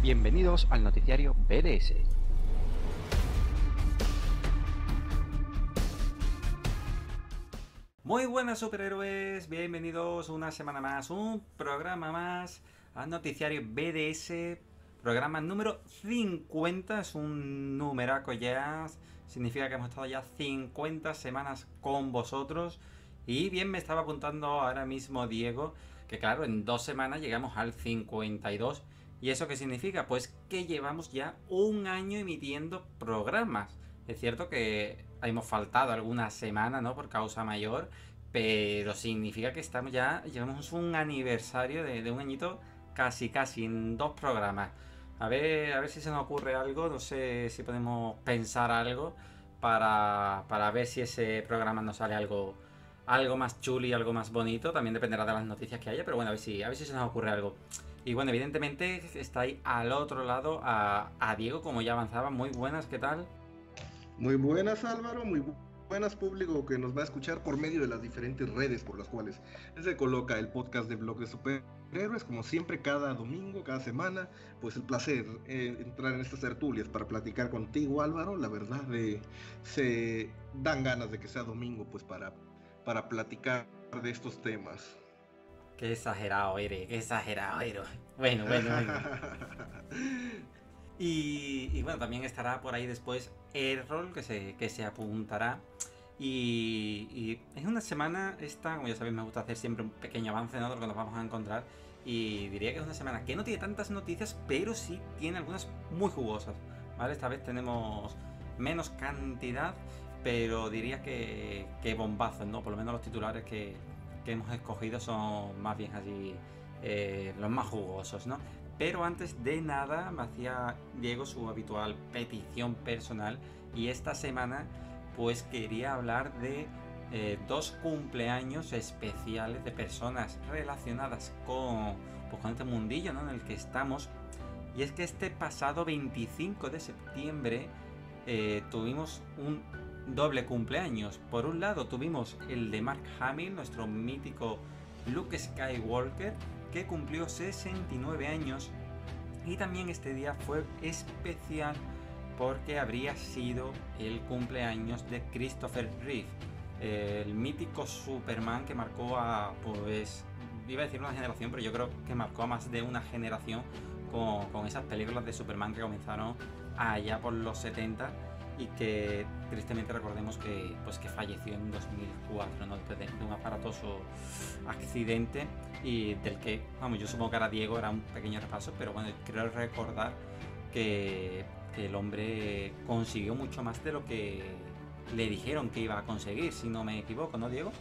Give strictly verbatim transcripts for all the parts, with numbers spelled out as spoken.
Bienvenidos al noticiario B D S. Muy buenas superhéroes, bienvenidos una semana más, un programa más al noticiario B D S, programa número cincuenta, es un numeraco ya, significa que hemos estado ya cincuenta semanas con vosotros. Y bien me estaba apuntando ahora mismo Diego, que claro, en dos semanas llegamos al cincuenta y dos. ¿Y eso qué significa? Pues que llevamos ya un año emitiendo programas. Es cierto que hemos faltado alguna semana, ¿no? Por causa mayor, pero significa que estamos ya, llevamos un aniversario de, de un añito casi casi en dos programas. A ver, a ver si se nos ocurre algo, no sé si podemos pensar algo para, para ver si ese programa nos sale algo, algo más chuli, algo más bonito. También dependerá de las noticias que haya, pero bueno, a ver si, a ver si se nos ocurre algo. Y bueno, evidentemente está ahí al otro lado a, a Diego, como ya avanzaba. Muy buenas, ¿qué tal? Muy buenas, Álvaro, muy bu- buenas, público que nos va a escuchar por medio de las diferentes redes por las cuales se coloca el podcast de Blog de Superhéroes. Como siempre, cada domingo, cada semana, pues el placer eh, entrar en estas tertulias para platicar contigo, Álvaro. La verdad, eh, se dan ganas de que sea domingo, pues para, para platicar de estos temas. Qué exagerado eres, qué exagerado eres. Bueno, bueno, bueno. Y, y bueno, también estará por ahí después Errol, que se, que se apuntará. Y, y es una semana esta, como ya sabéis, me gusta hacer siempre un pequeño avance, ¿no?, de lo que nos vamos a encontrar. Y diría que es una semana que no tiene tantas noticias, pero sí tiene algunas muy jugosas, ¿vale? Esta vez tenemos menos cantidad, pero diría que, que bombazos, ¿no? Por lo menos los titulares que, que hemos escogido son más bien así eh, los más jugosos, ¿no? Pero antes de nada me hacía Diego su habitual petición personal, y esta semana pues quería hablar de eh, dos cumpleaños especiales de personas relacionadas con, pues, con este mundillo, ¿no?, en el que estamos. Y es que este pasado veinticinco de septiembre eh, tuvimos un doble cumpleaños. Por un lado tuvimos el de Mark Hamill, nuestro mítico Luke Skywalker, que cumplió sesenta y nueve años. Y también este día fue especial porque habría sido el cumpleaños de Christopher Reeve, el mítico Superman que marcó a, pues, iba a decir una generación, pero yo creo que marcó a más de una generación con, con esas películas de Superman que comenzaron allá por los setenta y que tristemente recordemos que, pues, que falleció en dos mil cuatro, ¿no?, después de, de un aparatoso accidente, y del que, vamos, yo supongo que ahora Diego era un pequeño repaso, pero bueno, creo recordar que, que el hombre consiguió mucho más de lo que le dijeron que iba a conseguir, si no me equivoco, ¿no, Diego?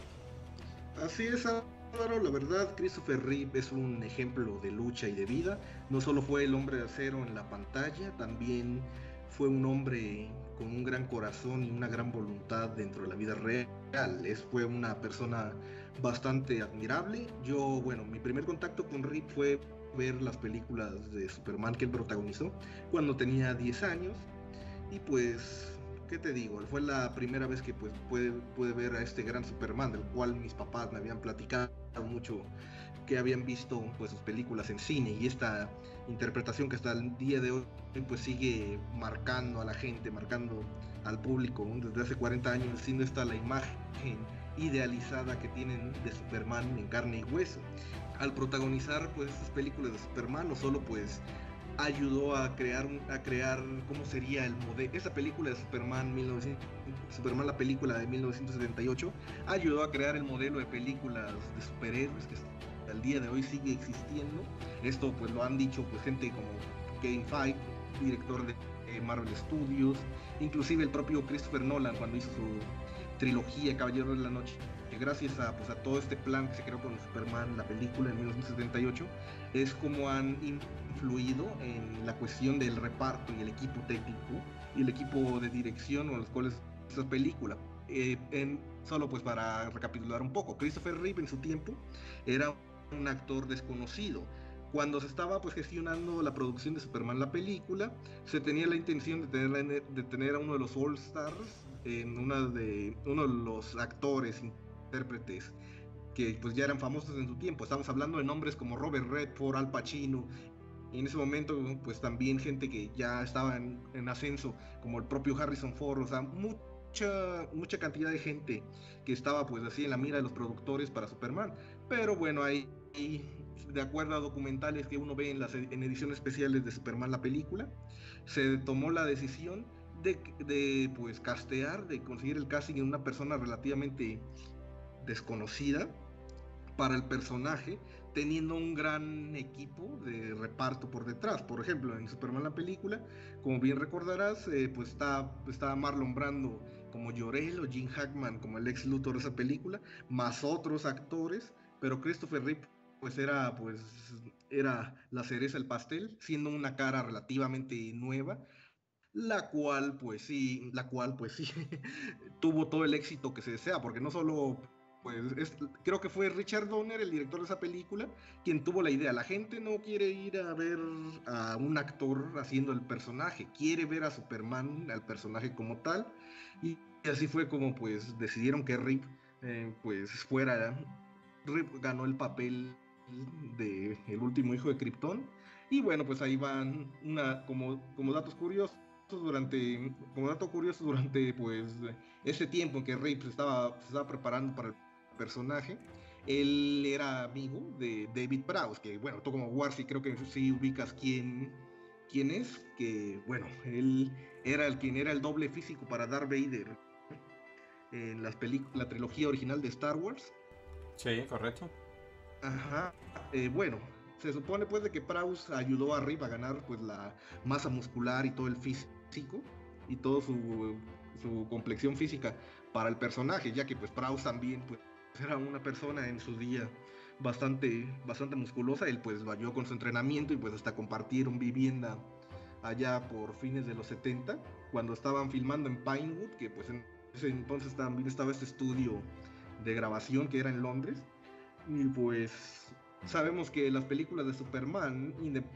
Así es, Álvaro, la verdad, Christopher Reeve es un ejemplo de lucha y de vida. No solo fue el hombre de acero en la pantalla, también fue un hombre con un gran corazón y una gran voluntad dentro de la vida real. Es, fue una persona bastante admirable. Yo, bueno, mi primer contacto con Reeve fue ver las películas de Superman que él protagonizó cuando tenía diez años. Y pues, ¿qué te digo? Fue la primera vez que pues pude, pude ver a este gran Superman, del cual mis papás me habían platicado mucho, que habían visto pues sus películas en cine, y esta interpretación que hasta el día de hoy pues sigue marcando a la gente, marcando al público, ¿no? Desde hace cuarenta años, siendo esta la imagen idealizada que tienen de Superman en carne y hueso. Al protagonizar pues estas películas de Superman, no solo pues ayudó a crear, un, a crear cómo sería el modelo. Esa película de Superman, mil novecientos, Superman la película de mil novecientos setenta y ocho, ayudó a crear el modelo de películas de superhéroes que hasta el día de hoy sigue existiendo. Esto pues lo han dicho pues gente como Kevin Feige, director de Marvel Studios, inclusive el propio Christopher Nolan cuando hizo su trilogía Caballero de la Noche, que gracias a, pues, a todo este plan que se creó con Superman, la película en mil novecientos setenta y ocho, es como han influido en la cuestión del reparto y el equipo técnico y el equipo de dirección con los cuales esta película. Eh, en, solo pues para recapitular un poco, Christopher Reeve en su tiempo era un actor desconocido. Cuando se estaba pues gestionando la producción de Superman la película, se tenía la intención de tener, de tener a uno de los All Stars, en una de, uno de los actores, intérpretes que pues ya eran famosos en su tiempo. Estamos hablando de nombres como Robert Redford, Al Pacino, y en ese momento pues también gente que ya estaba en, en ascenso, como el propio Harrison Ford, o sea, mucha, mucha cantidad de gente que estaba pues así en la mira de los productores para Superman. Pero bueno, ahí, de acuerdo a documentales que uno ve en las en ediciones especiales de Superman la película, se tomó la decisión de, de pues castear, de conseguir el casting en una persona relativamente desconocida para el personaje, teniendo un gran equipo de reparto por detrás. Por ejemplo, en Superman la película, como bien recordarás, eh, pues está, está Marlon Brando como Jor-El o Gene Hackman como el ex Luthor de esa película, más otros actores, pero Christopher Reeve pues era pues era la cereza del pastel, siendo una cara relativamente nueva, la cual pues sí, la cual pues sí tuvo todo el éxito que se desea, porque no solo pues es, creo que fue Richard Donner, el director de esa película, quien tuvo la idea. La gente no quiere ir a ver a un actor haciendo el personaje, quiere ver a Superman, al personaje como tal, y así fue como pues decidieron que Rip eh, pues fuera, Rip ganó el papel de el último hijo de Krypton. Y bueno, pues ahí van una, como, como datos curiosos, durante, como dato curioso, durante pues ese tiempo en que Rip se estaba, se estaba preparando para el personaje, él era amigo de David Prowse, que bueno, tú como Warsi creo que sí ubicas quién, quién es, que bueno, él era el quien era el doble físico para Darth Vader en las la trilogía original de Star Wars. Sí, correcto. Ajá, eh, bueno, se supone pues de que Prowse ayudó a Rip a ganar pues la masa muscular y todo el físico y toda su, su complexión física para el personaje, ya que pues Prowse también pues era una persona en su día bastante, bastante musculosa. Él pues lo ayudó con su entrenamiento y pues hasta compartieron vivienda allá por fines de los setenta, cuando estaban filmando en Pinewood, que pues en ese entonces también estaba este estudio de grabación que era en Londres. Y pues sabemos que las películas de Superman,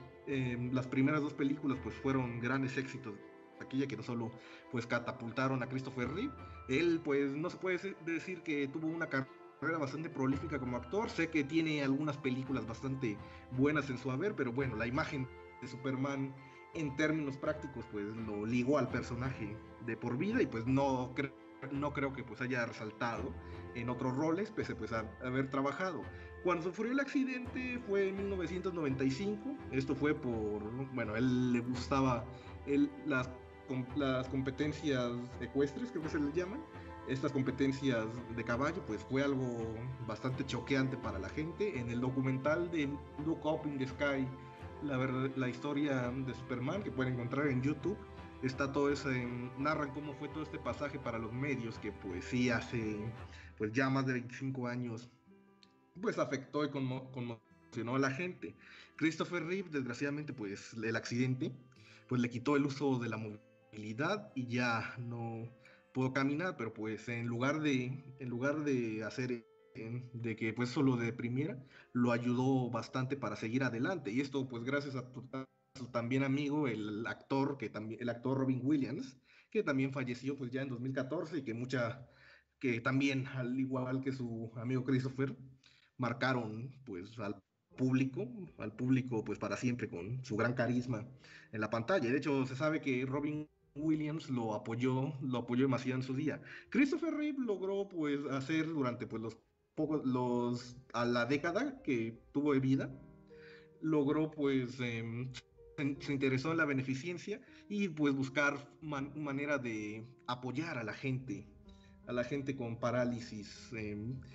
eh, las primeras dos películas pues fueron grandes éxitos, aquella que no solo pues catapultaron a Christopher Reeve. Él pues no se puede decir que tuvo una carrera bastante prolífica como actor, sé que tiene algunas películas bastante buenas en su haber, pero bueno, la imagen de Superman en términos prácticos pues lo ligó al personaje de por vida, y pues no creo no creo que pues haya resaltado en otros roles, pese pues a haber trabajado. Cuando sufrió el accidente fue en mil novecientos noventa y cinco, esto fue por, bueno, él le gustaba él, las, las competencias ecuestres, creo que se les llaman, estas competencias de caballo, pues fue algo bastante choqueante para la gente. En el documental de Look Up in the Sky, la, verdad, la historia de Superman, que pueden encontrar en YouTube, está todo ese, narran cómo fue todo este pasaje para los medios, que pues sí hace pues ya más de veinticinco años pues afectó y conmo conmocionó a la gente. Christopher Reeve, desgraciadamente, pues el accidente pues le quitó el uso de la movilidad y ya no pudo caminar, pero pues en lugar de en lugar de hacer de que pues solo deprimiera, lo ayudó bastante para seguir adelante, y esto pues gracias a, a su también amigo, el actor que también el actor Robin Williams, que también falleció pues ya en dos mil catorce, y que mucha que también, al igual que su amigo Christopher, marcaron pues al público, al público pues para siempre con su gran carisma en la pantalla. De hecho, se sabe que Robin Williams lo apoyó, lo apoyó demasiado en su día. Christopher Reeve logró pues hacer durante pues los pocos, los, a la década que tuvo de vida, logró pues eh, se, se interesó en la beneficencia y pues buscar man, manera de apoyar a la gente, a la gente con parálisis, eh,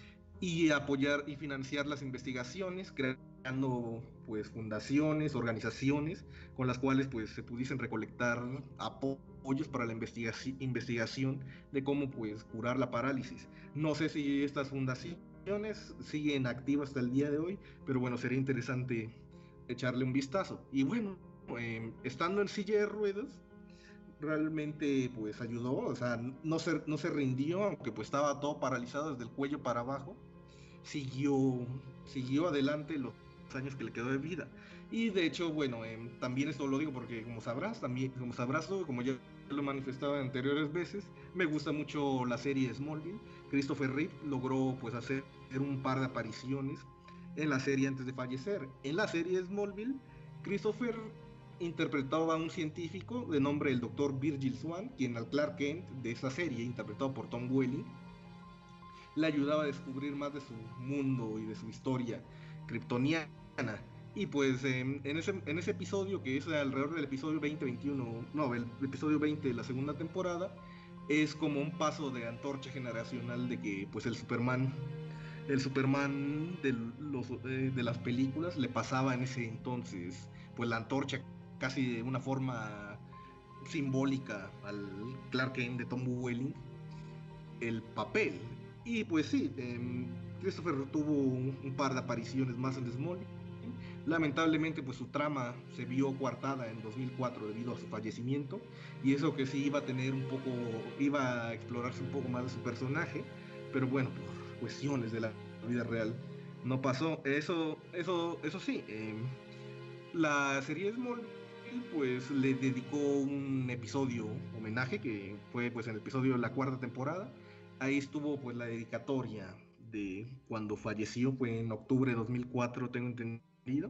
y apoyar y financiar las investigaciones, creando pues fundaciones, organizaciones con las cuales pues se pudiesen recolectar apoyos para la investigaci investigación de cómo pues curar la parálisis. No sé si estas fundaciones siguen activas hasta el día de hoy, pero bueno, sería interesante echarle un vistazo. Y bueno, eh, estando en silla de ruedas, realmente pues ayudó, o sea, no se, no se rindió, aunque pues estaba todo paralizado desde el cuello para abajo, siguió, siguió adelante los años que le quedó de vida. Y de hecho, bueno, eh, también esto lo digo porque como sabrás, también, como sabrás, como ya lo he manifestado en anteriores veces, me gusta mucho la serie Smallville. Christopher Reeve logró pues hacer un par de apariciones en la serie antes de fallecer. En la serie Smallville, Christopher interpretaba a un científico de nombre el doctor Virgil Swan, quien al Clark Kent de esa serie, interpretado por Tom Welling, le ayudaba a descubrir más de su mundo y de su historia kryptoniana. Y pues eh, en, ese, en ese episodio, que es alrededor del episodio veinte veintiuno, no, el episodio veinte de la segunda temporada, es como un paso de antorcha generacional de que pues el Superman, el Superman de, los, eh, de las películas le pasaba en ese entonces pues la antorcha casi de una forma simbólica al Clark Kent de Tom Welling el papel. Y pues sí, eh, Christopher tuvo un, un par de apariciones más en Smallville. Lamentablemente pues su trama se vio coartada en dos mil cuatro debido a su fallecimiento, y eso que sí iba a tener un poco, iba a explorarse un poco más de su personaje, pero bueno, por cuestiones de la vida real no pasó. Eso, eso, eso sí, eh, la serie Smallville pues le dedicó un episodio homenaje que fue pues en el episodio de la cuarta temporada. Ahí estuvo pues la dedicatoria de cuando falleció, fue en octubre de dos mil cuatro, tengo entendido.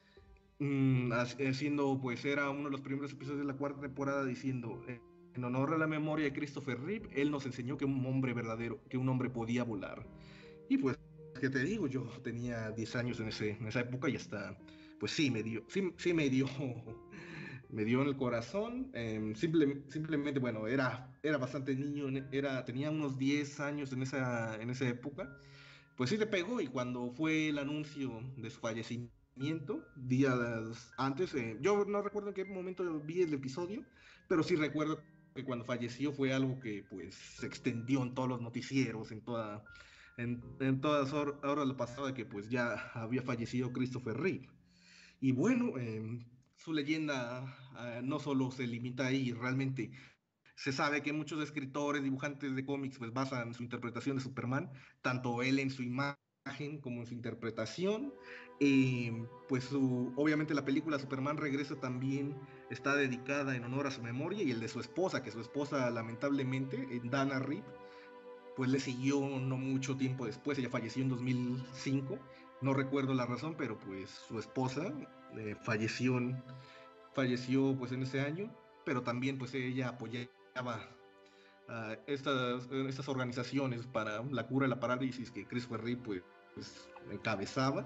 Mm, haciendo pues era uno de los primeros episodios de la cuarta temporada diciendo eh, en honor a la memoria de Christopher Reeve, él nos enseñó que un hombre verdadero, que un hombre podía volar. Y pues, ¿qué te digo? Yo tenía diez años en, ese, en esa época y hasta, pues sí, me dio, sí, sí me dio, me dio en el corazón. Eh, simple, simplemente, bueno, era, era bastante niño, era, tenía unos diez años en esa, en esa época. Pues sí le pegó, y cuando fue el anuncio de su fallecimiento, días antes, eh, yo no recuerdo en qué momento vi el episodio, pero sí recuerdo que cuando falleció fue algo que pues se extendió en todos los noticieros, en toda, en, en todas hor horas lo pasado de que pues ya había fallecido Christopher Reeve. Y bueno, eh, su leyenda eh, no solo se limita ahí, realmente se sabe que muchos escritores, dibujantes de cómics, pues basan su interpretación de Superman, tanto él en su imagen como en su interpretación. Eh, pues su, obviamente la película Superman Regresa también está dedicada en honor a su memoria y el de su esposa, que su esposa lamentablemente, Dana Reeve, pues le siguió no mucho tiempo después. Ella falleció en dos mil cinco, no recuerdo la razón, pero pues su esposa eh, falleció, en, falleció pues en ese año, pero también pues ella apoyaba uh, estas, estas organizaciones para la cura de la parálisis que Christopher Reeve pues, pues encabezaba.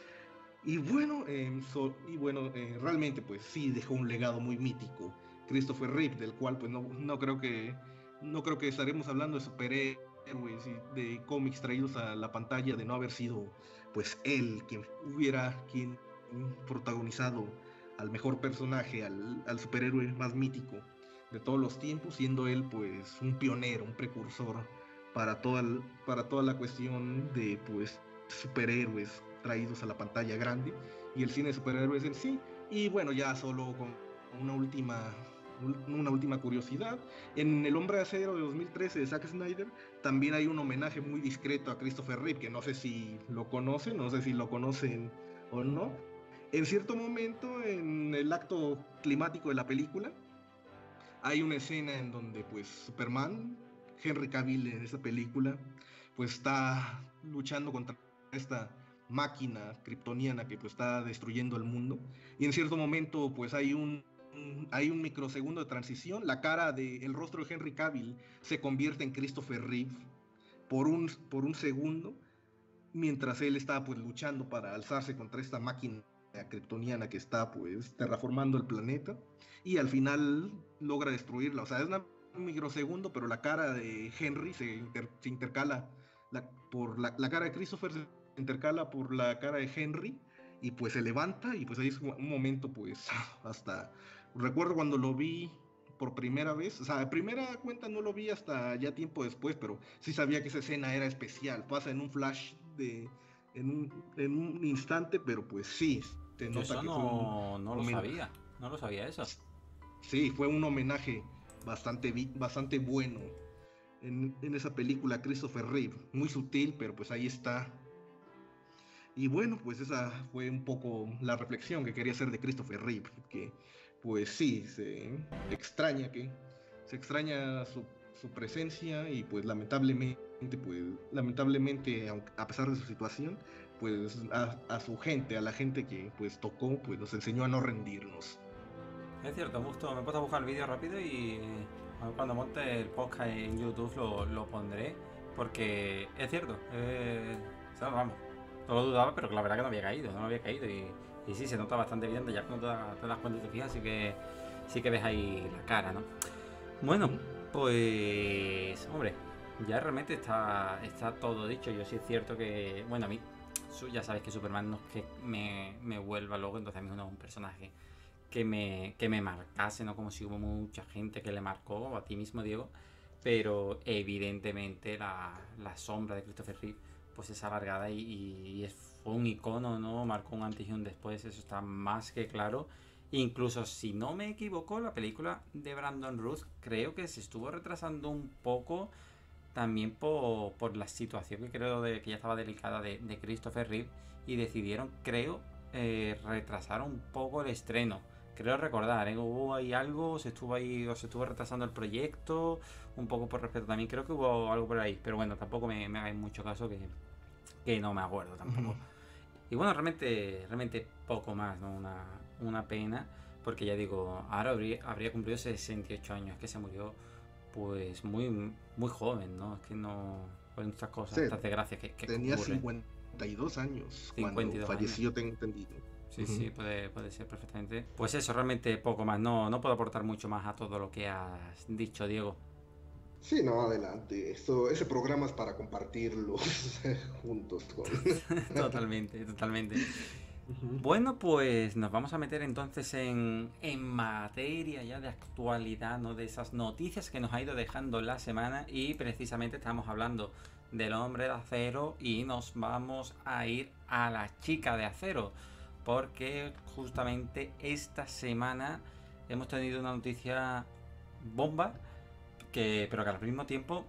Y bueno, eh, so, y bueno eh, realmente pues sí dejó un legado muy mítico Christopher Reeve, del cual pues no, no creo que no creo que estaremos hablando de superhéroes y de cómics traídos a la pantalla de no haber sido pues él quien hubiera quien protagonizado al mejor personaje, al, al superhéroe más mítico de todos los tiempos, siendo él pues un pionero, un precursor para toda, el, para toda la cuestión de pues superhéroes traídos a la pantalla grande y el cine de superhéroes en sí. Y bueno, ya solo con una última una última curiosidad, en El Hombre de Acero de dos mil trece de Zack Snyder también hay un homenaje muy discreto a Christopher Reeve, que no sé si lo conocen, no sé si lo conocen o no. En cierto momento, en el acto climático de la película, hay una escena en donde pues Superman, Henry Cavill en esa película, pues está luchando contra esta máquina kryptoniana que pues está destruyendo el mundo, y en cierto momento pues hay un hay un microsegundo de transición, la cara de el rostro de Henry Cavill se convierte en Christopher Reeve por un, por un segundo, mientras él está pues luchando para alzarse contra esta máquina kryptoniana que está pues terraformando el planeta, y al final logra destruirla. O sea, es una, un microsegundo, pero la cara de Henry se, inter, se intercala la, por la, la cara de Christopher se intercala por la cara de Henry, y pues se levanta, y pues ahí es un momento pues hasta recuerdo cuando lo vi por primera vez, o sea, de primera cuenta no lo vi hasta ya tiempo después, pero sí sabía que esa escena era especial, pasa en un flash de en un, en un instante, pero pues sí se nota eso que no, fue un, no lo sabía, no lo sabía eso. Sí, fue un homenaje bastante bastante bueno en, en esa película a Christopher Reeve, muy sutil, pero pues ahí está. Y bueno, pues esa fue un poco la reflexión que quería hacer de Christopher Reeve, que pues sí, se extraña que se extraña su, su presencia, y pues lamentablemente pues lamentablemente, aunque- a pesar de su situación, pues a, a su gente, a la gente que pues tocó, pues nos enseñó a no rendirnos. Es cierto, justo me he puesto a buscar el vídeo rápido y a ver, cuando monte el podcast en YouTube lo, lo pondré, porque es cierto, eh, o sea, vamos, no lo dudaba, pero que la verdad que no había caído, no había caído y, y sí, se nota bastante evidente, ya cuando te, das- te das cuenta y te fijas, sí que, sí que ves ahí la cara, ¿no? Bueno, Ujú. pues, hombre, ya realmente está, está todo dicho. Yo sí es cierto que, bueno, a mí, su- ya sabes que Superman no es que me, me vuelva loco, entonces a mí no es un personaje que me, que me marcase, ¿no? Como si hubo mucha gente que le marcó, o a ti mismo, Diego, pero evidentemente la, la sombra de Christopher Reeve pues es alargada y, y es, fue un icono, ¿no? Marcó un antes y un después, eso está más que claro. Incluso si no me equivoco, la película de Brandon Ruth creo que se estuvo retrasando un poco también por, por la situación que creo de, que ya estaba delicada de, de Christopher Reeve y decidieron, creo, eh, retrasar un poco el estreno. Creo recordar, ¿eh? Hubo ahí algo, se estuvo ahí, o se estuvo retrasando el proyecto, un poco por respeto también, creo que hubo algo por ahí, pero bueno, tampoco me, me hagáis mucho caso que, que no me acuerdo Ujú. tampoco. Y bueno, realmente, realmente poco más, ¿no? Una, una pena, porque ya digo, ahora habría, habría cumplido sesenta y ocho años, que se murió pues muy, muy joven, ¿no? Es que no, pues estas cosas, Sí, estas desgracias que, que tenía ocurren, cincuenta y dos años cincuenta cuando y dos años. falleció, tengo entendido. Sí, Ujú. sí, puede, puede ser perfectamente. Pues eso, realmente poco más, no, no puedo aportar mucho más a todo lo que has dicho, Diego. Sí, no, adelante. Esto, ese programa es para compartirlos juntos con. Totalmente, totalmente. Ujú. Bueno, pues nos vamos a meter entonces en, en materia ya de actualidad, ¿no? De esas noticias que nos ha ido dejando la semana y precisamente estamos hablando del hombre de acero y nos vamos a ir a la chica de acero porque justamente esta semana hemos tenido una noticia bomba que, pero que al mismo tiempo,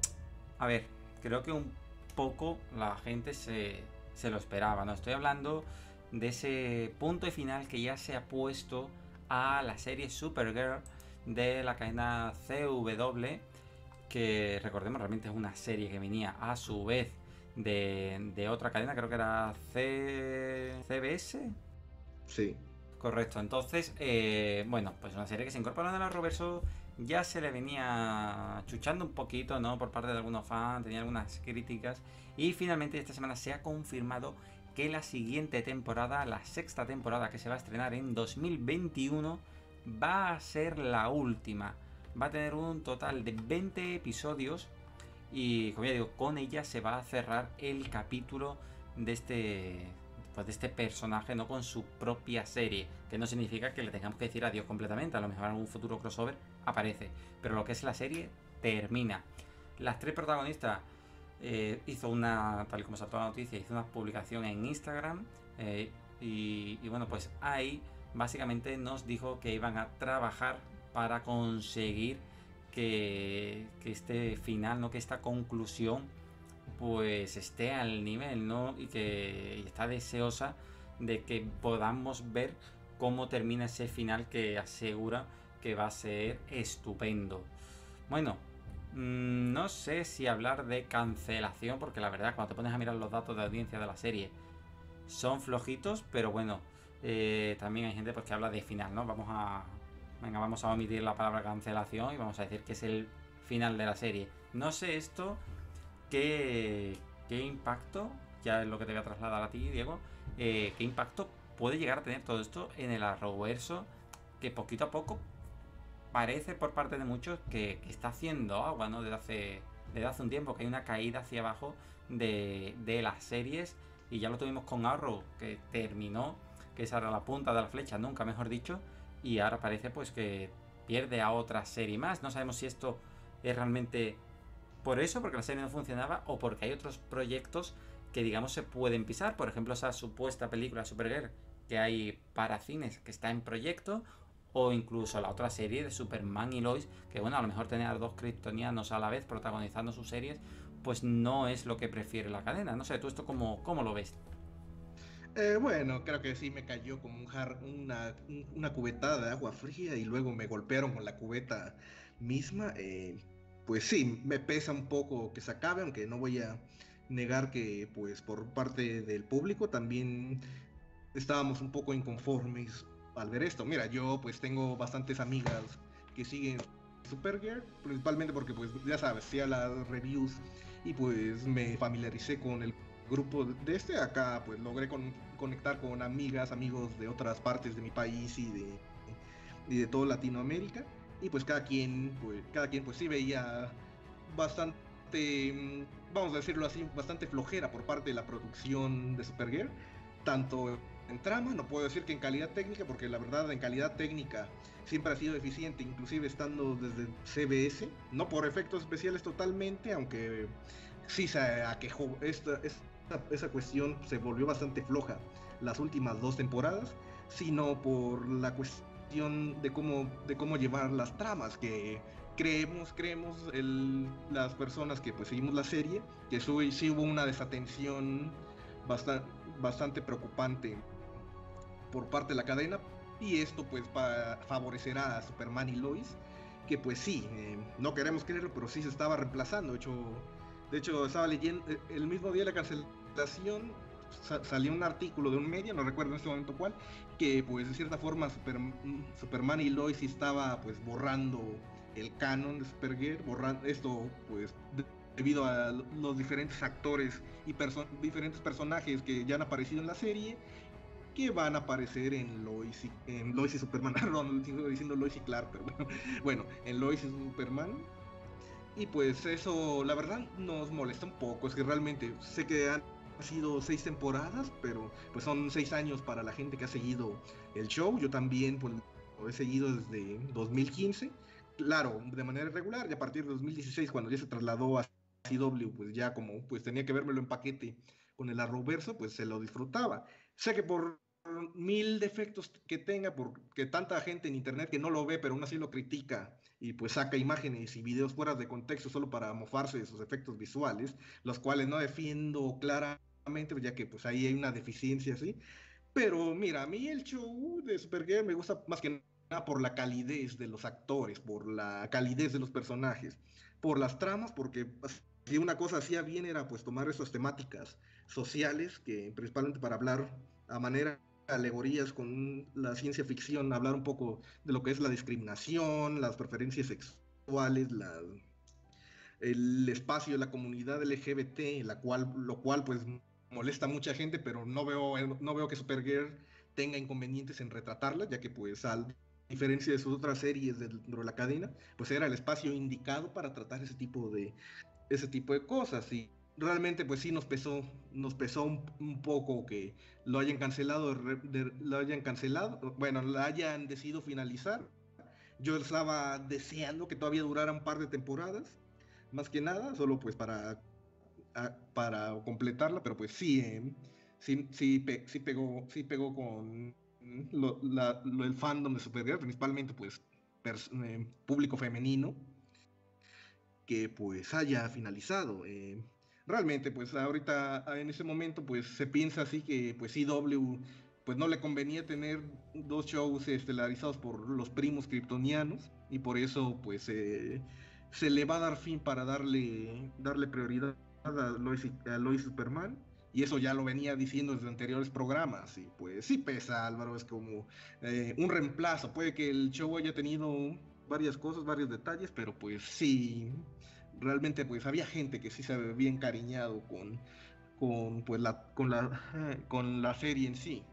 a ver, creo que un poco la gente se, se lo esperaba, ¿no? Estoy hablando de ese punto y final que ya se ha puesto a la serie Supergirl de la cadena C W, que recordemos realmente es una serie que venía a su vez de, de otra cadena, creo que era C, C B S. Sí. Correcto, entonces, eh, bueno, pues una serie que se incorporó en el Arrowverso ya se le venía chuchando un poquito, ¿no? Por parte de algunos fans, tenía algunas críticas. Y finalmente esta semana se ha confirmado que la siguiente temporada, la sexta temporada que se va a estrenar en dos mil veintiuno, va a ser la última. Va a tener un total de veinte episodios y, como ya digo, con ella se va a cerrar el capítulo de este, pues de este personaje, no con su propia serie, que no significa que le tengamos que decir adiós completamente, a lo mejor en algún futuro crossover aparece, pero lo que es la serie termina. Las tres protagonistas, eh, hizo una, tal y como saltó la noticia, hizo una publicación en Instagram, eh, y, y bueno, pues ahí básicamente nos dijo que iban a trabajar para conseguir que, que este final, ¿no? Que esta conclusión pues esté al nivel, ¿no? Y que y está deseosa de que podamos ver cómo termina ese final que asegura que va a ser estupendo. Bueno, mmm, no sé si hablar de cancelación, porque la verdad, cuando te pones a mirar los datos de audiencia de la serie, son flojitos, pero bueno, eh, también hay gente pues, que habla de final, ¿no? Vamos a. Venga, vamos a omitir la palabra cancelación y vamos a decir que es el final de la serie. No sé esto qué, qué impacto, ya es lo que te voy a trasladar a ti, Diego, eh, qué impacto puede llegar a tener todo esto en el Arrowverso, que poquito a poco parece por parte de muchos que, que está haciendo agua, ¿no? Desde hace, desde hace un tiempo, que hay una caída hacia abajo de, de las series, y ya lo tuvimos con Arrow, que terminó, que esa era la punta de la flecha, nunca mejor dicho, y ahora parece pues que pierde a otra serie más. No sabemos si esto es realmente por eso, porque la serie no funcionaba, o porque hay otros proyectos que digamos se pueden pisar. Por ejemplo, esa supuesta película Supergirl que hay para cines que está en proyecto, o incluso la otra serie de Superman y Lois, que bueno, a lo mejor tener a dos kryptonianos a la vez protagonizando sus series, pues no es lo que prefiere la cadena. No sé, ¿tú esto cómo, cómo lo ves? Eh, bueno, creo que sí me cayó como un jar, una, un- una cubetada de agua fría y luego me golpearon con la cubeta misma. Eh, pues sí, me pesa un poco que se acabe, aunque no voy a negar que pues por parte del público también estábamos un poco inconformes al ver esto. Mira, yo pues tengo bastantes amigas que siguen Supergirl, principalmente porque pues ya sabes, hacía las reviews y pues me familiaricé con el grupo de este. Acá pues logré con, conectar con amigas, amigos de otras partes de mi país y de, y de toda Latinoamérica. Y pues cada quien, pues cada quien pues sí veía bastante, vamos a decirlo así, bastante flojera por parte de la producción de Supergirl, tanto en trama, no puedo decir que en calidad técnica, porque la verdad en calidad técnica siempre ha sido eficiente, inclusive estando desde C B S, no por efectos especiales totalmente, aunque sí se aquejó, esta, esta, esa cuestión se volvió bastante floja las últimas dos temporadas, sino por la cuestión de cómo, de cómo llevar las tramas, que creemos, creemos el, las personas que pues seguimos la serie, que sí, sí hubo una desatención bastante, bastante preocupante por parte de la cadena, y esto pues pa favorecerá a Superman y Lois, que pues sí, eh, no queremos creerlo, pero sí se estaba reemplazando. De hecho, de hecho estaba leyendo, el mismo día de la cancelación sa salió un artículo de un medio, no recuerdo en este momento cuál, que pues de cierta forma Super, Superman y Lois estaba pues borrando el canon de Supergirl, borrando esto pues de, debido a los diferentes actores y perso diferentes personajes que ya han aparecido en la serie, que van a aparecer en Lois y, en Lois y Superman. No, sigo diciendo Lois y Clark, pero bueno, bueno, en Lois y Superman. Y pues eso, la verdad, nos molesta un poco. Es que realmente sé que han sido seis temporadas, pero pues son seis años para la gente que ha seguido el show. Yo también pues, lo he seguido desde dos mil quince. Claro, de manera regular, y a partir de dos mil dieciséis, cuando ya se trasladó a C W, pues ya como pues tenía que vérmelo en paquete con el Arrowverso, pues se lo disfrutaba. Sé que por mil defectos que tenga, porque tanta gente en internet que no lo ve, pero aún así lo critica y pues saca imágenes y videos fuera de contexto solo para mofarse de sus efectos visuales, los cuales no defiendo claramente, ya que pues ahí hay una deficiencia así. Pero mira, a mí el show de Supergirl me gusta más que nada por la calidez de los actores, por la calidez de los personajes, por las tramas, porque si una cosa hacía bien era pues tomar esas temáticas sociales, que principalmente para hablar a manera alegorías con la ciencia ficción, hablar un poco de lo que es la discriminación, las preferencias sexuales, la, el espacio de la comunidad L G B T, la cual, lo cual pues molesta a mucha gente, pero no veo, no veo que Supergirl tenga inconvenientes en retratarla, ya que pues a diferencia de sus otras series dentro de la cadena, pues era el espacio indicado para tratar ese tipo de, ese tipo de cosas. Y realmente pues sí nos pesó, nos pesó un, un poco que lo hayan cancelado, de, de, lo hayan cancelado, bueno, la hayan decidido finalizar. Yo estaba deseando que todavía durara un par de temporadas, más que nada, solo pues para, a, para completarla, pero pues sí, eh, sí, sí, pe, sí, pegó, sí pegó con lo, la, lo, el fandom de Supergirl, principalmente pues pers, eh, público femenino, que pues haya finalizado. Eh, realmente pues ahorita en ese momento pues se piensa así que pues C W pues no le convenía tener dos shows estelarizados por los primos kryptonianos, y por eso pues eh, se le va a dar fin para darle, darle prioridad a Lois, a Lois Superman, y eso ya lo venía diciendo desde anteriores programas. Y pues sí pesa, Álvaro, es como eh, un reemplazo. Puede que el show haya tenido varias cosas, varios detalles, pero pues sí, realmente pues había gente que sí se había encariñado con, con, pues, la, con, la, con la serie en sí.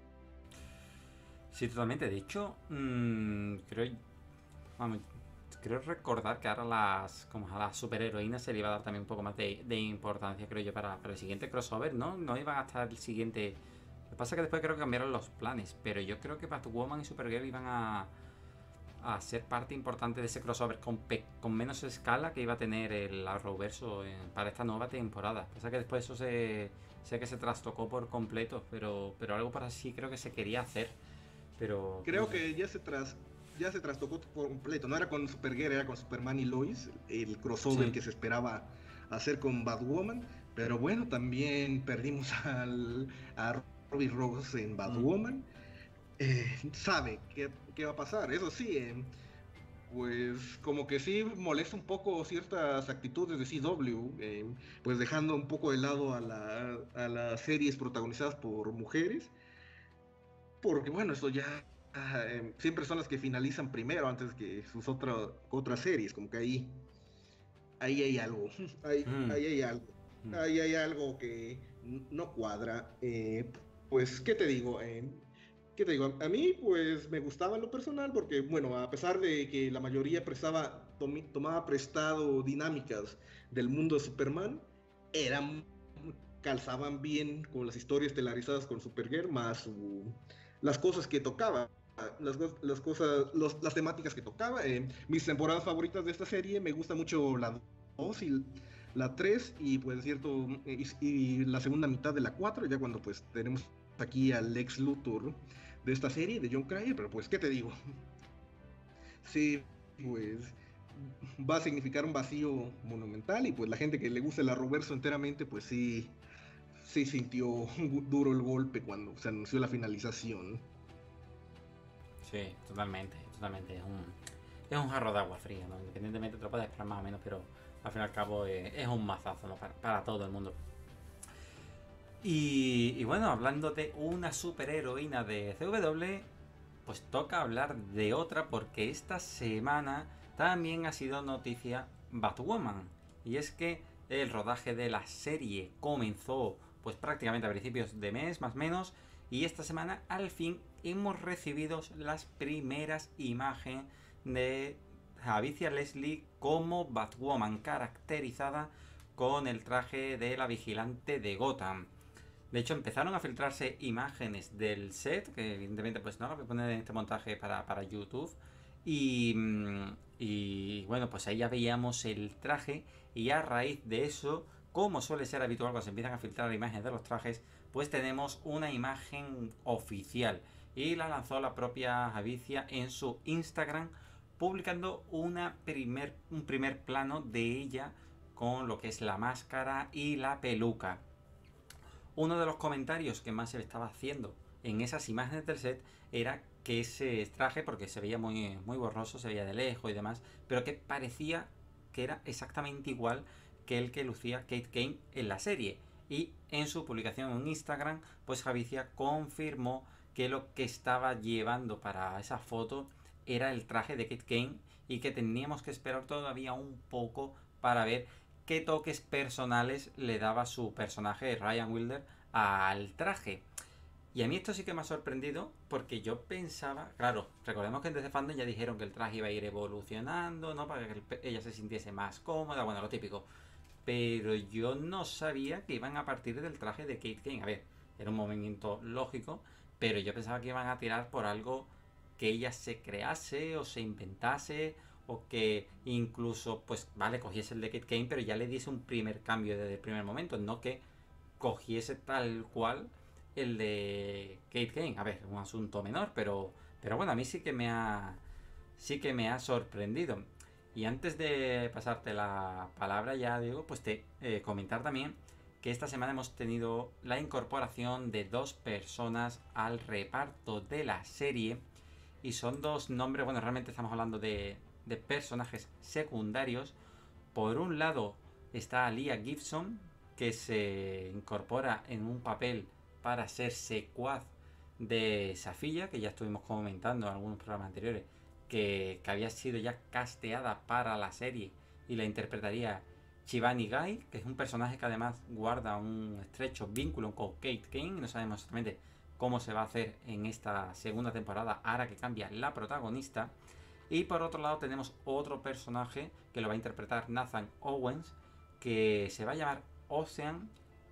Sí, totalmente. De hecho, mmm, creo, vamos, creo recordar que ahora las, como a las superheroínas se le iba a dar también un poco más de, de importancia, creo yo, para, para el siguiente crossover, ¿no? No iban a estar el siguiente... Lo que pasa es que después creo que cambiaron los planes, pero yo creo que Batwoman y Supergirl iban a, a ser parte importante de ese crossover con, pe con menos escala que iba a tener el Arrowverso en, para esta nueva temporada. Lo que pasa es que después eso se, sé que se trastocó por completo, pero, pero algo para sí creo que se quería hacer. Pero creo no sé. que ya se tras ya se trastocó por completo. No era con Supergirl, era con Superman y Lois, el crossover sí. que se esperaba hacer con Batwoman. Pero bueno, también perdimos al, a Ruby Rose en Batwoman. Mm. Eh, sabe qué, qué va a pasar. Eso sí, eh, pues como que sí molesta un poco ciertas actitudes de C W, eh, pues dejando un poco de lado a, la, a las series protagonizadas por mujeres, porque bueno, eso ya ah, eh, siempre son las que finalizan primero antes que sus otra- otras series, como que ahí, ahí hay algo, ahí, Mm, ahí hay algo, mm. ahí hay algo que n- no cuadra. Eh, pues, ¿qué te digo? Eh, ¿qué te digo? A mí, pues, me gustaba en lo personal porque, bueno, a pesar de que la mayoría prestaba, tomi- tomaba prestado dinámicas del mundo de Superman, eran, calzaban bien con las historias telarizadas con Supergirl, más su- las cosas que tocaba. Las, cos- las cosas, los- las temáticas que tocaba. Eh, mis temporadas favoritas de esta serie, me gusta mucho la dos y la tres y pues cierto, y, y la segunda mitad de la cuatro ya cuando pues tenemos aquí al Lex Luthor de esta serie, de John Cryer, pero pues, ¿qué te digo? Sí, pues va a significar un vacío monumental y pues la gente que le gusta el Arrowverso enteramente, pues sí, sí sintió duro el golpe cuando se anunció la finalización. Sí, totalmente, totalmente. Es un, es un jarro de agua fría, ¿no? Independientemente te lo puedes esperar más o menos, pero al fin y al cabo eh, es un mazazo, ¿no? Para, para todo el mundo. Y, y bueno, hablando de una superheroína de C W, pues toca hablar de otra porque esta semana también ha sido noticia Batwoman. Y es que el rodaje de la serie comenzó pues prácticamente a principios de mes, más o menos, y esta semana al fin hemos recibido las primeras imágenes de Javicia Leslie como Batwoman, caracterizada con el traje de la vigilante de Gotham. De hecho, empezaron a filtrarse imágenes del set, que evidentemente pues no lo voy a poner en este montaje para, para YouTube. Y, mm, y bueno, pues ahí ya veíamos el traje y a raíz de eso, como suele ser habitual cuando se empiezan a filtrar imágenes de los trajes, pues tenemos una imagen oficial. Y la lanzó la propia Javicia en su Instagram, publicando una primer, un primer plano de ella con lo que es la máscara y la peluca. Uno de los comentarios que más se estaba haciendo en esas imágenes del set era que ese traje, porque se veía muy, muy borroso, se veía de lejos y demás, pero que parecía que era exactamente igual que el que lucía Kate Kane en la serie. Y en su publicación en Instagram, pues Javicia confirmó que lo que estaba llevando para esa foto era el traje de Kate Kane y que teníamos que esperar todavía un poco para ver qué toques personales le daba su personaje Ryan Wilder al traje. Y a mí esto sí que me ha sorprendido porque yo pensaba, claro, recordemos que en D C Fandom ya dijeron que el traje iba a ir evolucionando, ¿no? Para que ella se sintiese más cómoda, bueno, lo típico. Pero yo no sabía que iban a partir del traje de Kate Kane. A ver, era un movimiento lógico, pero yo pensaba que iban a tirar por algo que ella se crease o se inventase o que incluso, pues vale, cogiese el de Kate Kane, pero ya le diese un primer cambio desde el primer momento, no que cogiese tal cual el de Kate Kane. A ver, un asunto menor, pero, pero bueno, a mí sí que me ha, sí que me ha sorprendido. Y antes de pasarte la palabra ya, Diego, pues te eh, comentar también que esta semana hemos tenido la incorporación de dos personas al reparto de la serie. Y son dos nombres, bueno, realmente estamos hablando de, de personajes secundarios. Por un lado está Leah Gibson, que se incorpora en un papel para ser secuaz de Safilla, que ya estuvimos comentando en algunos programas anteriores, que, que había sido ya casteada para la serie y la interpretaría Shivani Gai, que es un personaje que además guarda un estrecho vínculo con Kate Kane. No sabemos exactamente cómo se va a hacer en esta segunda temporada, ahora que cambia la protagonista. Y por otro lado tenemos otro personaje que lo va a interpretar Nathan Owens, que se va a llamar Ocean.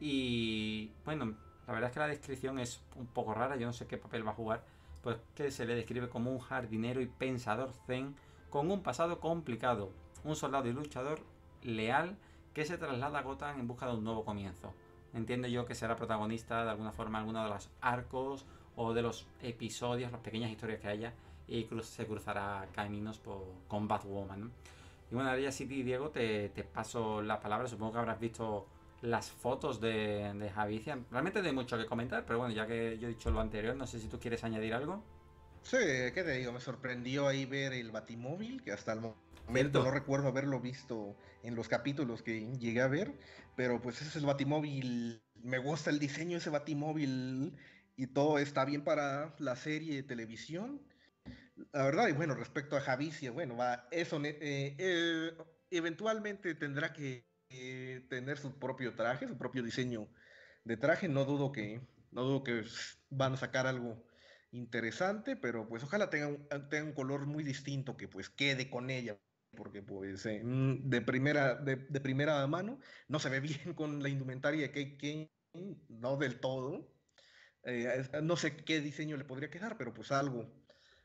Y bueno, la verdad es que la descripción es un poco rara, yo no sé qué papel va a jugar, pues que se le describe como un jardinero y pensador zen con un pasado complicado, un soldado y luchador leal que se traslada a Gotham en busca de un nuevo comienzo. Entiendo yo que será protagonista de alguna forma alguno de los arcos o de los episodios, las pequeñas historias que haya, y cruz, se cruzará caminos por, con Batwoman, ¿no? Y bueno, ahora ya sí, Diego, te, te paso la palabra. Supongo que habrás visto las fotos de, de Javicia. Realmente no hay mucho que comentar, pero bueno, ya que yo he dicho lo anterior, no sé si tú quieres añadir algo. Sí, ¿qué te digo? Me sorprendió ahí ver el Batimóvil, que hasta el momento no Cierto. recuerdo haberlo visto en los capítulos que llegué a ver, pero pues ese es el Batimóvil, me gusta el diseño de ese Batimóvil y todo está bien para la serie de televisión. La verdad, y bueno, respecto a Javicia, bueno, va, eso ne- eh, eh, eventualmente tendrá que eh, tener su propio traje, su propio diseño de traje. No dudo que, no dudo que s- van a sacar algo interesante, pero pues ojalá tenga un, tenga un color muy distinto que pues quede con ella, porque pues eh, mm, de primera, de, de primera mano no se ve bien con la indumentaria de Kate Kane, no del todo. Eh, es- no sé qué diseño le podría quedar, pero pues algo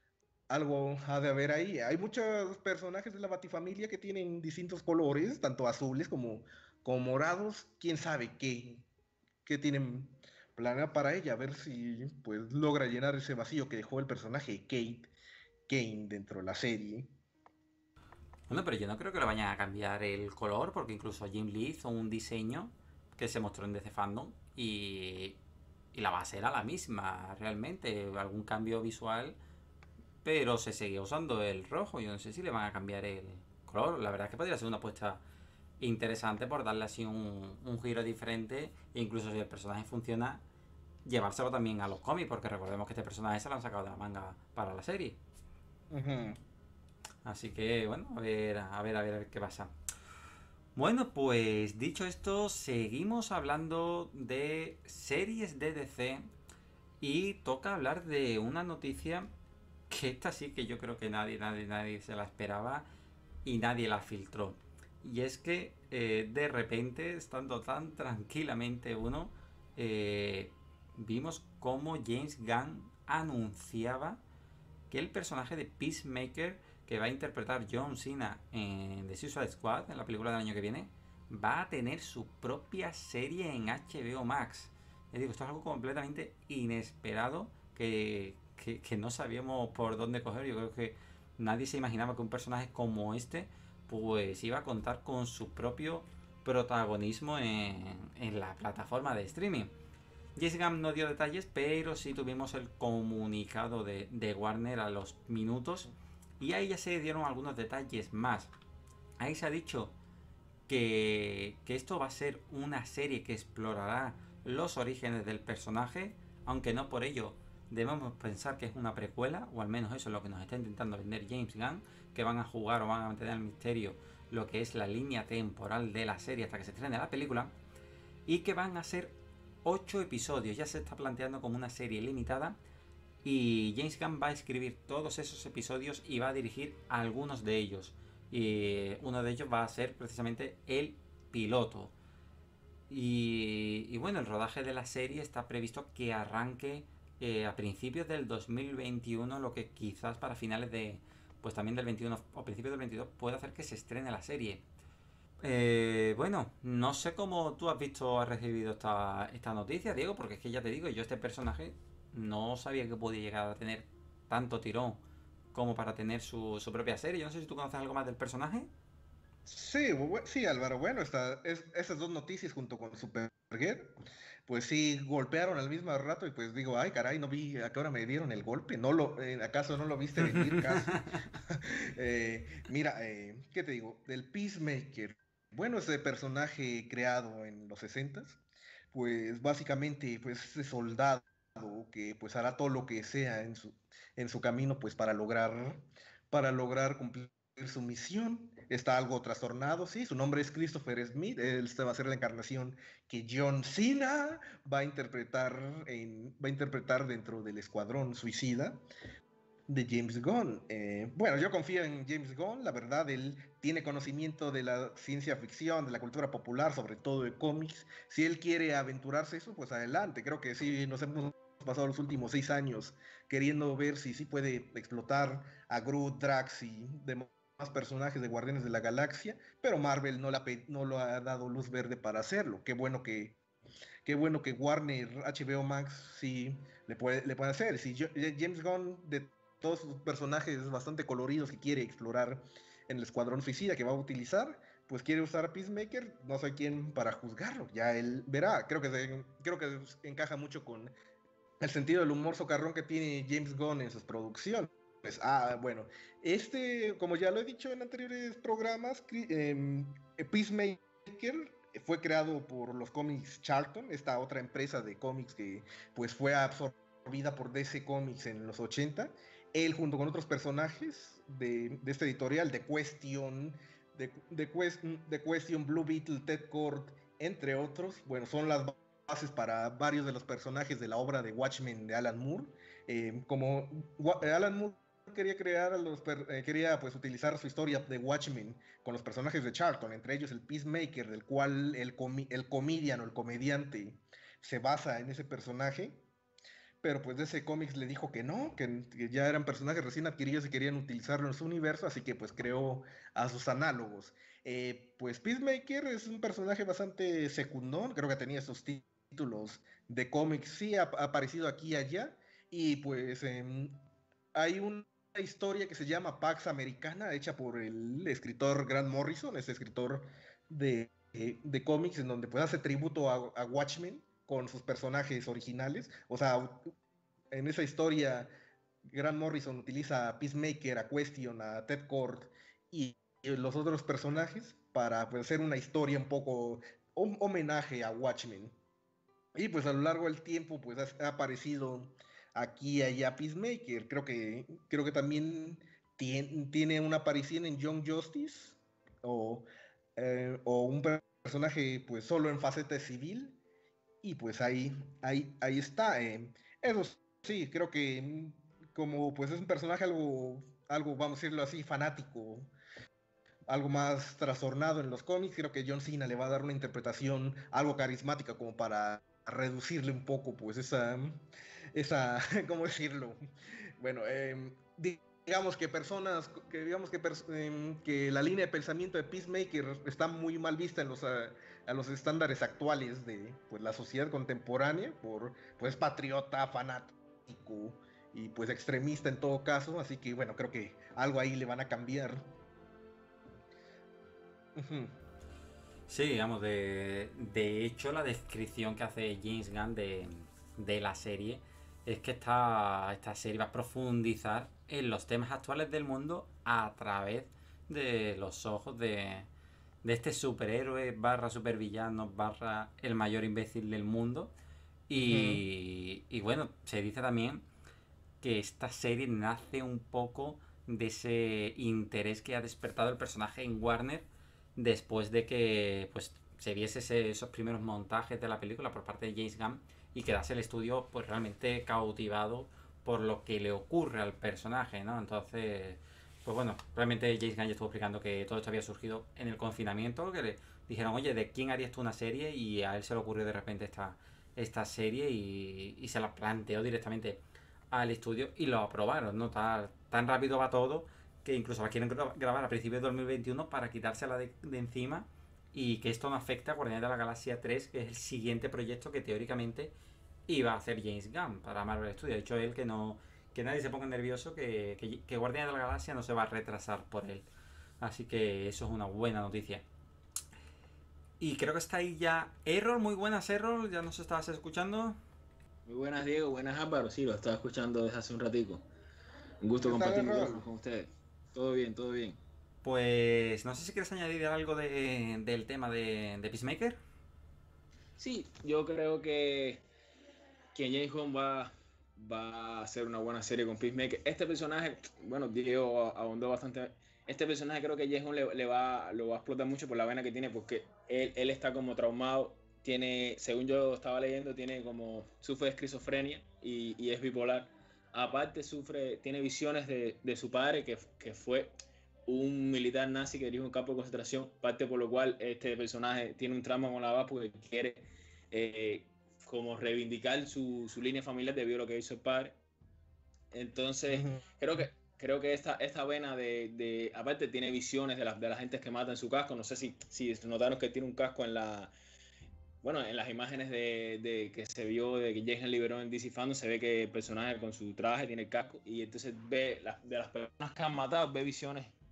algo ha de haber ahí. Hay muchos personajes de la Batifamilia que tienen distintos colores, tanto azules como, como morados. Quién sabe qué, qué tienen planeado para ella, a ver si pues logra llenar ese vacío que dejó el personaje Kate Kane dentro de la serie. Bueno, pero yo no creo que le vayan a cambiar el color, porque incluso Jim Lee hizo un diseño que se mostró en D C Fandom y, y la base era la misma, realmente. Algún cambio visual, pero se seguía usando el rojo. Yo no sé si le van a cambiar el color. La verdad es que podría ser una apuesta interesante por darle así un, un giro diferente. E incluso si el personaje funciona, llevárselo también a los cómics, porque recordemos que este personaje se lo han sacado de la manga para la serie. Ujú. Así que, bueno, a ver, a ver, a ver, a ver qué pasa. Bueno, pues dicho esto, seguimos hablando de series de D C y toca hablar de una noticia que esta sí que yo creo que nadie, nadie, nadie se la esperaba y nadie la filtró. Y es que eh, de repente, estando tan tranquilamente uno, eh, vimos cómo James Gunn anunciaba que el personaje de Peacemaker que va a interpretar John Cena en The Suicide Squad, en la película del año que viene, va a tener su propia serie en H B O Max. Les digo, esto es algo completamente inesperado que, que, que no sabíamos por dónde coger. Yo creo que nadie se imaginaba que un personaje como este pues iba a contar con su propio protagonismo en, en la plataforma de streaming. James Gunn no dio detalles, pero sí tuvimos el comunicado de, de Warner a los minutos y ahí ya se dieron algunos detalles más. Ahí se ha dicho que, que esto va a ser una serie que explorará los orígenes del personaje, aunque no por ello debemos pensar que es una precuela, o al menos eso es lo que nos está intentando vender James Gunn, que van a jugar o van a mantener el misterio lo que es la línea temporal de la serie hasta que se estrene la película, y que van a ser ocho episodios. Ya se está planteando como una serie limitada y James Gunn va a escribir todos esos episodios y va a dirigir algunos de ellos. Y uno de ellos va a ser precisamente el piloto. Y, y bueno, el rodaje de la serie está previsto que arranque eh, a principios del dos mil veintiuno, lo que quizás para finales de, pues también del veintiuno o principios del veintidós puede hacer que se estrene la serie. Eh, bueno, no sé cómo tú has visto o has recibido esta, esta noticia, Diego, porque es que ya te digo, yo este personaje no sabía que podía llegar a tener tanto tirón como para tener su, su propia serie. Yo no sé si tú conoces algo más del personaje. Sí, bu- sí, Álvaro, bueno, esta, es, esas dos noticias junto con Supergirl, pues sí, golpearon al mismo rato y pues digo, ay, caray, no vi a qué hora me dieron el golpe, no lo, eh, ¿acaso no lo viste venir casi? Eh, mira, eh, ¿qué te digo? Del Peacemaker, bueno, ese personaje creado en los sesentas, pues básicamente, pues ese soldado que pues hará todo lo que sea en su, en su camino, pues para lograr, para lograr cumplir su misión. Está algo trastornado, sí, su nombre es Christopher Smith, él este va a ser la encarnación que John Cena va a interpretar, en, va a interpretar dentro del Escuadrón Suicida de James Gunn. Eh, bueno, yo confío en James Gunn, la verdad, él tiene conocimiento de la ciencia ficción, de la cultura popular, sobre todo de cómics. Si él quiere aventurarse eso, pues adelante. Creo que sí, nos hemos pasado los últimos seis años queriendo ver si sí puede explotar a Groot, Drax y demás personajes de Guardianes de la Galaxia, pero Marvel no, la, no lo ha dado luz verde para hacerlo. Qué bueno que qué bueno que Warner, H B O Max, sí le puede, le puede hacer. Si yo, James Gunn, de todos sus personajes bastante coloridos que quiere explorar en el Escuadrón Suicida que va a utilizar, pues quiere usar a Peacemaker, no soy quien para juzgarlo, ya él verá. Creo que, se, creo que encaja mucho con el sentido del humor socarrón que tiene James Gunn en sus producciones. Ah, bueno, este, como ya lo he dicho en anteriores programas, eh, Peacemaker fue creado por los cómics Charlton, esta otra empresa de cómics que pues fue absorbida por D C Comics en los ochenta. Él junto con otros personajes de, de esta editorial, de Question, de, de, Question, de Question, Blue Beetle, Ted Kord, entre otros, bueno, son las bases para varios de los personajes de la obra de Watchmen de Alan Moore. Eh, como Alan Moore quería crear a los eh, quería pues utilizar su historia de Watchmen con los personajes de Charlton, entre ellos el Peacemaker, del cual el, comi el comedian o el comediante se basa en ese personaje, pero pues D C Comics le dijo que no, que, que ya eran personajes recién adquiridos y querían utilizarlo en su universo, así que pues creó a sus análogos. Eh, pues Peacemaker es un personaje bastante secundón, creo que tenía sus títulos de cómics, sí ha, ha aparecido aquí y allá, y pues eh, hay una historia que se llama Pax Americana, hecha por el escritor Grant Morrison, ese escritor de, de, de cómics, en donde pues hace tributo a, a Watchmen con sus personajes originales. O sea, en esa historia, Grant Morrison utiliza a Peacemaker, a Question, a Ted Kord y, y los otros personajes para pues, hacer una historia un poco, un homenaje a Watchmen. Y pues a lo largo del tiempo, pues ha, ha aparecido aquí y allá Peacemaker. Creo que, creo que también tiene, tiene una aparición en Young Justice o, eh, o un personaje pues solo en faceta civil. Y pues ahí, ahí, ahí está. Eh. Eso sí, creo que mm, como pues es un personaje algo, algo, vamos a decirlo así, fanático, algo más trastornado en los cómics, creo que John Cena le va a dar una interpretación algo carismática como para reducirle un poco pues esa, esa, ¿cómo decirlo? Bueno, eh, digamos que personas, que digamos que, pers eh, que la línea de pensamiento de Peacemaker está muy mal vista en los, uh, a los estándares actuales de pues, la sociedad contemporánea, por pues patriota, fanático y pues extremista en todo caso, así que bueno, creo que algo ahí le van a cambiar. Uh-huh. Sí, digamos, de, de hecho la descripción que hace James Gunn de, de la serie es que esta, esta serie va a profundizar en los temas actuales del mundo a través de los ojos de, de este superhéroe barra supervillano barra el mayor imbécil del mundo. Uh-huh. Y, y bueno, se dice también que esta serie nace un poco de ese interés que ha despertado el personaje en Warner después de que pues se viese ese, esos primeros montajes de la película por parte de James Gunn y quedase el estudio pues realmente cautivado por lo que le ocurre al personaje, ¿no? Entonces, pues bueno, realmente James Gunn ya estuvo explicando que todo esto había surgido en el confinamiento, que le dijeron, oye, ¿de quién harías tú una serie? Y a él se le ocurrió de repente esta, esta serie y, y se la planteó directamente al estudio y lo aprobaron, ¿no? Tan, tan rápido va todo que incluso la quieren grabar a principios de dos mil veintiuno para quitársela de, de encima y que esto no afecte a Guardianes de la Galaxia tres, que es el siguiente proyecto que teóricamente iba a hacer James Gunn para Marvel Studios. Ha dicho él que no que nadie se ponga nervioso, que, que, que Guardianes de la Galaxia no se va a retrasar por él. Así que eso es una buena noticia. Y creo que está ahí ya Errol, muy buenas Errol, ya nos estabas escuchando. Muy buenas, Diego. Buenas, Álvaro. Sí, lo estaba escuchando desde hace un ratico. Un gusto ¿Qué tal, compartir Errol? micrófonos con ustedes. Todo bien, todo bien. Pues no sé si quieres añadir algo de, del tema de, de Peacemaker. Sí, yo creo que, que James Gunn va, va a hacer una buena serie con Peacemaker. Este personaje, bueno, Diego ahondó bastante. Este personaje creo que James Gunn le, le va, lo va a explotar mucho por la vena que tiene, porque él, él está como traumado. Tiene, según yo estaba leyendo, tiene como, sufre de esquizofrenia y, y es bipolar. Aparte sufre, tiene visiones de, de su padre, que, que fue un militar nazi que dirige un campo de concentración, parte por lo cual este personaje tiene un trauma con la base porque quiere eh, como reivindicar su, su línea familiar debido a lo que hizo el padre. Entonces, Uh-huh. creo que creo que esta, esta vena de, de aparte tiene visiones de las de la gente que mata en su casco. No sé si, si notaron que tiene un casco en la bueno, en las imágenes de, de que se vio de que Jason liberó en D C Fandom, se ve que el personaje con su traje tiene el casco y entonces ve las, de las personas que han matado, ve visiones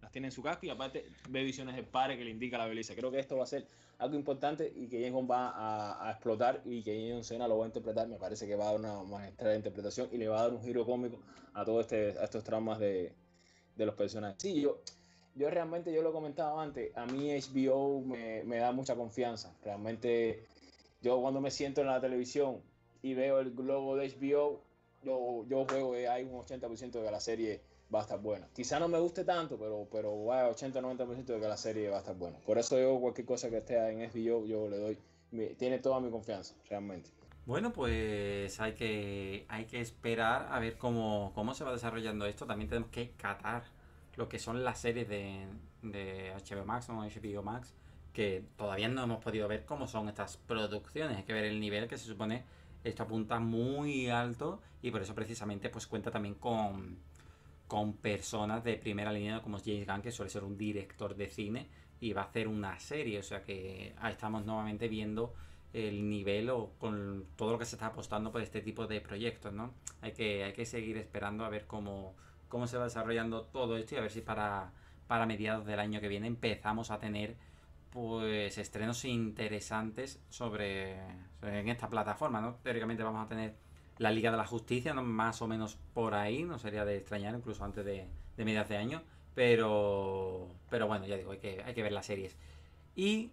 las tiene en su casco y aparte ve visiones del padre que le indica la belleza. Creo que esto va a ser algo importante y que James Gunn va a, a explotar y que John Cena lo va a interpretar. Me parece que va a dar una magistral interpretación y le va a dar un giro cómico a todos este, a estos traumas de, de los personajes. Sí, yo, yo realmente, yo lo comentaba antes, a mí H B O me, me da mucha confianza. Realmente yo cuando me siento en la televisión y veo el logo de H B O, yo, yo juego que hay un ochenta por ciento de que la serie va a estar buena. Quizá no me guste tanto, pero, pero vaya, ochenta a noventa por ciento de que la serie va a estar buena. Por eso yo cualquier cosa que esté en H B O, yo le doy, me, tiene toda mi confianza, realmente. Bueno, pues hay que, hay que esperar a ver cómo, cómo se va desarrollando esto. También tenemos que catar lo que son las series de, de H B O Max o H B O Max, que todavía no hemos podido ver cómo son estas producciones. Hay que ver el nivel que se supone esto apunta muy alto y por eso precisamente pues cuenta también con, con personas de primera línea como James Gunn, que suele ser un director de cine y va a hacer una serie. O sea que ahí estamos nuevamente viendo el nivel o con todo lo que se está apostando por este tipo de proyectos, ¿no? Hay que, hay que seguir esperando a ver cómo, cómo se va desarrollando todo esto y a ver si para, para mediados del año que viene empezamos a tener pues estrenos interesantes sobre, sobre en esta plataforma, ¿no? Teóricamente vamos a tener la Liga de la Justicia, ¿no? Más o menos por ahí, no sería de extrañar, incluso antes de, de mediados de año, pero pero bueno, ya digo, hay que, hay que ver las series. Y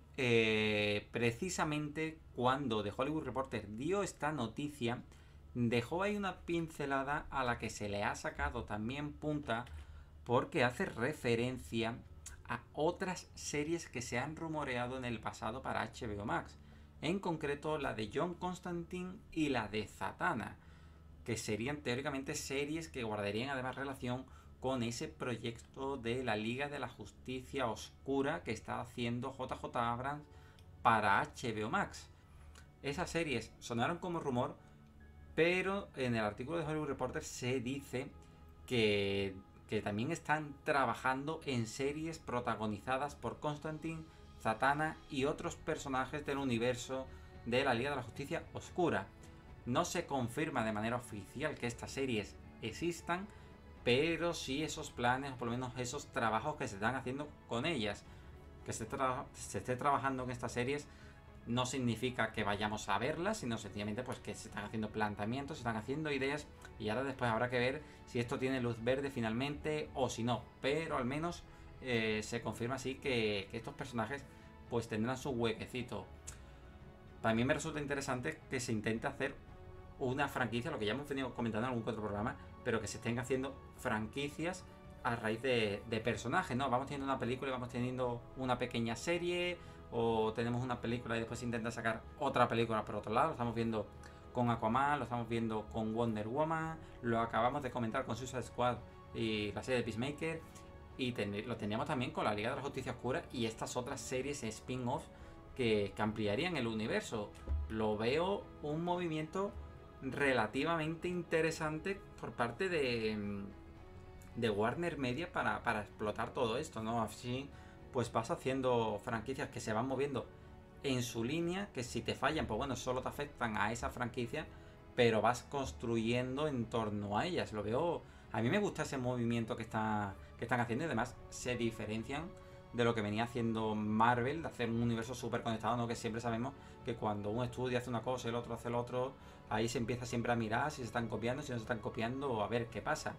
eh, precisamente cuando The Hollywood Reporter dio esta noticia, dejó ahí una pincelada a la que se le ha sacado también punta, porque hace referencia a otras series que se han rumoreado en el pasado para H B O Max. En concreto la de John Constantine y la de Zatanna, que serían teóricamente series que guardarían además relación con ese proyecto de la Liga de la Justicia Oscura que está haciendo J J Abrams para H B O Max. Esas series sonaron como rumor, pero en el artículo de Hollywood Reporter se dice que, que también están trabajando en series protagonizadas por Constantine, Zatanna y otros personajes del universo de la Liga de la Justicia Oscura. No se confirma de manera oficial que estas series existan, pero sí esos planes, o por lo menos esos trabajos que se están haciendo con ellas. Que se, tra se esté trabajando en estas series no significa que vayamos a verlas, sino sencillamente pues que se están haciendo planteamientos, se están haciendo ideas y ahora después habrá que ver si esto tiene luz verde finalmente o si no. Pero al menos eh, se confirma así que, que estos personajes pues tendrán su huequecito. Para mí me resulta interesante que se intente hacer una franquicia, lo que ya hemos venido comentando en algún otro programa, pero que se estén haciendo franquicias a raíz de, de personajes, ¿no? Vamos teniendo una película y vamos teniendo una pequeña serie, o tenemos una película y después se intenta sacar otra película por otro lado. Lo estamos viendo con Aquaman, lo estamos viendo con Wonder Woman, lo acabamos de comentar con Suicide Squad y la serie de Peacemaker, y ten lo teníamos también con la Liga de la Justicia Oscura y estas otras series spin-off que, que ampliarían el universo. Lo veo un movimiento relativamente interesante por parte de, de Warner Media para, para explotar todo esto, ¿no? Así pues vas haciendo franquicias que se van moviendo en su línea, que si te fallan, pues bueno, solo te afectan a esa franquicia, pero vas construyendo en torno a ellas. Lo veo, a mí me gusta ese movimiento que, está, que están haciendo y además se diferencian de lo que venía haciendo Marvel, de hacer un universo súper conectado, ¿no? Que siempre sabemos que cuando un estudio hace una cosa y el otro hace el otro, ahí se empieza siempre a mirar si se están copiando, si no se están copiando, a ver qué pasa.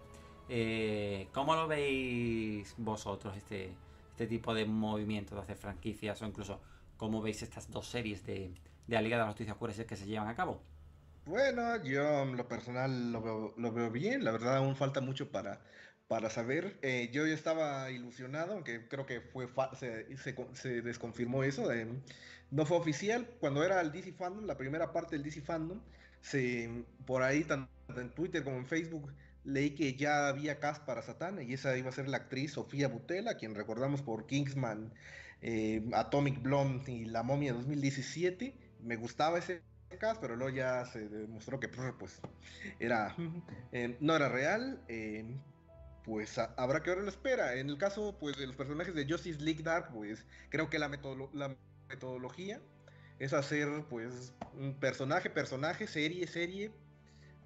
Eh, ¿Cómo lo veis vosotros este, este tipo de movimiento de hacer franquicias, o incluso cómo veis estas dos series de, de la Liga de la Justicia Oscura que se llevan a cabo? Bueno, yo en lo personal lo veo, lo veo bien, la verdad aún falta mucho para, para saber. Eh, yo ya estaba ilusionado, aunque creo que fue se, se, se desconfirmó eso, eh, no fue oficial. Cuando era el D C Fandom, la primera parte del D C Fandom, se, por ahí tanto en Twitter como en Facebook leí que ya había cast para Zatanna y esa iba a ser la actriz Sofía Boutella, quien recordamos por Kingsman, eh, Atomic Blonde y La Momia dos mil diecisiete. Me gustaba ese cast, pero luego ya se demostró que pues era eh, no era real. Eh, pues a, habrá que ver la espera. En el caso pues de los personajes de Justice League Dark, pues creo que la, metodolo la metodología es hacer pues un personaje, personaje, serie, serie,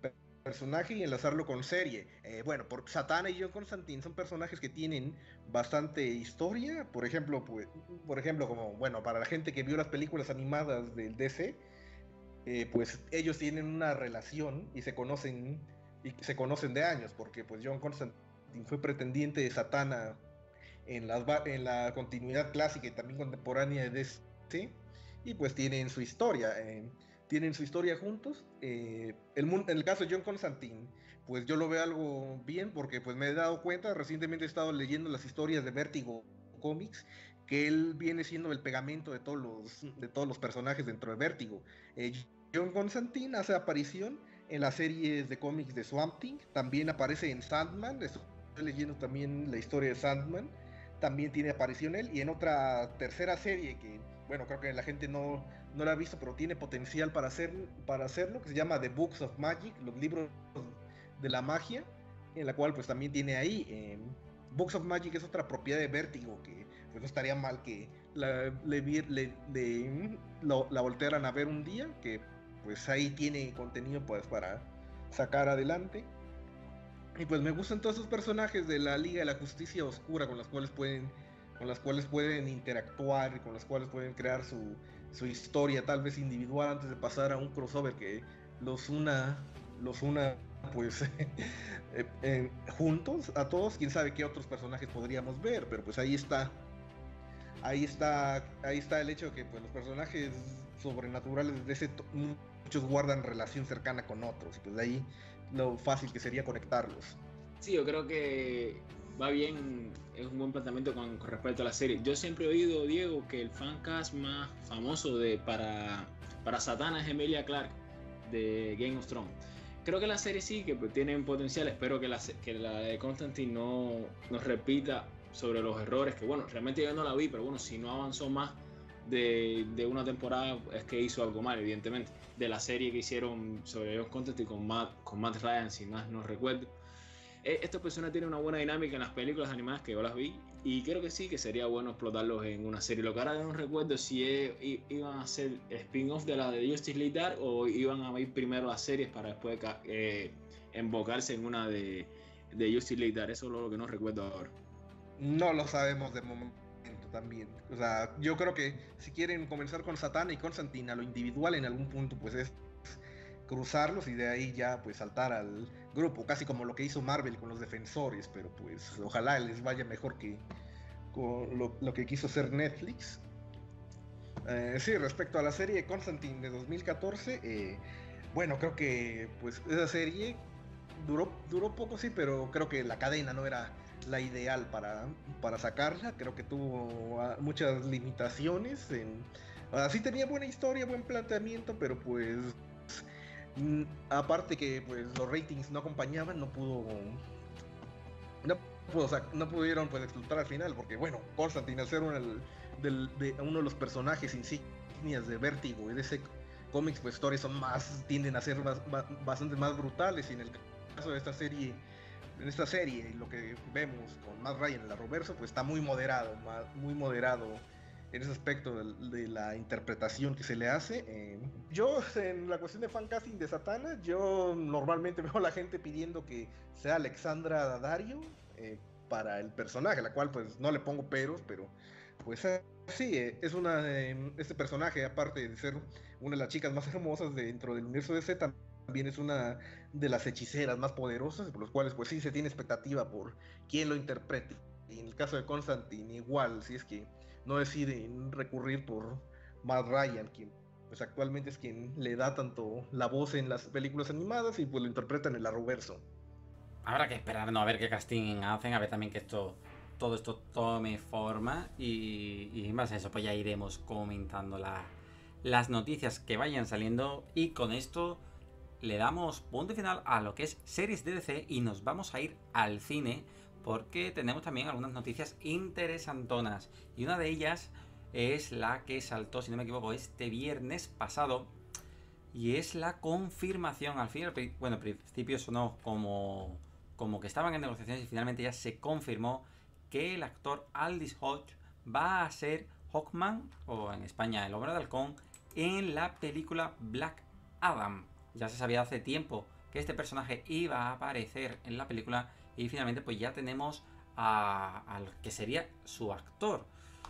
personaje y enlazarlo con serie. Eh, bueno, porque Satana y John Constantine son personajes que tienen bastante historia. Por ejemplo, pues, por ejemplo, como, bueno, para la gente que vio las películas animadas del D C, eh, pues ellos tienen una relación y se conocen y se conocen de años, porque pues John Constantine fue pretendiente de Satana en, las, en la continuidad clásica y también contemporánea de D C, y pues tienen su historia. Eh, tienen su historia juntos. Eh, el, en el caso de John Constantine, pues yo lo veo algo bien porque pues me he dado cuenta, recientemente he estado leyendo las historias de Vertigo Comics, que él viene siendo el pegamento de todos los, de todos los personajes dentro de Vertigo. Eh, John Constantine hace aparición en las series de cómics de Swamp Thing, también aparece en Sandman, estoy leyendo también la historia de Sandman, también tiene aparición él, y en otra tercera serie que, bueno, creo que la gente no, no la ha visto, pero tiene potencial para, hacer, para hacerlo, que se llama The Books of Magic, los libros de la magia, en la cual pues también tiene ahí. Eh, Books of Magic es otra propiedad de Vértigo, que pues no estaría mal que la, le, le, le, lo, la voltearan a ver un día, que pues ahí tiene contenido pues para sacar adelante. Y pues me gustan todos esos personajes de la Liga de la Justicia Oscura con las cuales pueden, con las cuales pueden interactuar y con las cuales pueden crear su, su historia, tal vez individual, antes de pasar a un crossover que los una, los una pues eh, eh, juntos a todos. Quién sabe qué otros personajes podríamos ver, pero pues ahí está. Ahí está, ahí está el hecho de que pues, los personajes sobrenaturales de ese muchos guardan relación cercana con otros, y pues de ahí lo fácil que sería conectarlos. Sí, yo creo que va bien, es un buen planteamiento con, con respecto a la serie. Yo siempre he oído, Diego, que el fancast más famoso de, para, para Satana es Emilia Clarke, de Game of Thrones. Creo que la serie sí, que pues, tiene potencial. Espero que la, que la de Constantine no, no repita sobre los errores, que bueno, realmente yo no la vi, pero bueno, si no avanzó más de, de una temporada es que hizo algo mal, evidentemente. De la serie que hicieron sobre John Constantine con Matt, con Matt Ryan, si más no recuerdo. Eh, esta persona tiene una buena dinámica en las películas animadas que yo las vi, y creo que sí, que sería bueno explotarlos en una serie. Lo que ahora no recuerdo si es, iban a hacer spin-off de la de Justice League Dark o iban a ir primero las series para después eh, embocarse en una de, de Justice League Dark. Eso es lo que no recuerdo ahora. No lo sabemos de momento también. O sea, yo creo que si quieren comenzar con Satana y Constantine a lo individual en algún punto, pues es cruzarlos y de ahí ya pues saltar al grupo, casi como lo que hizo Marvel con los Defensores, pero pues ojalá les vaya mejor que con lo, lo que quiso hacer Netflix. Eh, sí, respecto a la serie de Constantine de dos mil catorce, eh, bueno, creo que pues esa serie duró, duró poco, sí, pero creo que la cadena no era la ideal para, para sacarla. Creo que tuvo uh, muchas limitaciones. En, uh, sí tenía buena historia, buen planteamiento, pero pues mm, aparte que pues los ratings no acompañaban, no pudo no, pudo, o sea, no pudieron pues explotar al final, porque bueno, Constantine, al ser uno, del, de, uno de los personajes insignias de Vértigo y de ese cómics, pues historias son más, tienden a ser más, más, bastante más brutales, y en el caso de esta serie en esta serie, lo que vemos con Matt Ryan en la Roverso, pues está muy moderado, muy moderado en ese aspecto de, de la interpretación que se le hace. Eh, yo, en la cuestión de fancasting de Satana, yo normalmente veo a la gente pidiendo que sea Alexandra Daddario eh, para el personaje, a la cual pues no le pongo peros, pero pues eh, sí, eh, es una, eh, este personaje, aparte de ser una de las chicas más hermosas dentro del universo de Z, también es una de las hechiceras más poderosas, por los cuales pues sí se tiene expectativa por quién lo interprete. Y en el caso de Constantine igual, si es que no deciden recurrir por Matt Ryan, quien pues actualmente es quien le da tanto la voz en las películas animadas y pues lo interpretan en la Roverso. Habrá que esperar, ¿no? A ver qué casting hacen, a ver también que esto todo esto tome forma, y, y más a eso pues ya iremos comentando la, las noticias que vayan saliendo, y con esto le damos punto final a lo que es series de D C y nos vamos a ir al cine, porque tenemos también algunas noticias interesantonas, y una de ellas es la que saltó, si no me equivoco, este viernes pasado, y es la confirmación. Al fin, bueno, al principio sonó como, como que estaban en negociaciones, y finalmente ya se confirmó que el actor Aldis Hodge va a ser Hawkman, o en España el Hombre de Halcón, en la película Black Adam. Ya se sabía hace tiempo que este personaje iba a aparecer en la película y finalmente pues ya tenemos al que sería su actor.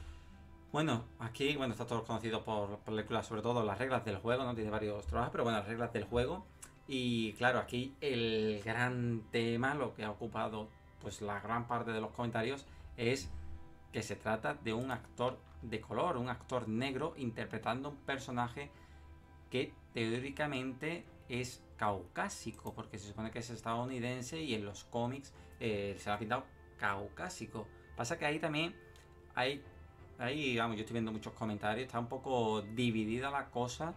Bueno, aquí bueno está todo conocido por películas, sobre todo las reglas del juego, ¿no? Tiene varios trabajos, pero bueno, las reglas del juego. Y claro, aquí el gran tema, lo que ha ocupado pues la gran parte de los comentarios, es que se trata de un actor de color, un actor negro interpretando un personaje que teóricamente es caucásico, porque se supone que es estadounidense y en los cómics eh, se lo ha pintado caucásico. Pasa que ahí también hay, ahí vamos, yo estoy viendo muchos comentarios, está un poco dividida la cosa,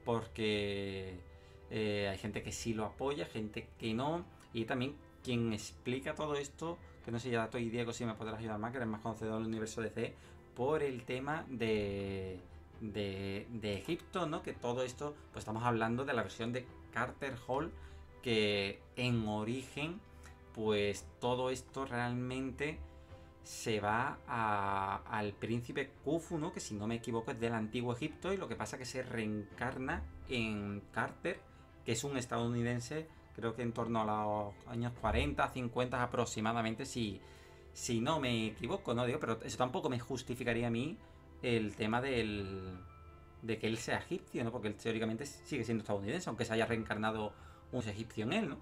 porque eh, hay gente que sí lo apoya, gente que no, y también quien explica todo esto, que no sé, ya estoy Diego, si me podrás ayudar más, que eres más conocedor del universo D C, por el tema de, de, de Egipto, ¿no? Que todo esto, pues estamos hablando de la versión de Carter Hall, que en origen, pues todo esto realmente se va a, al príncipe Khufu, ¿no? Que si no me equivoco es del antiguo Egipto, y lo que pasa es que se reencarna en Carter, que es un estadounidense, creo que en torno a los años cuarenta, cincuenta aproximadamente, si, si no me equivoco, ¿no? Digo, pero eso tampoco me justificaría a mí el tema del, de que él sea egipcio, ¿no? Porque él teóricamente sigue siendo estadounidense, aunque se haya reencarnado un egipcio en él, ¿no?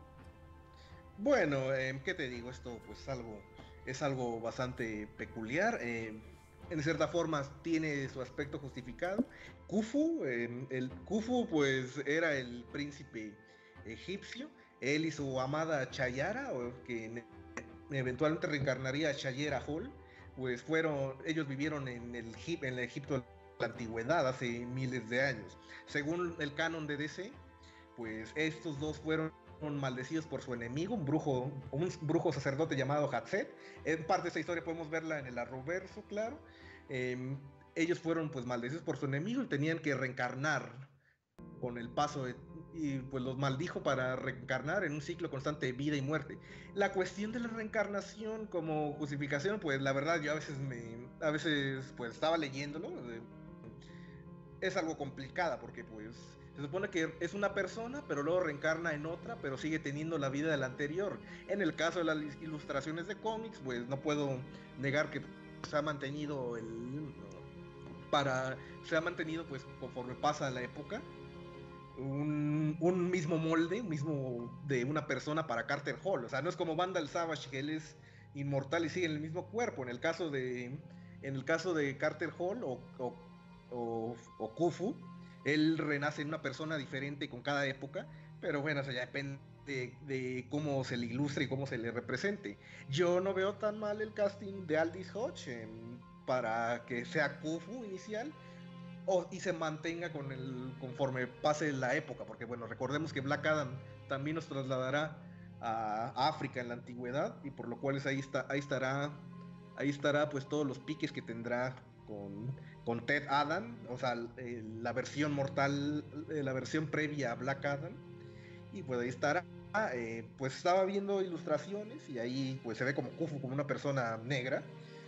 Bueno, eh, ¿qué te digo? Esto pues algo, es algo bastante peculiar. Eh, en cierta forma tiene su aspecto justificado. Khufu, eh, el Khufu pues era el príncipe egipcio. Él y su amada Chayara, o que eventualmente reencarnaría a Chayera Hall, pues fueron, ellos vivieron en el, en el Egipto de la antigüedad hace miles de años. Según el canon de D C, pues estos dos fueron maldecidos por su enemigo, un brujo, un brujo sacerdote llamado Hatset. En parte de esta historia podemos verla en el Arrowverso, claro. Eh, ellos fueron pues maldecidos por su enemigo y tenían que reencarnar con el paso de, y pues los maldijo para reencarnar en un ciclo constante de vida y muerte. La cuestión de la reencarnación como justificación, pues la verdad yo a veces me, a veces pues estaba leyéndolo, eh, es algo complicada porque pues se supone que es una persona, pero luego reencarna en otra, pero sigue teniendo la vida de la anterior. En el caso de las ilustraciones de cómics, pues no puedo negar que se ha mantenido el para se ha mantenido pues conforme pasa la época un, un mismo molde, un mismo de una persona para Carter Hall. O sea, no es como Vandal Savage, que él es inmortal y sigue en el mismo cuerpo. En el caso de en el caso de Carter Hall o, o, o, o Khufu, él renace en una persona diferente con cada época, pero bueno, o sea, ya depende de, de cómo se le ilustre y cómo se le represente. Yo no veo tan mal el casting de Aldis Hodge eh, para que sea Khufu inicial o, y se mantenga con el conforme pase la época, porque bueno, recordemos que Black Adam también nos trasladará a África en la antigüedad, y por lo cual es ahí, está, ahí estará ahí estará pues todos los piques que tendrá con, con Ted Adam, o sea, eh, la versión mortal, eh, la versión previa a Black Adam, y pues ahí estará. Eh, pues estaba viendo ilustraciones y ahí pues se ve como Khufu como una persona negra,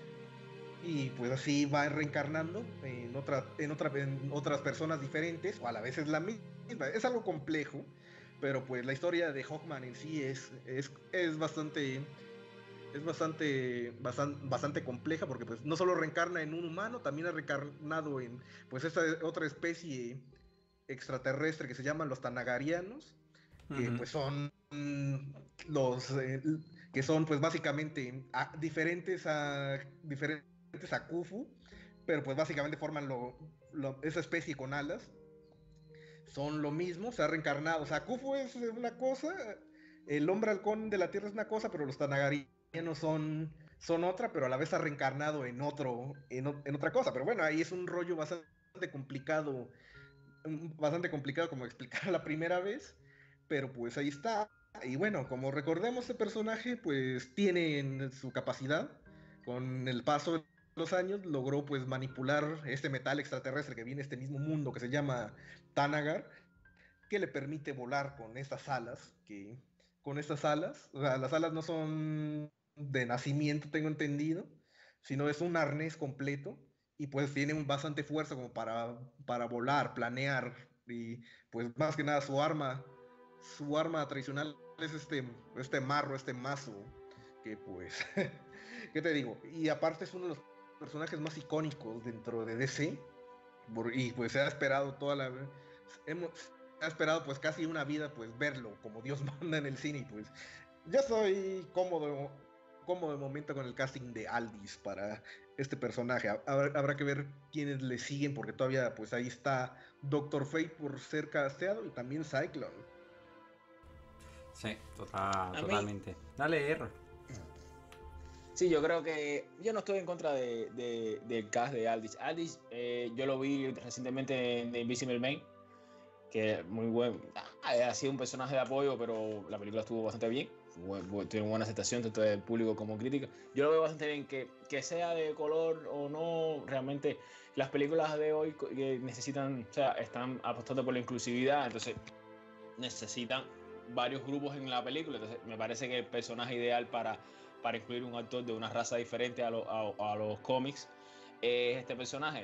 y pues así va reencarnando en, otra, en, otra, en otras personas diferentes, o a la vez es la misma. Es algo complejo, pero pues la historia de Hawkman en sí es, es, es bastante es bastante, bastante, bastante compleja, porque pues no solo reencarna en un humano, también ha reencarnado en pues esta otra especie extraterrestre que se llaman los Tanagarianos, que uh-huh. pues son los eh, que son pues básicamente a, diferentes a diferentes a Khufu, pero pues básicamente forman lo, lo, esa especie con alas. Son lo mismo, se ha reencarnado. O sea, Khufu es una cosa, el hombre halcón de la Tierra es una cosa, pero los Tanagarianos son, son otra, pero a la vez ha reencarnado en otro, en, en otra cosa. Pero bueno, ahí es un rollo bastante complicado, bastante complicado como explicar la primera vez, pero pues ahí está. Y bueno, como recordemos, este personaje pues tiene su capacidad, con el paso de los años logró pues manipular este metal extraterrestre que viene de este mismo mundo que se llama Tanagar, que le permite volar con estas alas, que con estas alas, o sea, las alas no son de nacimiento, tengo entendido, sino es un arnés completo, y pues tiene bastante fuerza como para, para volar, planear, y pues más que nada su arma, su arma tradicional es este, este marro, este mazo, que pues, ¿qué te digo? Y aparte es uno de los personajes más icónicos dentro de D C, y pues se ha esperado toda la... Hemos, se ha esperado pues casi una vida pues verlo como Dios manda en el cine, y pues yo soy cómodo, cómodo de momento con el casting de Aldis para este personaje. Habrá, habrá que ver quiénes le siguen, porque todavía pues ahí está Doctor Fate por ser casteado y también Cyclone. Sí, total, totalmente. Mí... Dale, R. Sí, yo creo que yo no estoy en contra de, de, del cast de Aldis. Aldis, eh, yo lo vi recientemente en The Invisible Man, que muy buen, ha sido un personaje de apoyo, pero la película estuvo bastante bien, tiene buena aceptación tanto del público como crítica. Yo lo veo bastante bien, que, que sea de color o no, realmente las películas de hoy que necesitan, o sea, están apostando por la inclusividad, entonces necesitan varios grupos en la película, entonces me parece que el personaje ideal para, para incluir un actor de una raza diferente a, lo, a, a los cómics es este personaje,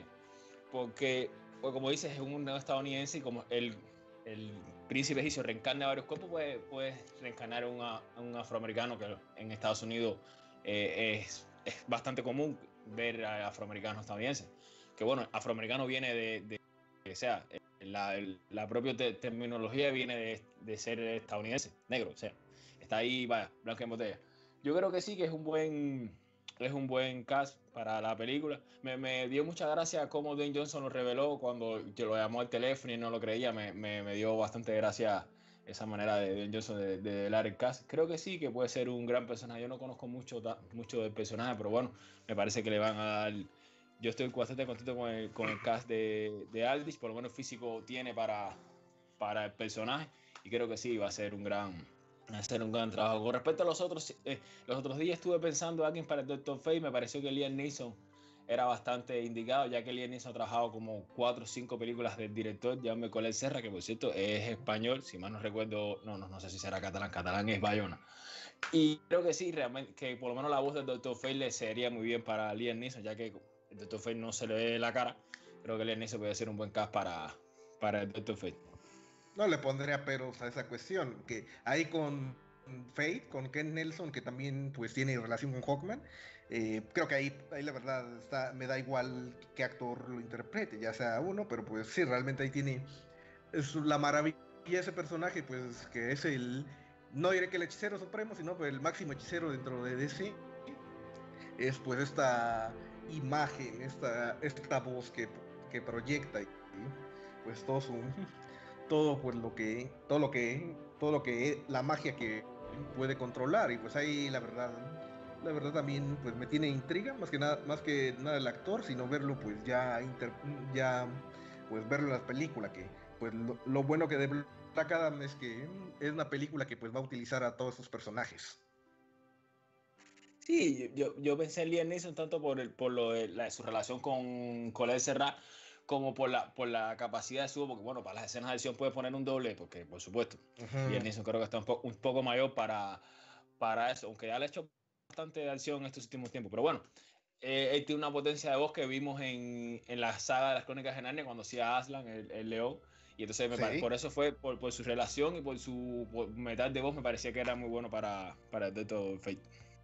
porque pues como dices, es un estadounidense y como el, el príncipe egipcio reencarna varios cuerpos, puede, puede reencarnar a un, a un afroamericano, que en Estados Unidos eh, es, es bastante común ver a afroamericanos estadounidenses. Que bueno, afroamericano viene de, de, de o sea, la, la propia te, terminología viene de, de ser estadounidense, negro, o sea, está ahí, vaya, blanco en botella. Yo creo que sí, que es un buen... es un buen cast para la película. Me, me dio mucha gracia cómo Dwayne Johnson lo reveló cuando yo lo llamó al teléfono y no lo creía. Me, me, me dio bastante gracia esa manera de Dwayne Johnson de, de dar el cast. Creo que sí, que puede ser un gran personaje. Yo no conozco mucho, mucho del personaje, pero bueno, me parece que le van a dar... Yo estoy bastante contento con el, con el cast de, de Aldis, por lo menos físico tiene para, para el personaje, y creo que sí, va a ser un gran... hacer un gran trabajo. Con respecto a los otros, eh, los otros días estuve pensando a alguien para el Doctor Fate, me pareció que Liam Neeson era bastante indicado, ya que Liam Neeson ha trabajado como cuatro o cinco películas del director Jaume Collet Serra, que por cierto es español, si mal no recuerdo, no, no, no sé si será catalán, catalán es Bayona. Y creo que sí, realmente, que por lo menos la voz del Doctor Fate le sería muy bien para Liam Neeson, ya que el Doctor Fate no se le ve la cara. Creo que Liam Neeson puede ser un buen cast para, para el Doctor Fate. No le pondría peros a esa cuestión, que ahí con Fate, con Ken Nelson, que también pues tiene relación con Hawkman, eh, creo que ahí, ahí la verdad está, me da igual qué actor lo interprete, ya sea uno, pero pues sí, realmente ahí tiene es la maravilla de ese personaje, pues que es el, no diré que el hechicero supremo, sino pues, el máximo hechicero dentro de D C, es pues esta imagen, esta, esta voz que, que proyecta y pues todo su... todo pues lo que todo lo que todo lo que la magia que puede controlar, y pues ahí la verdad la verdad también pues me tiene intriga más que nada más que nada el actor, sino verlo pues ya inter, ya pues verlo en las películas, que pues lo, lo bueno que de Black Adam es que es una película que pues va a utilizar a todos esos personajes. Sí, yo, yo pensé en Liam Neeson tanto por, el, por lo de la, su relación con Collet Serra, como por la, por la capacidad de su, porque bueno, para las escenas de acción puede poner un doble, porque por supuesto, uh-huh. Liam Neeson creo que está un, po, un poco mayor para, para eso, aunque ya le ha hecho bastante de acción en estos últimos tiempos, pero bueno, eh, él tiene una potencia de voz que vimos en, en la saga de las Crónicas de Narnia cuando hacía Aslan, el, el león, y entonces me sí. por eso fue, por, por su relación y por su por metal de voz, me parecía que era muy bueno para, para el Doctor Fate.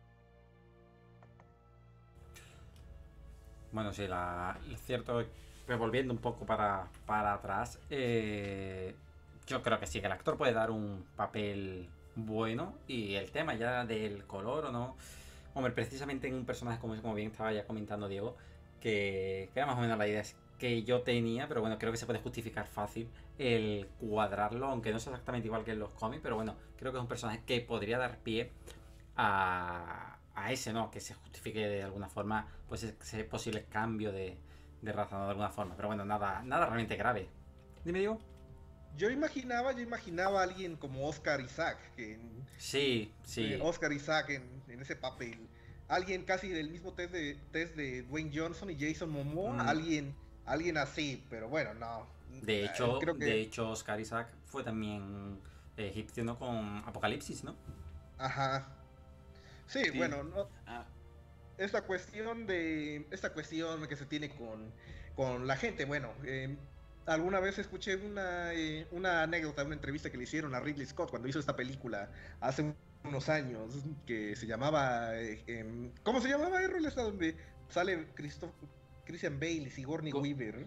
Bueno, sí, la, lo cierto es que volviendo un poco para, para atrás, eh, yo creo que sí, que el actor puede dar un papel bueno, y el tema ya del color o no, hombre, precisamente en un personaje como, como bien estaba ya comentando Diego, que, que era más o menos la idea que yo tenía, pero bueno, creo que se puede justificar fácil el cuadrarlo, aunque no es exactamente igual que en los cómics, pero bueno, creo que es un personaje que podría dar pie a... a ese, ¿no? Que se justifique de alguna forma pues ese posible cambio de, de raza, ¿no? De alguna forma, pero bueno, nada, nada realmente grave. Dime, Diego. Yo imaginaba, yo imaginaba a alguien como Oscar Isaac, que en, sí, sí. Eh, Oscar Isaac en, en ese papel, alguien casi del mismo test de, test de Dwayne Johnson y Jason Momoa, mm. alguien, alguien así, pero bueno, no. De hecho, creo que... de hecho Oscar Isaac fue también egipcio, ¿no? Con Apocalipsis, ¿no? Ajá. Sí, sí, bueno, no, ah. esta cuestión de esta cuestión que se tiene con, con la gente, bueno, eh, alguna vez escuché una, eh, una anécdota, una entrevista que le hicieron a Ridley Scott cuando hizo esta película hace unos años, que se llamaba, eh, em, ¿cómo se llamaba, Errol? Esta donde sale Christoph, Christian Bale y Sigourney Go- Weaver.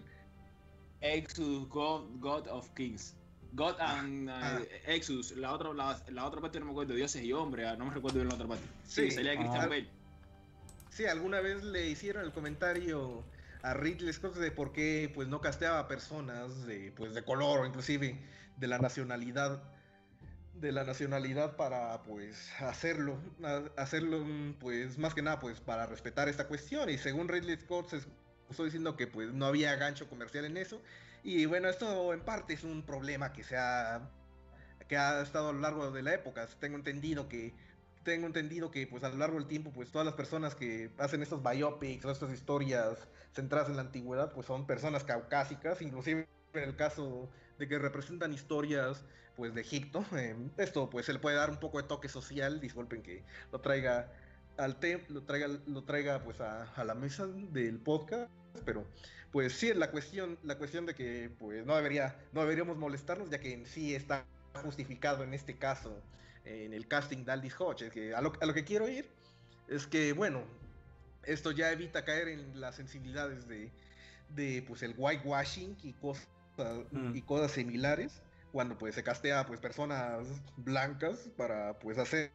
Exodus, God, God of Kings. God and Ah, uh, Exodus, la otra, la, la otra parte no me acuerdo, dioses y hombres, ah, no me recuerdo bien la otra parte. Sí, sí, salía Christian Ah. Bale. sí, alguna vez le hicieron el comentario a Ridley Scott de por qué pues no casteaba personas de, pues, de color o inclusive de la nacionalidad de la nacionalidad para pues hacerlo, hacerlo pues más que nada pues para respetar esta cuestión, y según Ridley Scott se estuvo diciendo que pues no había gancho comercial en eso, y bueno, esto en parte es un problema que se ha que ha estado a lo largo de la época. Tengo entendido que tengo entendido que pues a lo largo del tiempo pues todas las personas que hacen estos biopics o estas historias centradas en la antigüedad pues son personas caucásicas, inclusive en el caso de que representan historias pues de Egipto. Eh, esto pues se le puede dar un poco de toque social, disculpen que lo traiga al te lo traiga lo traiga pues a, a la mesa del podcast, pero pues sí, la cuestión la cuestión de que pues no debería no deberíamos molestarnos, ya que en sí está justificado en este caso, en el casting de Aldis Hodge. Que a, lo, a lo que quiero ir es que, bueno, esto ya evita caer en las sensibilidades de, de pues, el whitewashing y cosas, Mm. y cosas similares, cuando pues se castea pues personas blancas para pues hacer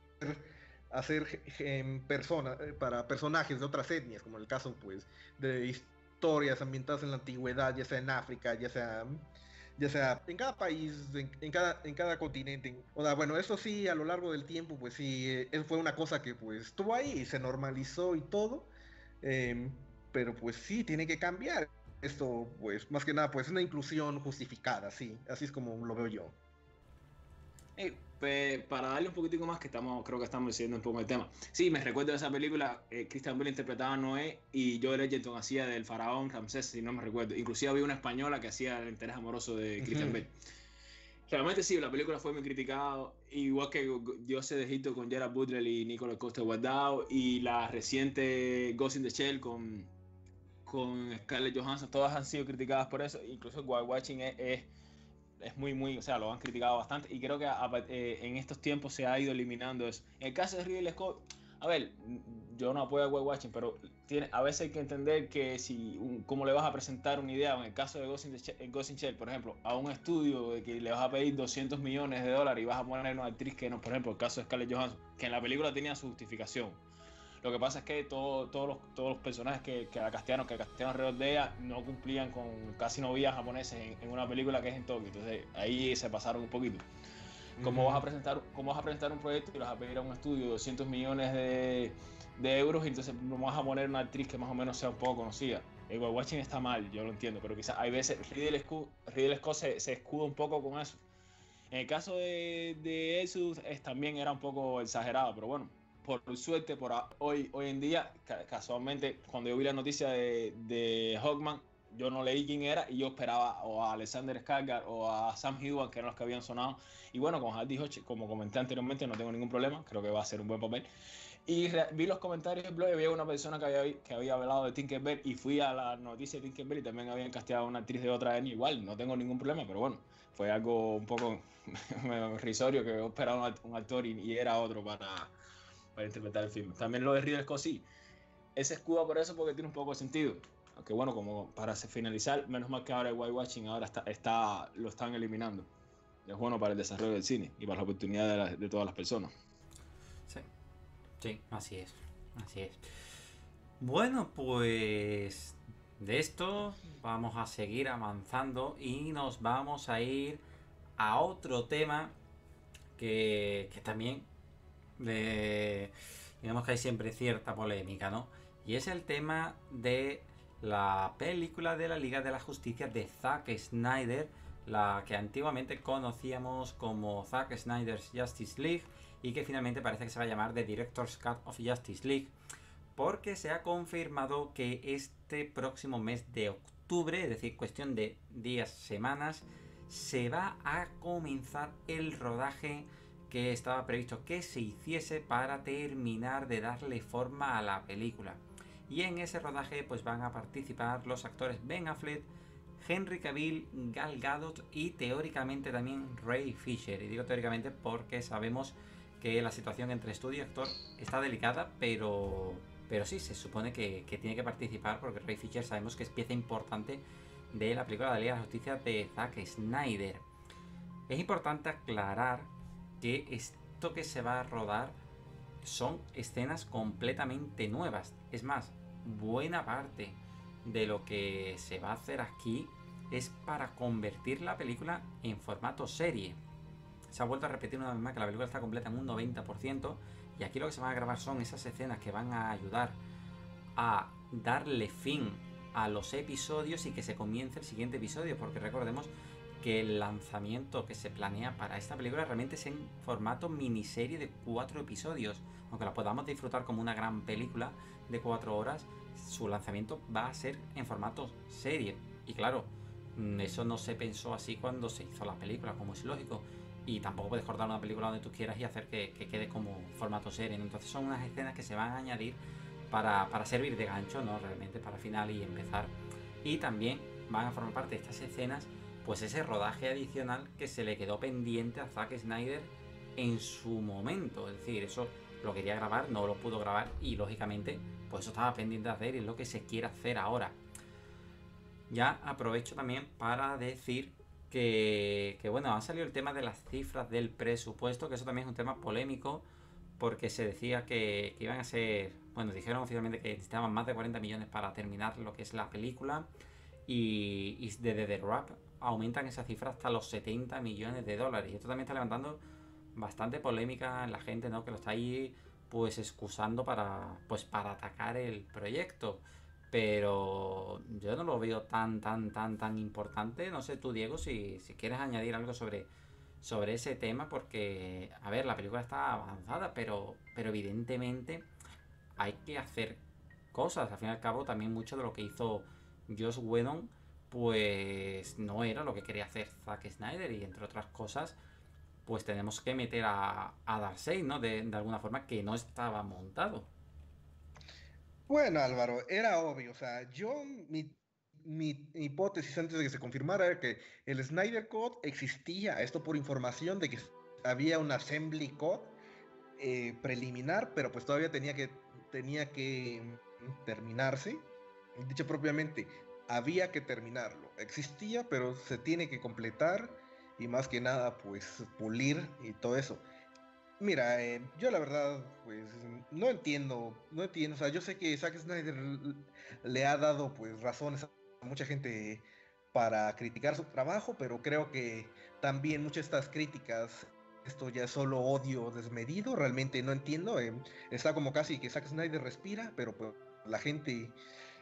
hacer eh, persona, eh, para personajes de otras etnias, como el caso pues de historias ambientadas en la antigüedad, ya sea en África, ya sea ya sea en cada país, en, en cada, en cada continente. O sea, bueno, eso sí, a lo largo del tiempo, pues sí, eh, fue una cosa que pues estuvo ahí y se normalizó y todo, eh, pero pues sí, tiene que cambiar. Esto, pues, más que nada, pues una inclusión justificada, sí, así es como lo veo yo. Hey, pues, para darle un poquitico más, que estamos, creo que estamos diciendo un poco el tema. Sí, me recuerdo de esa película, eh, Christian Bale interpretaba a Noé y Joel Edgerton hacía del faraón Ramsés, si no me recuerdo. Inclusive había una española que hacía el interés amoroso de Christian Ujú. Bale. Realmente sí, la película fue muy criticada, igual que Dioses de Egipto con Gerard Butler y Nicolas Coster-Waldau, y la reciente Ghost in the Shell con, con Scarlett Johansson, todas han sido criticadas por eso. Incluso Wild Watching es, es es muy, muy, o sea, lo han criticado bastante y creo que a, eh, en estos tiempos se ha ido eliminando eso. En el caso de Ridley Scott, a ver, yo no apoyo a White Watching, pero tiene, a veces hay que entender que si, un, cómo le vas a presentar una idea, en el caso de Ghost in, the, Ghost in Shell, por ejemplo, a un estudio de que le vas a pedir doscientos millones de dólares y vas a poner una actriz que no, por ejemplo, el caso de Scarlett Johansson, que en la película tenía su justificación. Lo que pasa es que todo, todos, los, todos los personajes que, que la castearon, que castearon alrededor de ella, no cumplían con casi novias japoneses en, en una película que es en Tokio. Entonces ahí se pasaron un poquito. ¿Cómo, Ujú. vas a presentar, ¿Cómo vas a presentar un proyecto y le vas a pedir a un estudio de doscientos millones de, de euros y entonces no vas a poner una actriz que más o menos sea un poco conocida? El watching está mal, yo lo entiendo, pero quizás hay veces Ridley Scott, Ridley Scott se, se escuda un poco con eso. En el caso de, de Exodus es, también era un poco exagerado, pero bueno, por suerte, por a, hoy, hoy en día, casualmente, cuando yo vi la noticia de, de Hawkman, yo no leí quién era y yo esperaba o a Alexander Skarsgård o a Sam Heughan, que eran los que habían sonado. Y bueno, con Hardy Hodge, como comenté anteriormente, no tengo ningún problema, creo que va a ser un buen papel. Y re, vi los comentarios del blog y había una persona que había, que había hablado de Tinkerbell y fui a la noticia de Tinkerbell y también habían casteado a una actriz de otra etnia. Igual, no tengo ningún problema, pero bueno, fue algo un poco risorio que yo esperaba un actor y, y era otro para, para interpretar el film. También lo de Ridley Scott, sí. Ese escudo por eso porque tiene un poco de sentido. Aunque bueno, como para finalizar, menos mal que ahora el white watching ahora está, está, lo están eliminando. Es bueno para el desarrollo del cine y para la oportunidad de, la, de todas las personas. Sí, sí, así es, así es. Bueno, pues de esto vamos a seguir avanzando y nos vamos a ir a otro tema que, que también de, digamos que hay siempre cierta polémica, ¿no? Y es el tema de la película de la Liga de la Justicia de Zack Snyder, la que antiguamente conocíamos como Zack Snyder's Justice League y que finalmente parece que se va a llamar The Director's Cut of Justice League, porque se ha confirmado que este próximo mes de octubre, es decir, cuestión de días, semanas, se va a comenzar el rodaje que estaba previsto que se hiciese para terminar de darle forma a la película. Y en ese rodaje pues van a participar los actores Ben Affleck, Henry Cavill, Gal Gadot y teóricamente también Ray Fisher. Y digo teóricamente porque sabemos que la situación entre estudio y actor está delicada, pero, pero sí, se supone que, que tiene que participar porque Ray Fisher sabemos que es pieza importante de la película de la Liga de la Justicia de Zack Snyder. Es importante aclarar que esto que se va a rodar son escenas completamente nuevas. Es más, buena parte de lo que se va a hacer aquí es para convertir la película en formato serie. Se ha vuelto a repetir una vez más que la película está completa en un noventa por ciento y aquí lo que se van a grabar son esas escenas que van a ayudar a darle fin a los episodios y que se comience el siguiente episodio, porque recordemos que el lanzamiento que se planea para esta película realmente es en formato miniserie de cuatro episodios. Aunque la podamos disfrutar como una gran película de cuatro horas, su lanzamiento va a ser en formato serie. Y claro, eso no se pensó así cuando se hizo la película, como es lógico. Y tampoco puedes cortar una película donde tú quieras y hacer que, que quede como formato serie, ¿no? Entonces son unas escenas que se van a añadir para, para servir de gancho, ¿no? Realmente para final y empezar. Y también van a formar parte de estas escenas pues ese rodaje adicional que se le quedó pendiente a Zack Snyder en su momento. Es decir, eso lo quería grabar, no lo pudo grabar y lógicamente pues eso estaba pendiente de hacer y es lo que se quiere hacer ahora. Ya aprovecho también para decir que, que bueno, ha salido el tema de las cifras del presupuesto, que eso también es un tema polémico porque se decía que, que iban a ser, bueno, dijeron oficialmente que necesitaban más de cuarenta millones para terminar lo que es la película y, y desde The Wrap aumentan esa cifra hasta los setenta millones de dólares. Y esto también está levantando bastante polémica en la gente, ¿no? Que lo está ahí pues excusando para, pues, para atacar el proyecto. Pero yo no lo veo tan, tan, tan, tan importante. No sé tú, Diego, si, si quieres añadir algo sobre, sobre ese tema, porque, a ver, la película está avanzada, pero, pero evidentemente hay que hacer cosas. Al fin y al cabo, también mucho de lo que hizo Joss Whedon pues no era lo que quería hacer Zack Snyder y entre otras cosas pues tenemos que meter a, a Darkseid, ¿no? De, de alguna forma que no estaba montado. Bueno, Álvaro, era obvio, o sea, yo, mi, mi hipótesis antes de que se confirmara era que el Snyder Code existía, esto por información de que había un Assembly Code eh, preliminar, pero pues todavía tenía que, tenía que mm, terminarse, dicho propiamente, había que terminarlo. Existía, pero se tiene que completar y más que nada, pues pulir y todo eso. Mira, eh, yo la verdad, pues no entiendo, no entiendo. O sea, yo sé que Zack Snyder l- le ha dado pues razones a mucha gente para criticar su trabajo, pero creo que también muchas de estas críticas, esto ya es solo odio desmedido, realmente no entiendo. Eh, está como casi que Zack Snyder respira, pero pues la gente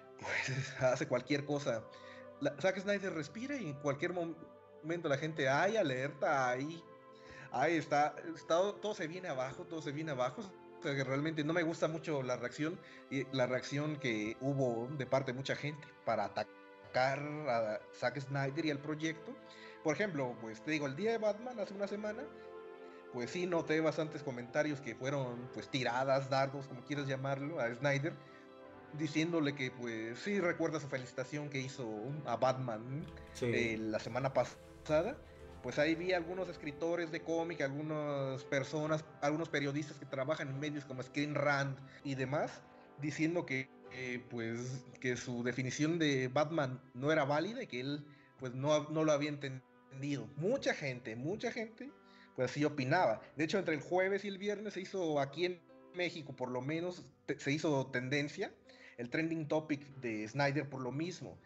pues hace cualquier cosa. La, Zack Snyder respira y en cualquier mom- momento la gente, ay, alerta, ahí, ahí está, está, todo se viene abajo, todo se viene abajo. O sea, que realmente no me gusta mucho la reacción, y la reacción que hubo de parte de mucha gente para atacar a Zack Snyder y al proyecto. Por ejemplo, pues te digo, el día de Batman, hace una semana, pues sí noté bastantes comentarios que fueron pues tiradas, dardos, como quieras llamarlo, a Snyder, diciéndole que pues sí recuerda su felicitación que hizo a Batman Sí. eh, la semana pasada. Pues ahí vi algunos escritores de cómic, algunas personas, algunos periodistas que trabajan en medios como Screen Rant y demás, diciendo que eh, pues que su definición de Batman no era válida y que él pues no, no lo había entendido. Mucha gente, mucha gente pues así opinaba. De hecho, entre el jueves y el viernes se hizo aquí en México, por lo menos, te, se hizo tendencia el trending topic de Snyder por lo mismo.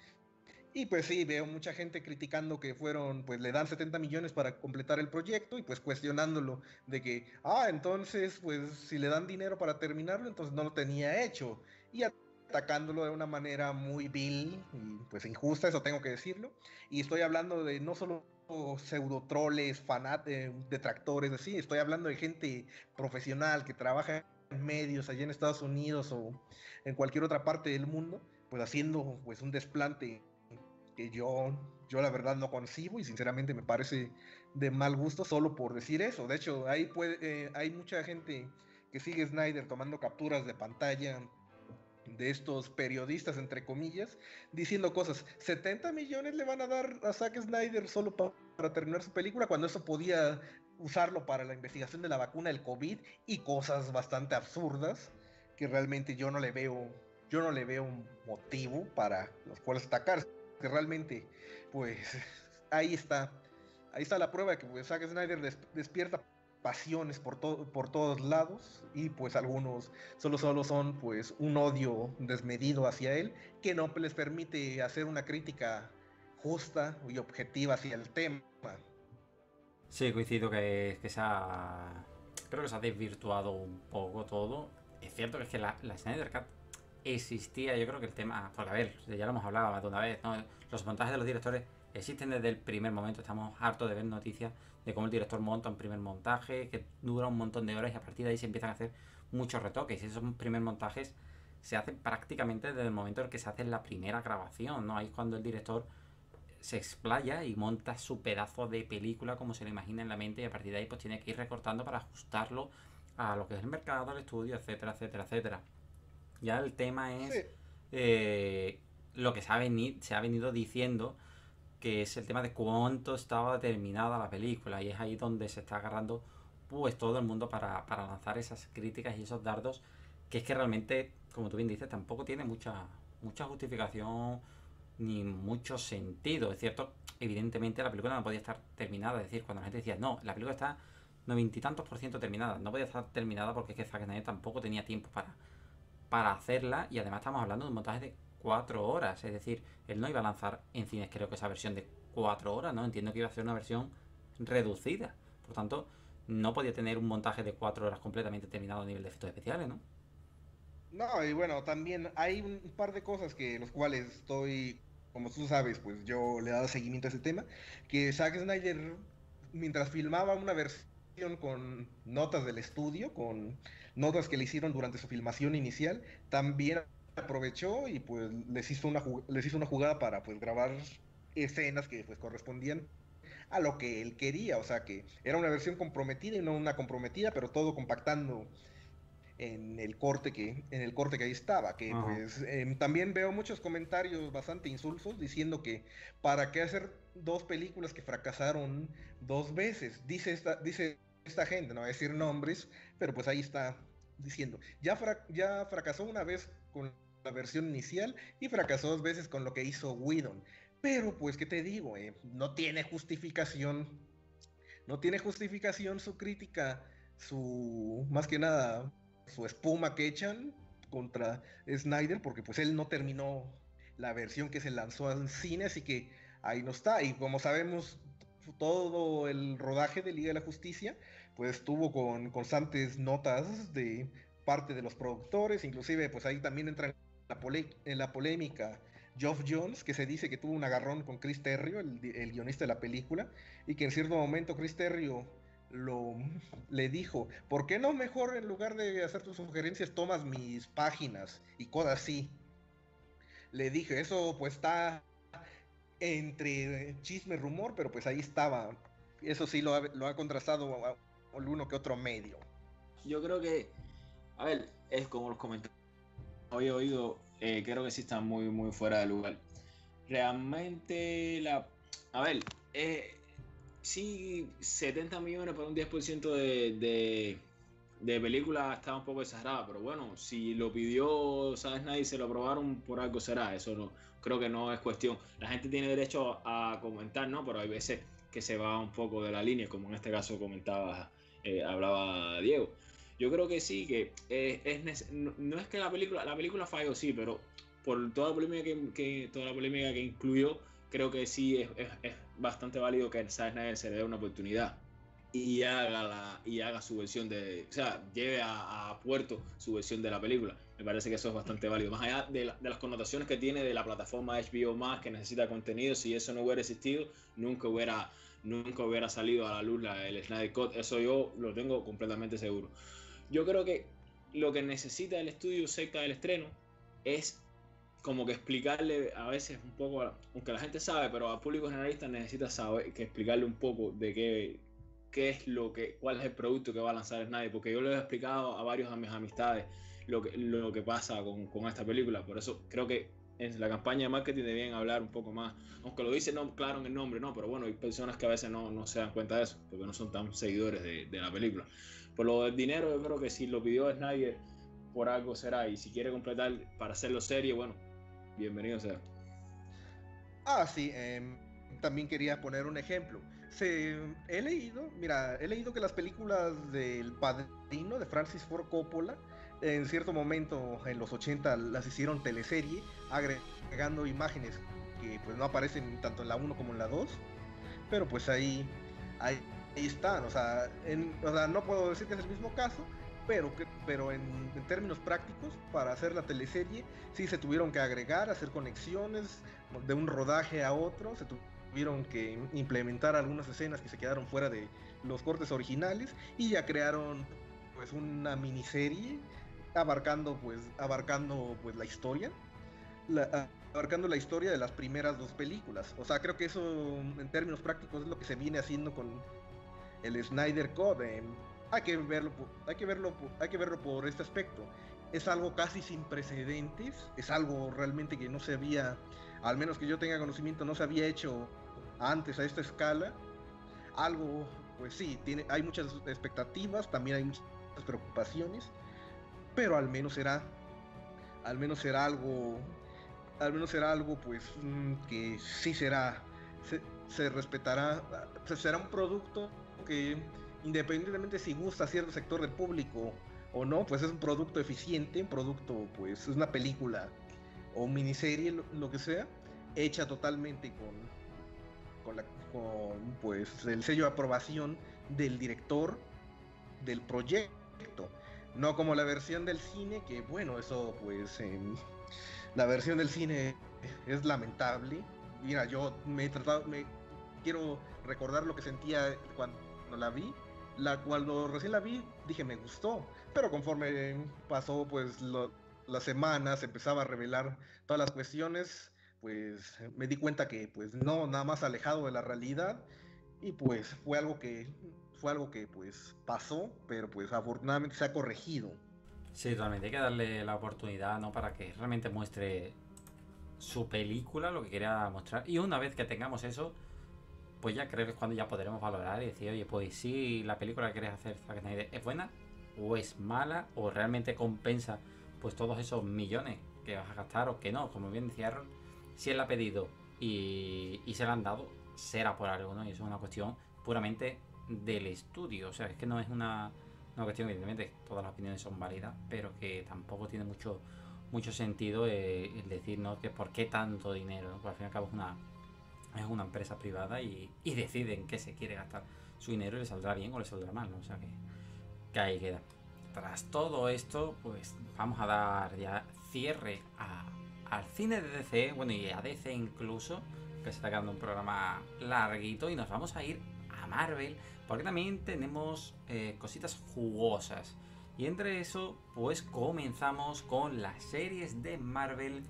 Y pues sí, veo mucha gente criticando que fueron, pues le dan setenta millones para completar el proyecto y pues cuestionándolo de que, ah, entonces, pues si le dan dinero para terminarlo, entonces no lo tenía hecho. Y atacándolo de una manera muy vil y pues injusta, eso tengo que decirlo. Y estoy hablando de no solo pseudo troles, fanat eh, detractores, así, estoy hablando de gente profesional que trabaja en medios allá en Estados Unidos o en cualquier otra parte del mundo, pues haciendo pues un desplante que yo, yo la verdad no concibo y sinceramente me parece de mal gusto solo por decir eso. De hecho, ahí puede, eh, hay mucha gente que sigue Snyder tomando capturas de pantalla de estos periodistas, entre comillas, diciendo cosas. setenta millones le van a dar a Zack Snyder solo pa para terminar su película, cuando eso podía usarlo para la investigación de la vacuna del COVID y cosas bastante absurdas que realmente yo no le veo, yo no le veo un motivo para los cuales atacar. Que realmente, pues, ahí está, ahí está la prueba de que pues, Zack Snyder des despierta pasiones por, to por todos lados y pues algunos solo solo son pues un odio desmedido hacia él que no les permite hacer una crítica justa y objetiva hacia el tema. Sí, coincido que, que se ha... Creo que se ha desvirtuado un poco todo. Es cierto que es que la, la Snyder Cut existía, yo creo que el tema... Porque a ver, ya lo hemos hablado más de una vez, ¿no? Los montajes de los directores existen desde el primer momento. Estamos hartos de ver noticias de cómo el director monta un primer montaje que dura un montón de horas y a partir de ahí se empiezan a hacer muchos retoques. Y esos primeros montajes se hacen prácticamente desde el momento en el que se hace la primera grabación, ¿no? Ahí es cuando el director se explaya y monta su pedazo de película como se lo imagina en la mente y a partir de ahí pues tiene que ir recortando para ajustarlo a lo que es el mercado, al estudio, etcétera, etcétera, etcétera. Ya el tema es sí. eh, lo que se ha, venido, se ha venido diciendo, que es el tema de cuánto estaba terminada la película y es ahí donde se está agarrando pues todo el mundo para, para lanzar esas críticas y esos dardos, que es que realmente, como tú bien dices, tampoco tiene mucha, mucha justificación ni mucho sentido. Es cierto, evidentemente la película no podía estar terminada, es decir, cuando la gente decía, no, la película está noventa y tantos por ciento terminada, no podía estar terminada porque es que Zack Snyder tampoco tenía tiempo para, para hacerla y además estamos hablando de un montaje de cuatro horas, es decir, él no iba a lanzar en cines creo que esa versión de cuatro horas, ¿no? Entiendo que iba a ser una versión reducida, por tanto no podía tener un montaje de cuatro horas completamente terminado a nivel de efectos especiales, ¿no? No, y bueno, también hay un par de cosas que los cuales estoy, como tú sabes, pues yo le he dado seguimiento a ese tema, que Zack Snyder, mientras filmaba una versión con notas del estudio, con notas que le hicieron durante su filmación inicial, también aprovechó y pues les hizo una, les hizo una jugada para pues grabar escenas que pues correspondían a lo que él quería, o sea que era una versión comprometida y no una comprometida, pero todo compactando en el corte que en el corte que ahí estaba, que uh-huh. pues eh, también veo muchos comentarios bastante insulsos diciendo que para qué hacer dos películas que fracasaron dos veces, dice esta dice esta gente, no voy a decir nombres, pero pues ahí está diciendo, ya fra ya fracasó una vez con la versión inicial y fracasó dos veces con lo que hizo Whedon, pero pues qué te digo, eh, no tiene justificación, no tiene justificación su crítica, su más que nada su espuma que echan contra Snyder, porque pues él no terminó la versión que se lanzó en cine, así que ahí no está, y como sabemos todo el rodaje de Liga de la Justicia pues estuvo con constantes notas de parte de los productores, inclusive pues ahí también entra en la, en la polémica Geoff Johns, que se dice que tuvo un agarrón con Chris Terrio, el, el guionista de la película, y que en cierto momento Chris Terrio lo, le dijo, ¿por qué no mejor en lugar de hacer tus sugerencias tomas mis páginas y cosas así? Le dije, eso pues está entre chisme y rumor, pero pues ahí estaba. Eso sí lo ha, lo ha contrastado el uno que otro medio. Yo creo que, a ver, es como los comentarios hoy he oído, eh, creo que sí están muy, muy fuera de lugar. Realmente, la, a ver, eh, sí, setenta millones por un diez por ciento de, de, de película está un poco exagerada, pero bueno, si lo pidió Zack Snyder y se lo aprobaron, por algo será, eso no, creo que no es cuestión. La gente tiene derecho a comentar, ¿no? Pero hay veces que se va un poco de la línea, como en este caso comentaba, eh, hablaba Diego. Yo creo que sí, que eh, es no, no es que la película, la película falló, sí, pero por toda la polémica que, que, toda la polémica que incluyó, creo que sí es, es, es bastante válido que Zack Snyder se le dé una oportunidad y haga, la, y haga su versión de, o sea, lleve a, a puerto su versión de la película. Me parece que eso es bastante válido. Más allá de, la, de las connotaciones que tiene de la plataforma H B O Max, que necesita contenido, si eso no hubiera existido, nunca hubiera, nunca hubiera salido a la luz la, el Snyder Cut. Eso yo lo tengo completamente seguro. Yo creo que lo que necesita el estudio cerca del estreno es como que explicarle a veces un poco, aunque la gente sabe, pero al público generalista necesita saber, que explicarle un poco de qué, qué es lo que, cuál es el producto que va a lanzar Snyder, porque yo le he explicado a varios de mis amistades lo que, lo que pasa con, con esta película. Por eso creo que en la campaña de marketing debían hablar un poco más, aunque lo dice no, claro en el nombre, no, pero bueno, hay personas que a veces no, no se dan cuenta de eso, porque no son tan seguidores de, de la película. Por lo del dinero, yo creo que si lo pidió Snyder, por algo será, y si quiere completar para hacerlo serie, bueno, bienvenido sea. Ah, sí, eh, también quería poner un ejemplo. Se, he leído, mira, he leído que las películas del Padrino de Francis Ford Coppola, en cierto momento en los ochenta las hicieron teleserie, agregando imágenes que pues no aparecen tanto en la uno como en la dos, pero pues ahí, ahí, ahí están, o sea, en, o sea, no puedo decir que es el mismo caso, pero, que, pero en, en términos prácticos, para hacer la teleserie, sí se tuvieron que agregar, hacer conexiones de un rodaje a otro, se tuvieron que implementar algunas escenas que se quedaron fuera de los cortes originales y ya crearon pues una miniserie abarcando pues abarcando pues la historia la, abarcando la historia de las primeras dos películas. O sea, creo que eso en términos prácticos es lo que se viene haciendo con el Snyder Cut. Eh, hay que verlo, hay que verlo, hay que verlo por este aspecto. Es algo casi sin precedentes, es algo realmente que no se había, al menos que yo tenga conocimiento, no se había hecho antes a esta escala. Algo, pues sí, tiene, hay muchas expectativas, también hay muchas preocupaciones, pero al menos será, al menos será algo, al menos será algo, pues, que sí será, se, se respetará, será un producto que independientemente si gusta a cierto sector del público o no, pues es un producto eficiente, un producto, pues es una película o miniserie, lo, lo que sea, hecha totalmente con, con, la, con pues el sello de aprobación del director del proyecto, no como la versión del cine, que bueno, eso pues en la versión del cine es lamentable. Mira, yo me he tratado, me quiero recordar lo que sentía cuando la vi. La, cuando recién la vi, dije me gustó, pero conforme pasó pues lo, las semanas, empezaba a revelar todas las cuestiones, pues me di cuenta que pues no, nada más alejado de la realidad, y pues fue algo que fue algo que pues pasó, pero pues afortunadamente se ha corregido. Sí, totalmente, hay que darle la oportunidad, ¿no? Para que realmente muestre su película, lo que quiera mostrar, y una vez que tengamos eso, pues ya creo que es cuando ya podremos valorar y decir, oye, pues si la película que quieres hacer Zack Snyder es buena o es mala o realmente compensa pues todos esos millones que vas a gastar o que no, como bien decía Aaron, si él la ha pedido y, y se la han dado, será por algo, ¿no? Y eso es una cuestión puramente del estudio, o sea, es que no es una, una cuestión, evidentemente todas las opiniones son válidas, pero que tampoco tiene mucho mucho sentido eh, el decir, ¿no? Que por qué tanto dinero, ¿no? Porque al fin y al cabo es una es una empresa privada y, y deciden qué se quiere gastar su dinero y le saldrá bien o le saldrá mal, ¿no? O sea que, que ahí queda. Tras todo esto, pues vamos a dar ya cierre a, al cine de D C, bueno, y a D C incluso, que se está quedando un programa larguito, y nos vamos a ir a Marvel, porque también tenemos eh, cositas jugosas. Y entre eso, pues comenzamos con las series de Marvel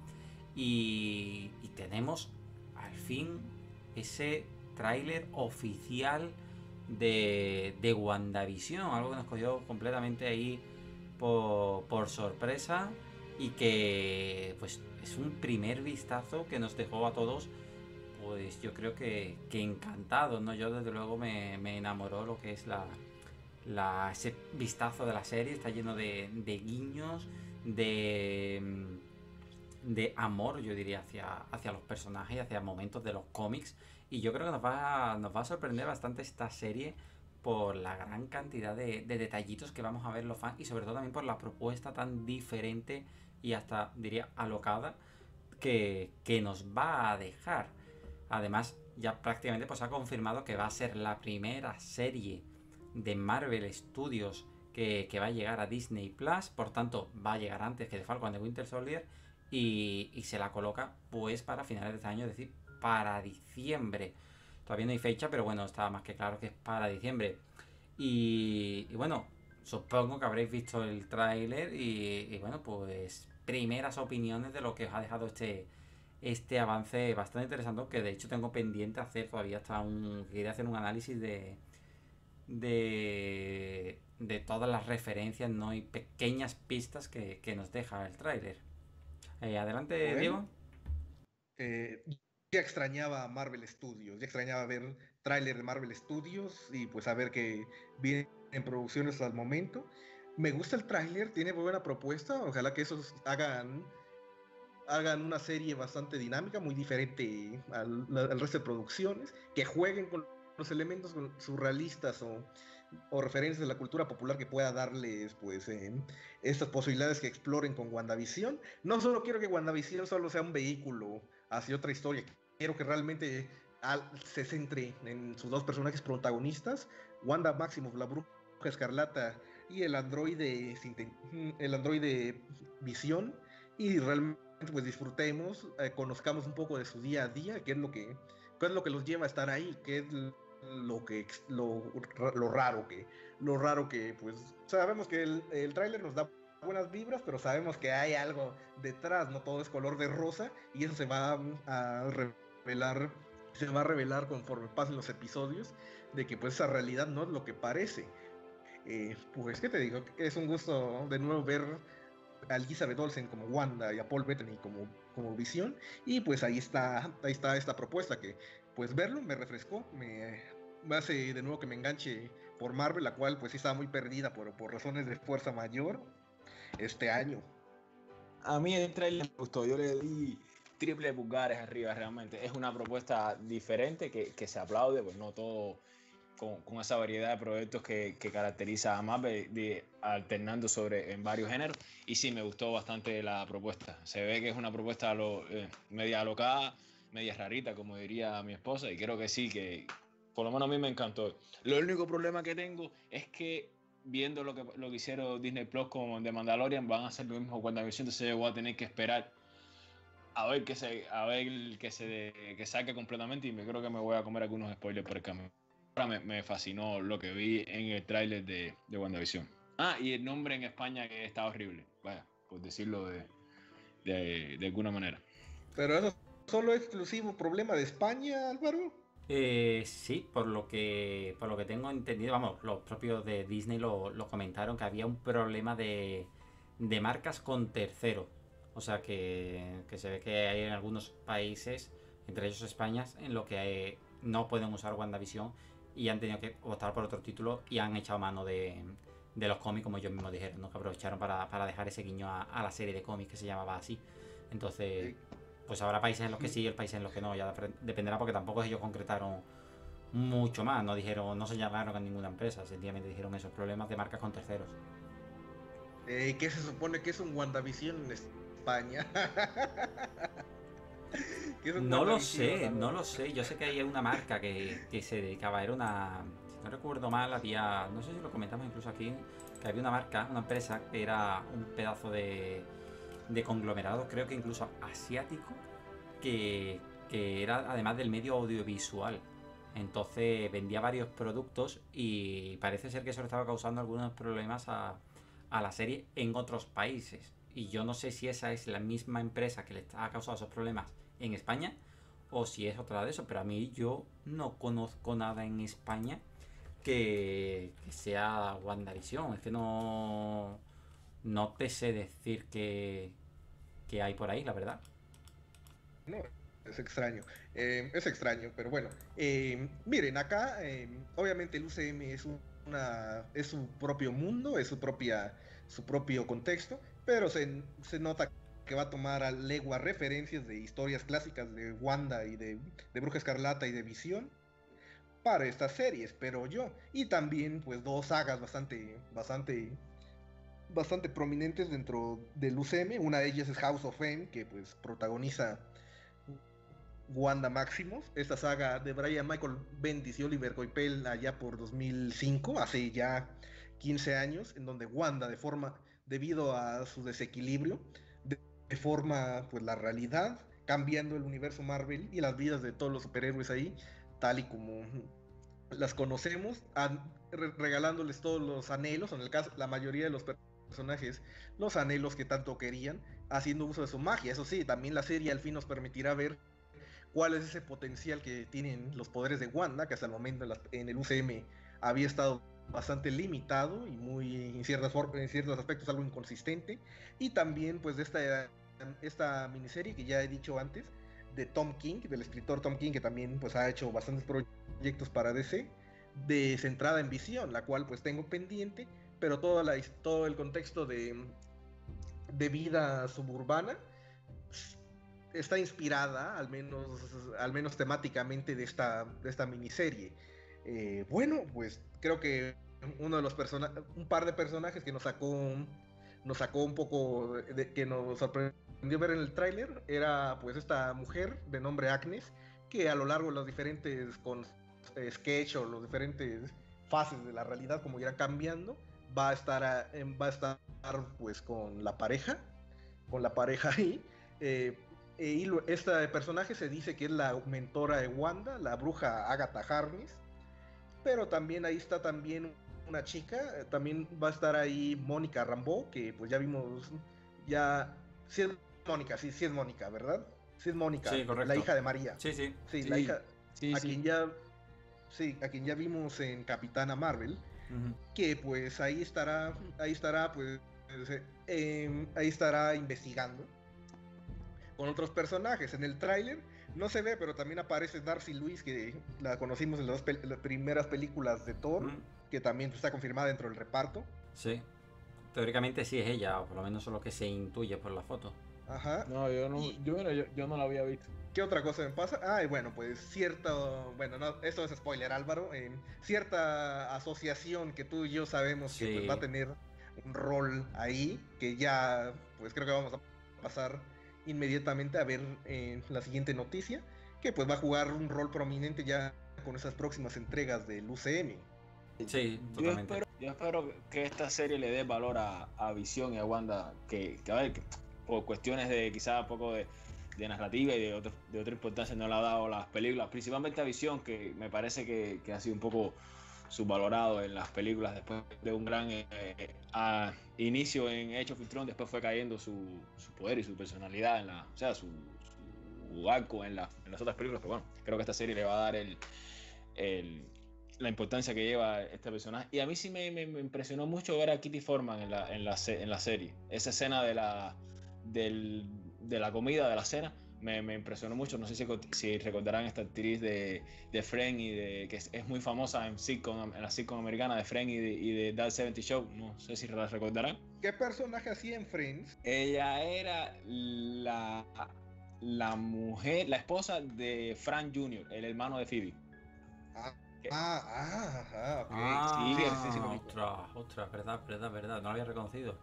y, y tenemos al fin ese tráiler oficial de, de WandaVision, algo que nos cogió completamente ahí por, por sorpresa y que pues es un primer vistazo que nos dejó a todos, pues yo creo que, que encantados, ¿no? Yo desde luego me, me enamoró lo que es la, la, ese vistazo de la serie, está lleno de, de guiños, de... de amor, yo diría, hacia, hacia los personajes, hacia momentos de los cómics, y yo creo que nos va, nos va a sorprender bastante esta serie por la gran cantidad de, de detallitos que vamos a ver los fans, y sobre todo también por la propuesta tan diferente y hasta, diría, alocada que, que nos va a dejar. Además, ya prácticamente pues ha confirmado que va a ser la primera serie de Marvel Studios que, que va a llegar a Disney Plus, por tanto va a llegar antes que The Falcon and the Winter Soldier, Y, y se la coloca pues para finales de este año, es decir, para diciembre. Todavía no hay fecha, pero bueno, está más que claro que es para diciembre. Y, y bueno, supongo que habréis visto el tráiler y, y bueno, pues primeras opiniones de lo que os ha dejado este, este avance bastante interesante, que de hecho tengo pendiente hacer todavía hasta un... quería hacer un análisis de, de, de todas las referencias, ¿no? Y pequeñas pistas que, que nos deja el tráiler. Eh, adelante, Bueno, Diego. eh, ya extrañaba Marvel Studios, ya extrañaba ver tráiler de Marvel Studios y pues saber que vienen en producciones al momento. Me gusta el tráiler, tiene muy buena propuesta, ojalá que esos hagan hagan una serie bastante dinámica, muy diferente al, al resto de producciones, que jueguen con los elementos surrealistas o, o referencias de la cultura popular que pueda darles pues eh, estas posibilidades que exploren con WandaVision. No solo quiero que WandaVision solo sea un vehículo hacia otra historia, quiero que realmente al, se centre en sus dos personajes protagonistas, Wanda Maximoff, la bruja escarlata, y el androide el androide Visión, y realmente pues disfrutemos, eh, conozcamos un poco de su día a día, qué es lo que, qué es lo que los lleva a estar ahí, qué es lo que lo, lo raro que lo raro que pues sabemos que el, el tráiler nos da buenas vibras, pero sabemos que hay algo detrás, no todo es color de rosa, y eso se va a revelar, se va a revelar conforme pasen los episodios, de que pues esa realidad no es lo que parece. Eh, pues qué te digo, es un gusto de nuevo ver a Elizabeth Olsen como Wanda y a Paul Bettany como, como Visión, y pues ahí está, ahí está esta propuesta que pues verlo me refrescó, me, me hace de nuevo que me enganche por Marvel, la cual pues sí estaba muy perdida por, por razones de fuerza mayor este año. A mí el trailer me gustó, yo le di triple pulgares arriba realmente, es una propuesta diferente que, que se aplaude, pues no todo Con, con esa variedad de proyectos que, que caracteriza a Marvel, de, alternando sobre en varios géneros, y sí, me gustó bastante la propuesta. Se ve que es una propuesta lo, eh, media alocada, media rarita, como diría mi esposa, y creo que sí, que por lo menos a mí me encantó. Lo único problema que tengo es que viendo lo que, lo que hicieron Disney Plus con The Mandalorian, van a hacer lo mismo cuando WandaVision, entonces yo voy a tener que esperar a ver que se, a ver que se que saque completamente, y me creo que me voy a comer algunos spoilers por el camino. Me, me fascinó lo que vi en el tráiler de, de WandaVision. Ah, y el nombre en España que está horrible. Vaya, por decirlo de, de, de alguna manera. Pero eso solo es exclusivo problema de España, Álvaro. Eh, sí, por lo que por lo que tengo entendido, vamos, los propios de Disney lo, lo comentaron, que había un problema de, de marcas con terceros. O sea que, que se ve que hay en algunos países, entre ellos España, en lo que hay, no pueden usar WandaVision y han tenido que optar por otro título y han echado mano de, de los cómics, como ellos mismos dijeron, ¿no? Que aprovecharon para, para dejar ese guiño a, a la serie de cómics que se llamaba así. Entonces, pues habrá países en los que sí y el país en los que no, ya dependerá, porque tampoco ellos concretaron mucho más, no dijeron, no señalaron a ninguna empresa, sencillamente dijeron esos problemas de marcas con terceros. Eh, ¿Qué se supone que es un WandaVision en España? No lo sé, no lo sé. Yo sé que hay una marca que, que se dedicaba, era una, si no recuerdo mal, había, no sé si lo comentamos incluso aquí, que había una marca, una empresa que era un pedazo de, de conglomerado, creo que incluso asiático, que, que era además del medio audiovisual. Entonces vendía varios productos y parece ser que eso le estaba causando algunos problemas a, a la serie en otros países. Y yo no sé si esa es la misma empresa que le ha causado esos problemas en España o si es otra de eso, pero a mí yo no conozco nada en España que, que sea WandaVision. Es que no, no te sé decir que, que hay por ahí, la verdad. No, es extraño, eh, es extraño, pero bueno, eh, miren, acá eh, obviamente el U C M es, una, es su propio mundo, es su, propia, su propio contexto, pero se, se nota que va a tomar a legua referencias de historias clásicas de Wanda y de, de Bruja Escarlata y de Visión para estas series, pero yo, y también pues dos sagas bastante, bastante, bastante prominentes dentro del U C M, una de ellas es House of M, que pues protagoniza Wanda Maximoff, esta saga de Brian Michael Bendis y Oliver Coipel allá por dos mil cinco, hace ya quince años, en donde Wanda, de forma, debido a su desequilibrio, deforma pues la realidad, cambiando el universo Marvel y las vidas de todos los superhéroes ahí, tal y como las conocemos, regalándoles todos los anhelos, en el caso, la mayoría de los personajes, los anhelos que tanto querían, haciendo uso de su magia. Eso sí, también la serie al fin nos permitirá ver cuál es ese potencial que tienen los poderes de Wanda, que hasta el momento en, la, en el U C M había estado bastante limitado y muy en, ciertas en ciertos aspectos algo inconsistente. Y también pues de esta, esta miniserie que ya he dicho antes, de Tom King, del escritor Tom King, que también pues ha hecho bastantes proyectos para D C, de centrada en Visión, la cual pues tengo pendiente, pero toda la, todo el contexto de, de vida suburbana está inspirada, al menos, al menos temáticamente, de esta, de esta miniserie. Eh, bueno, pues creo que uno de los personajes, un par de personajes que nos sacó, nos sacó un poco, de, que nos sorprendió ver en el tráiler, era pues esta mujer de nombre Agnes, que a lo largo de los diferentes con, eh, sketch o los diferentes fases de la realidad, como irá cambiando, va a estar, a, va a estar pues con la pareja, con la pareja ahí. Eh, y este personaje se dice que es la mentora de Wanda, la bruja Agatha Harkness, pero también ahí está también una chica, también va a estar ahí Mónica Rambeau, que pues ya vimos, ya, sí es Mónica, sí, sí es Mónica, ¿verdad? Sí es Mónica, sí, la hija de María. Sí, sí. Sí, sí la hija, sí, a sí. quien ya, sí, a quien ya vimos en Capitana Marvel, uh-huh. Que pues ahí estará, ahí estará, pues, eh, ahí estará investigando con otros personajes. En el tráiler no se ve, pero también aparece Darcy Lewis, que la conocimos en las, pel- las primeras películas de Thor, mm. que también está confirmada dentro del reparto. Sí, teóricamente sí es ella, o por lo menos es lo que se intuye por la foto. Ajá. No, yo no, y... yo, yo, yo no la había visto. ¿Qué otra cosa me pasa? Ah, y bueno, pues cierto, bueno, no, esto es spoiler, Álvaro, en cierta asociación que tú y yo sabemos sí. que pues, va a tener un rol ahí, que ya, pues creo que vamos a pasar inmediatamente a ver eh, la siguiente noticia, que pues va a jugar un rol prominente ya con esas próximas entregas del U C M. Sí, yo espero, yo espero que esta serie le dé valor a, a Visión y a Wanda, que, que a ver, que por cuestiones de quizá un poco de, de narrativa y de, otro, de otra importancia no le ha dado las películas, principalmente a Visión, que me parece que, que ha sido un poco subvalorado en las películas después de un gran eh, a, inicio en Age of Ultron, después fue cayendo su, su poder y su personalidad en la, o sea, su, su arco en, la, en las otras películas, pero bueno, creo que esta serie le va a dar el, el, la importancia que lleva este personaje. Y a mí sí me, me, me impresionó mucho ver a Kitty Forman en la, en la, en la serie, esa escena de la, del, de la comida, de la cena. Me, me impresionó mucho. No sé si, si recordarán esta actriz de, de Friends y de, que es, es muy famosa en, sitcom, en la sitcom americana de Friends y de, y de That setenta Show. No sé si la recordarán. ¿Qué personaje hacía en Friends? Ella era la, la mujer, la esposa de Frank junior, el hermano de Phoebe. Ah, ah, ah, ah, ok. Ah, sí, sí, sí, sí, ostras, ostras, verdad, verdad, verdad. No lo había reconocido.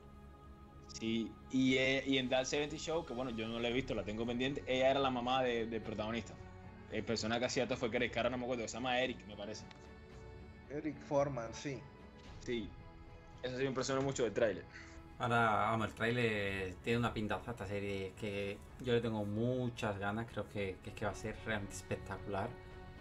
Sí, y, eh, y en That setenta Show, que bueno, yo no la he visto, la tengo pendiente, ella era la mamá de, del protagonista. El personaje que hacía todo fue Greg, que ahora no me acuerdo, se llama Eric, me parece. Eric Forman, sí. Sí, eso sí me impresionó mucho del tráiler. Ahora, vamos, el tráiler tiene una pintaza esta serie que yo le tengo muchas ganas, creo que, que, que va a ser realmente espectacular.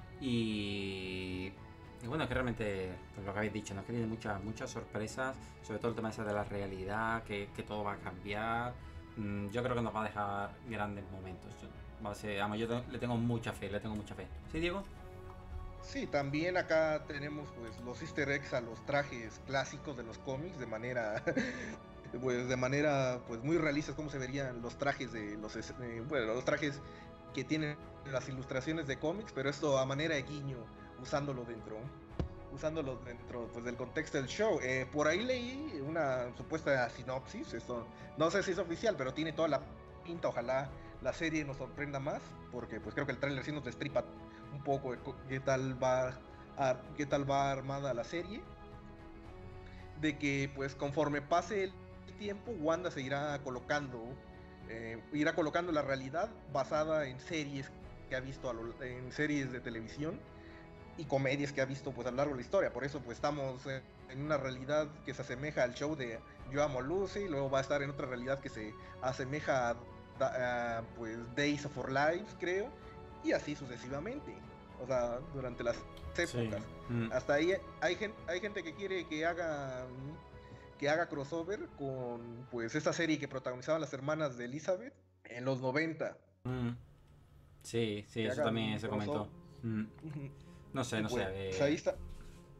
Y... Y bueno, es que realmente, pues lo que habéis dicho, ¿no? Es que tiene muchas, muchas sorpresas, sobre todo el tema ese de la realidad, que, que todo va a cambiar. Mm, yo creo que nos va a dejar grandes momentos. Yo, va a ser, vamos, yo te, le tengo mucha fe, le tengo mucha fe. ¿Sí, Diego? Sí, también acá tenemos pues los easter eggs a los trajes clásicos de los cómics de manera... pues de manera pues muy realistas, como se verían los trajes de los... Eh, bueno, los trajes que tienen las ilustraciones de cómics, pero esto a manera de guiño, usándolo dentro usándolo dentro pues del contexto del show. Eh, por ahí leí una supuesta sinopsis, esto no sé si es oficial, pero tiene toda la pinta. Ojalá la serie nos sorprenda más, porque pues creo que el tráiler sí nos destripa un poco de qué tal va a, qué tal va armada la serie, de que pues conforme pase el tiempo Wanda se irá colocando eh, irá colocando la realidad basada en series que ha visto a lo, en series de televisión y comedias que ha visto pues a lo largo de la historia. Por eso pues estamos eh, en una realidad que se asemeja al show de Yo Amo a Lucy, luego va a estar en otra realidad que se asemeja a, a, a pues Days of Our Lives, creo, y así sucesivamente, o sea, durante las épocas. Sí. Mm. Hasta ahí hay gente, hay gente que quiere que haga que haga crossover con pues esta serie que protagonizaban las hermanas de Elizabeth en los noventa. Mm. Sí, sí, que eso también se comentó. Mm. No sé, no pues, sé. Pues ahí está.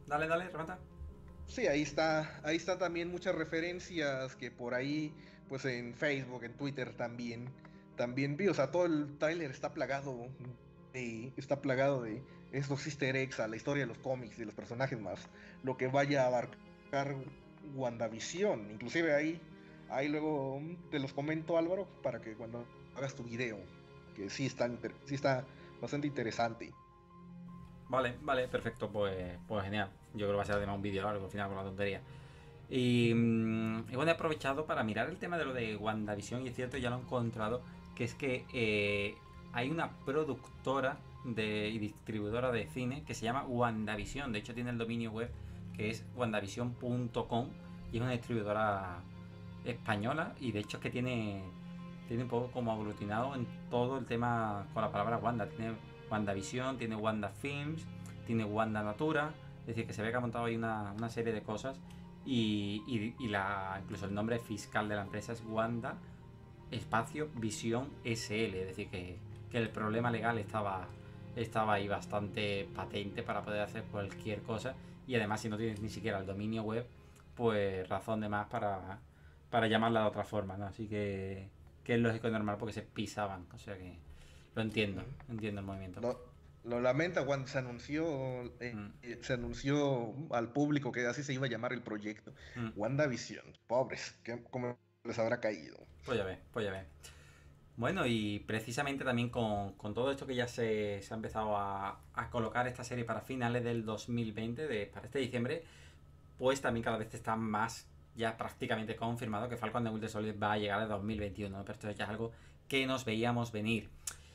Dale, dale, remata. Sí, ahí está, ahí está también muchas referencias que por ahí, pues en Facebook, en Twitter también, también vi, o sea, todo el tráiler está plagado de, está plagado de estos easter eggs a la historia de los cómics, de los personajes más, lo que vaya a abarcar WandaVision, inclusive ahí, ahí luego mm, te los comento, Álvaro, para que cuando hagas tu video, que sí está, inter- sí está bastante interesante. Vale, vale, perfecto, pues, pues genial. Yo creo que va a ser además un vídeo largo al final con la tontería. Y, mm, y bueno, he aprovechado para mirar el tema de lo de WandaVision y es cierto, ya lo he encontrado, que es que eh, hay una productora de, y distribuidora de cine que se llama WandaVision. De hecho, tiene el dominio web que es wandavision punto com y es una distribuidora española y de hecho es que tiene, tiene un poco como aglutinado en todo el tema con la palabra Wanda. Tiene WandaVision, tiene Wanda Films, tiene Wanda Natura, es decir, que se ve que ha montado ahí una, una serie de cosas y, y, y la, incluso el nombre fiscal de la empresa es Wanda Espacio Visión S L, es decir, que, que el problema legal estaba, estaba ahí bastante patente para poder hacer cualquier cosa y además si no tienes ni siquiera el dominio web, pues razón de más para, para llamarla de otra forma, ¿no? Así que, que es lógico y normal porque se pisaban, o sea que lo entiendo, entiendo el movimiento. Lo, lo lamenta cuando se anunció, eh, Mm, eh, se anunció al público que así se iba a llamar el proyecto. mm. WandaVision, pobres, que, ¿cómo les habrá caído? Pues ya ves, pues ya ves. Bueno, y precisamente también con, con todo esto que ya se, se ha empezado a, a colocar esta serie para finales del dos mil veinte, de, para este diciembre, pues también cada vez está más ya prácticamente confirmado que Falcon and Winter Soldier va a llegar en dos mil veintiuno, ¿no? Pero esto ya es algo que nos veíamos venir.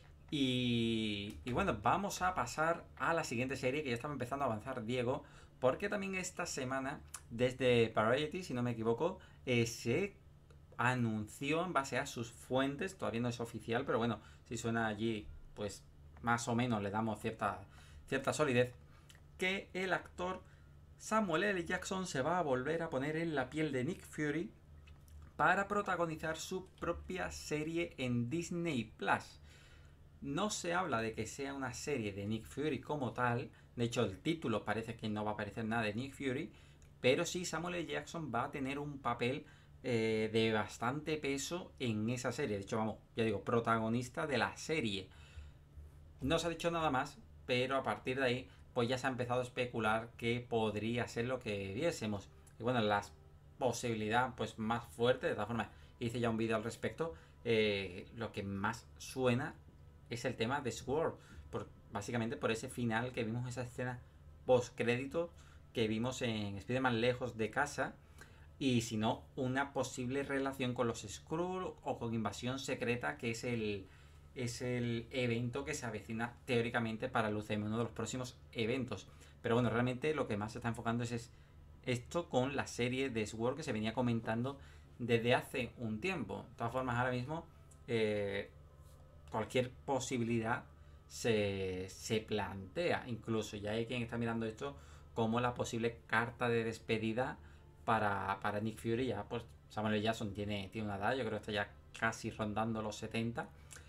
Y, y bueno, vamos a pasar a la siguiente serie que ya estaba empezando a avanzar Diego, porque también esta semana, desde Variety, si no me equivoco, eh, se anunció en base a sus fuentes, todavía no es oficial, pero bueno, si suena allí, pues más o menos le damos cierta, cierta solidez, que el actor Samuel L. Jackson se va a volver a poner en la piel de Nick Fury para protagonizar su propia serie en Disney Plus. No se habla de que sea una serie de Nick Fury como tal, de hecho el título parece que no va a aparecer nada de Nick Fury, pero sí Samuel L. Jackson va a tener un papel eh, de bastante peso en esa serie. De hecho, vamos, ya digo, protagonista de la serie. No se ha dicho nada más, pero a partir de ahí, pues ya se ha empezado a especular que podría ser lo que viésemos. Y bueno, la posibilidad pues más fuerte, de todas formas, hice ya un vídeo al respecto, eh, lo que más suena es el tema de Sword, por, básicamente por ese final que vimos, esa escena post crédito que vimos en Spider-Man Lejos de Casa, y si no, una posible relación con los Skrull o con Invasión Secreta, que es el, es el evento que se avecina teóricamente para el U C M, uno de los próximos eventos. Pero bueno, realmente lo que más se está enfocando es, es esto con la serie de Sword que se venía comentando desde hace un tiempo. De todas formas, ahora mismo eh, cualquier posibilidad se, se plantea. Incluso ya hay quien está mirando esto como la posible carta de despedida para, para Nick Fury. Ya pues Samuel L. Jackson tiene, tiene una edad, yo creo que está ya casi rondando los setenta.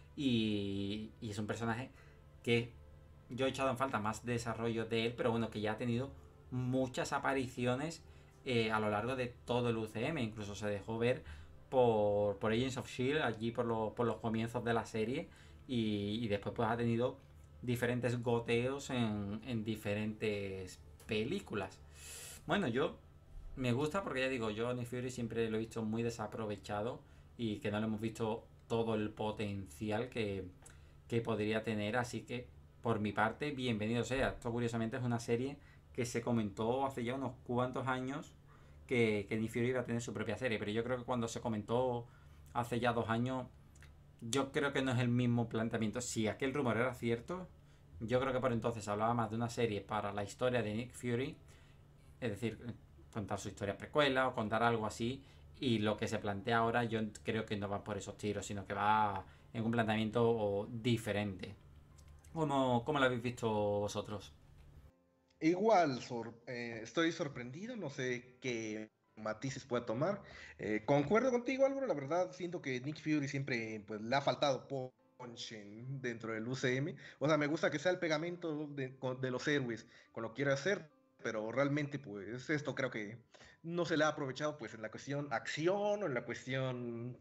Y, y es un personaje que yo he echado en falta más desarrollo de él, pero bueno, que ya ha tenido muchas apariciones eh, a lo largo de todo el U C M. Incluso se dejó ver por, por Agents of Shield allí por, lo, por los comienzos de la serie. Y, y después pues ha tenido diferentes goteos en, en diferentes películas. Bueno, yo me gusta porque ya digo, yo Nick Fury siempre lo he visto muy desaprovechado y que no le hemos visto todo el potencial que, que podría tener, así que por mi parte, bienvenido sea. Esto curiosamente es una serie que se comentó hace ya unos cuantos años que, que Nick Fury iba a tener su propia serie, pero yo creo que cuando se comentó hace ya dos años, yo creo que no es el mismo planteamiento. Si aquel rumor era cierto, yo creo que por entonces hablaba más de una serie para la historia de Nick Fury, es decir, contar su historia precuela o contar algo así, y lo que se plantea ahora yo creo que no va por esos tiros, sino que va en un planteamiento diferente. ¿Cómo, cómo lo habéis visto vosotros? Igual, sor- eh, estoy sorprendido, no sé qué matices pueda tomar. Eh, concuerdo contigo, Álvaro, la verdad siento que Nick Fury siempre pues, le ha faltado punch en- dentro del U C M. O sea, me gusta que sea el pegamento de, con- de los héroes, con lo que quiere hacer. pero realmente pues esto creo que no se le ha aprovechado pues en la cuestión acción o en la cuestión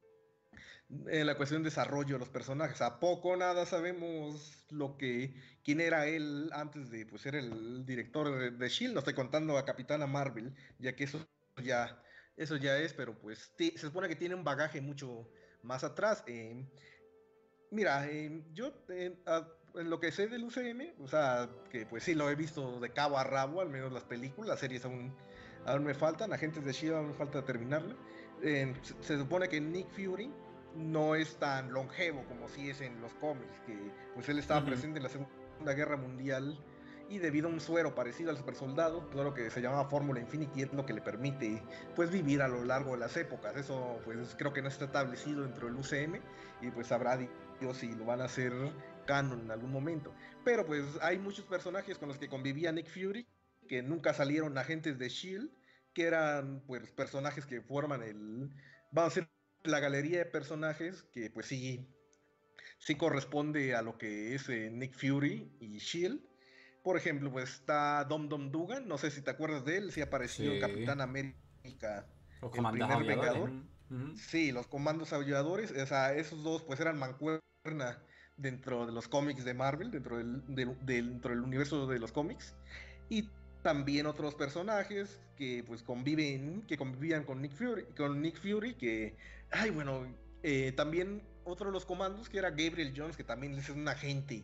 en la cuestión desarrollo de los personajes. A poco nada sabemos lo que quién era él antes de pues ser el director de, de Shield. No estoy contando a Capitana Marvel, ya que eso ya eso ya es, pero pues ti- se supone que tiene un bagaje mucho más atrás. Eh, mira, eh, yo eh, a- en lo que sé del U C M, o sea, que pues sí lo he visto de cabo a rabo, al menos las películas, las series aún, aún me faltan, Agentes de Shield aún me falta terminarla. Eh, se, se supone que Nick Fury no es tan longevo como si es en los cómics, que pues él estaba Ujú. presente en la Segunda Guerra Mundial y debido a un suero parecido al super soldado, todo lo que se llamaba Fórmula Infinity es lo que le permite pues vivir a lo largo de las épocas. Eso pues creo que no está establecido dentro del U C M y pues habrá si lo van a hacer canon en algún momento. Pero pues hay muchos personajes con los que convivía Nick Fury que nunca salieron agentes de Shield, que eran pues personajes que forman el, vamos a decir, la galería de personajes que pues sí, sí corresponde a lo que es eh, Nick Fury y Shield. Por ejemplo, pues está Dom Dom Dugan, no sé si te acuerdas de él, sí apareció en Sí. Capitán América, Los el comandos primer aulladores. Vengador. Mm, ujú. Sí, los comandos aulladores, o sea, esos dos pues eran mancuerna dentro de los cómics de Marvel, dentro del, del- del- dentro del universo de los cómics. Y también otros personajes que pues conviven, que convivían con Nick Fury, con Nick Fury, que, ay, bueno, eh, también otro de los comandos que era Gabriel Jones, que también es un agente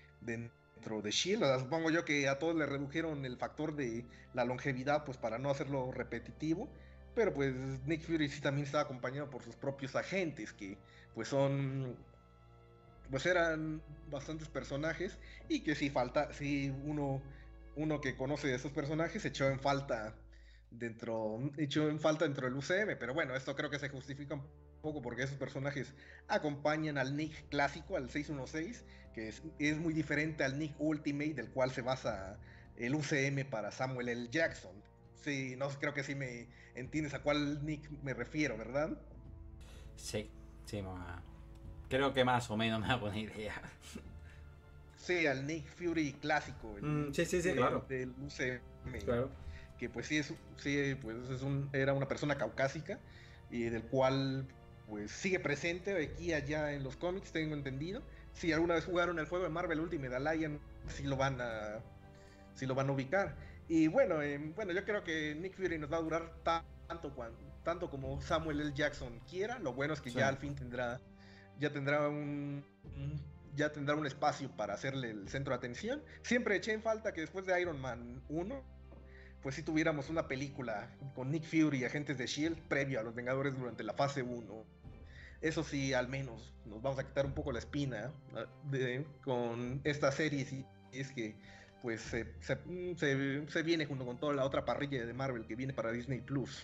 dentro de Shield. O sea, supongo yo que a todos le redujeron el factor de la longevidad, pues para no hacerlo repetitivo. Pero pues Nick Fury sí también estaba acompañado por sus propios agentes, que pues son, pues eran bastantes personajes y que si falta, si uno, uno que conoce de esos personajes echó en falta dentro, echó en falta dentro del U C M, pero bueno, esto creo que se justifica un poco porque esos personajes acompañan al Nick clásico, al seiscientos dieciséis, que es, es muy diferente al Nick Ultimate del cual se basa el U C M para Samuel L. Jackson. Sí, no creo que sí me entiendes a cuál Nick me refiero, ¿verdad? Sí, sí, ma- creo que más o menos me hago una idea. Sí, al Nick Fury clásico, Mm, el, sí, sí, sí, el claro. del U C M, Claro. que pues sí, es, sí, pues es un, era una persona caucásica y del cual pues sigue presente aquí y allá en los cómics, tengo entendido. Si alguna vez jugaron el juego de Marvel Ultimate Alliance, sí lo van a, sí lo van a ubicar. Y bueno, eh, bueno, yo creo que Nick Fury nos va a durar ta- tanto, cuan- tanto como Samuel L. Jackson quiera. Lo bueno es que Sí. ya al fin tendrá, ya tendrá un, un- ya tendrá un espacio para hacerle el centro de atención. Siempre eché en falta que después de Iron Man uno pues si tuviéramos una película con Nick Fury y agentes de Shield previo a los Vengadores durante la fase uno. Eso sí, al menos nos vamos a quitar un poco la espina ¿no? de, con esta serie, si es que pues se, se, se, se viene junto con toda la otra parrilla de Marvel que viene para Disney Plus.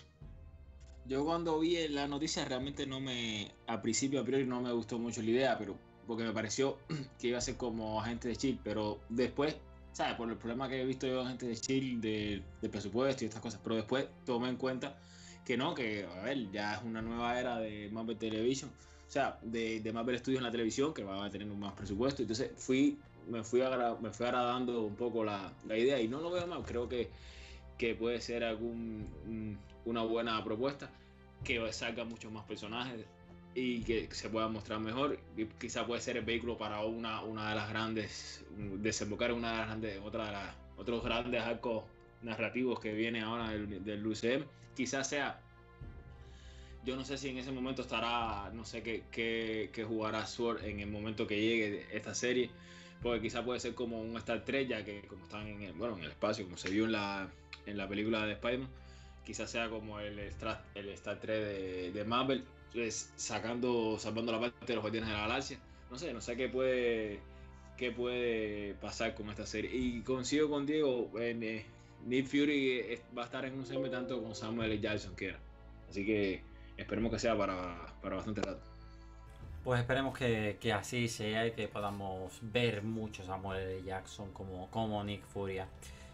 Yo cuando vi la noticia realmente no me, al principio a priori no me gustó mucho la idea, pero porque me pareció que iba a ser como Agente de Shield, pero después, ¿sabes? Por el problema que he visto yo de Agente de Shield, de, de presupuesto y estas cosas, pero después tomé en cuenta que no, que a ver, ya es una nueva era de Marvel Television, o sea, de, de Marvel Studios en la televisión, que va a tener un más presupuesto, entonces fui, me fui, agra, me fui agradando un poco la, la idea y no lo veo mal, creo que que puede ser algún, una buena propuesta, que salgan muchos más personajes y que se pueda mostrar mejor. Y quizá puede ser el vehículo para una, una de las grandes, desembocar en una de las grandes, otra de las, otros grandes arcos narrativos que viene ahora del, del U C M. Quizás sea, yo no sé si en ese momento estará, no sé qué, qué, qué jugará Sword en el momento que llegue esta serie, porque quizá puede ser como un Star Trek, ya que como están en el, bueno, en el espacio, como se vio en la, en la película de Spider-Man, quizás sea como el Star, el Star Trek de, de Marvel, pues, sacando, salvando la parte de los Guardianes de la Galaxia. No sé, no sé qué puede, qué puede pasar con esta serie. Y coincido con Diego, en, eh, Nick Fury va a estar en un semi tanto con Samuel L. Jackson quiera. Así que esperemos que sea para, para bastante rato. Pues esperemos que, que así sea y que podamos ver mucho Samuel L. Jackson como, como Nick Furia.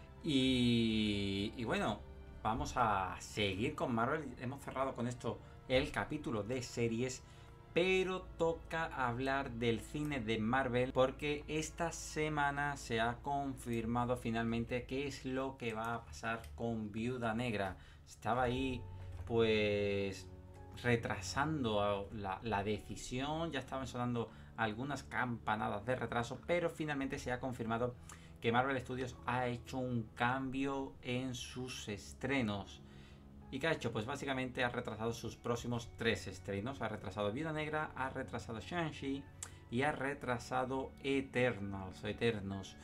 Y, y bueno, vamos a seguir con Marvel. Hemos cerrado con esto el capítulo de series, pero toca hablar del cine de Marvel porque esta semana se ha confirmado finalmente qué es lo que va a pasar con Viuda Negra. Estaba ahí pues retrasando la, la decisión, ya estaban sonando algunas campanadas de retraso, pero finalmente se ha confirmado que Marvel Studios ha hecho un cambio en sus estrenos. ¿Y qué ha hecho? Pues básicamente ha retrasado sus próximos tres estrenos. Ha retrasado Viuda Negra, ha retrasado Shang-Chi y ha retrasado Eternals, Eternos.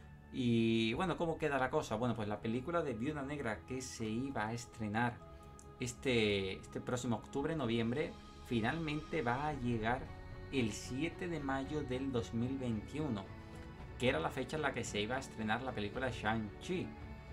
Y bueno, ¿cómo queda la cosa? Bueno, pues la película de Viuda Negra que se iba a estrenar este, este próximo octubre, noviembre, finalmente va a llegar el siete de mayo del dos mil veintiuno, que era la fecha en la que se iba a estrenar la película Shang-Chi.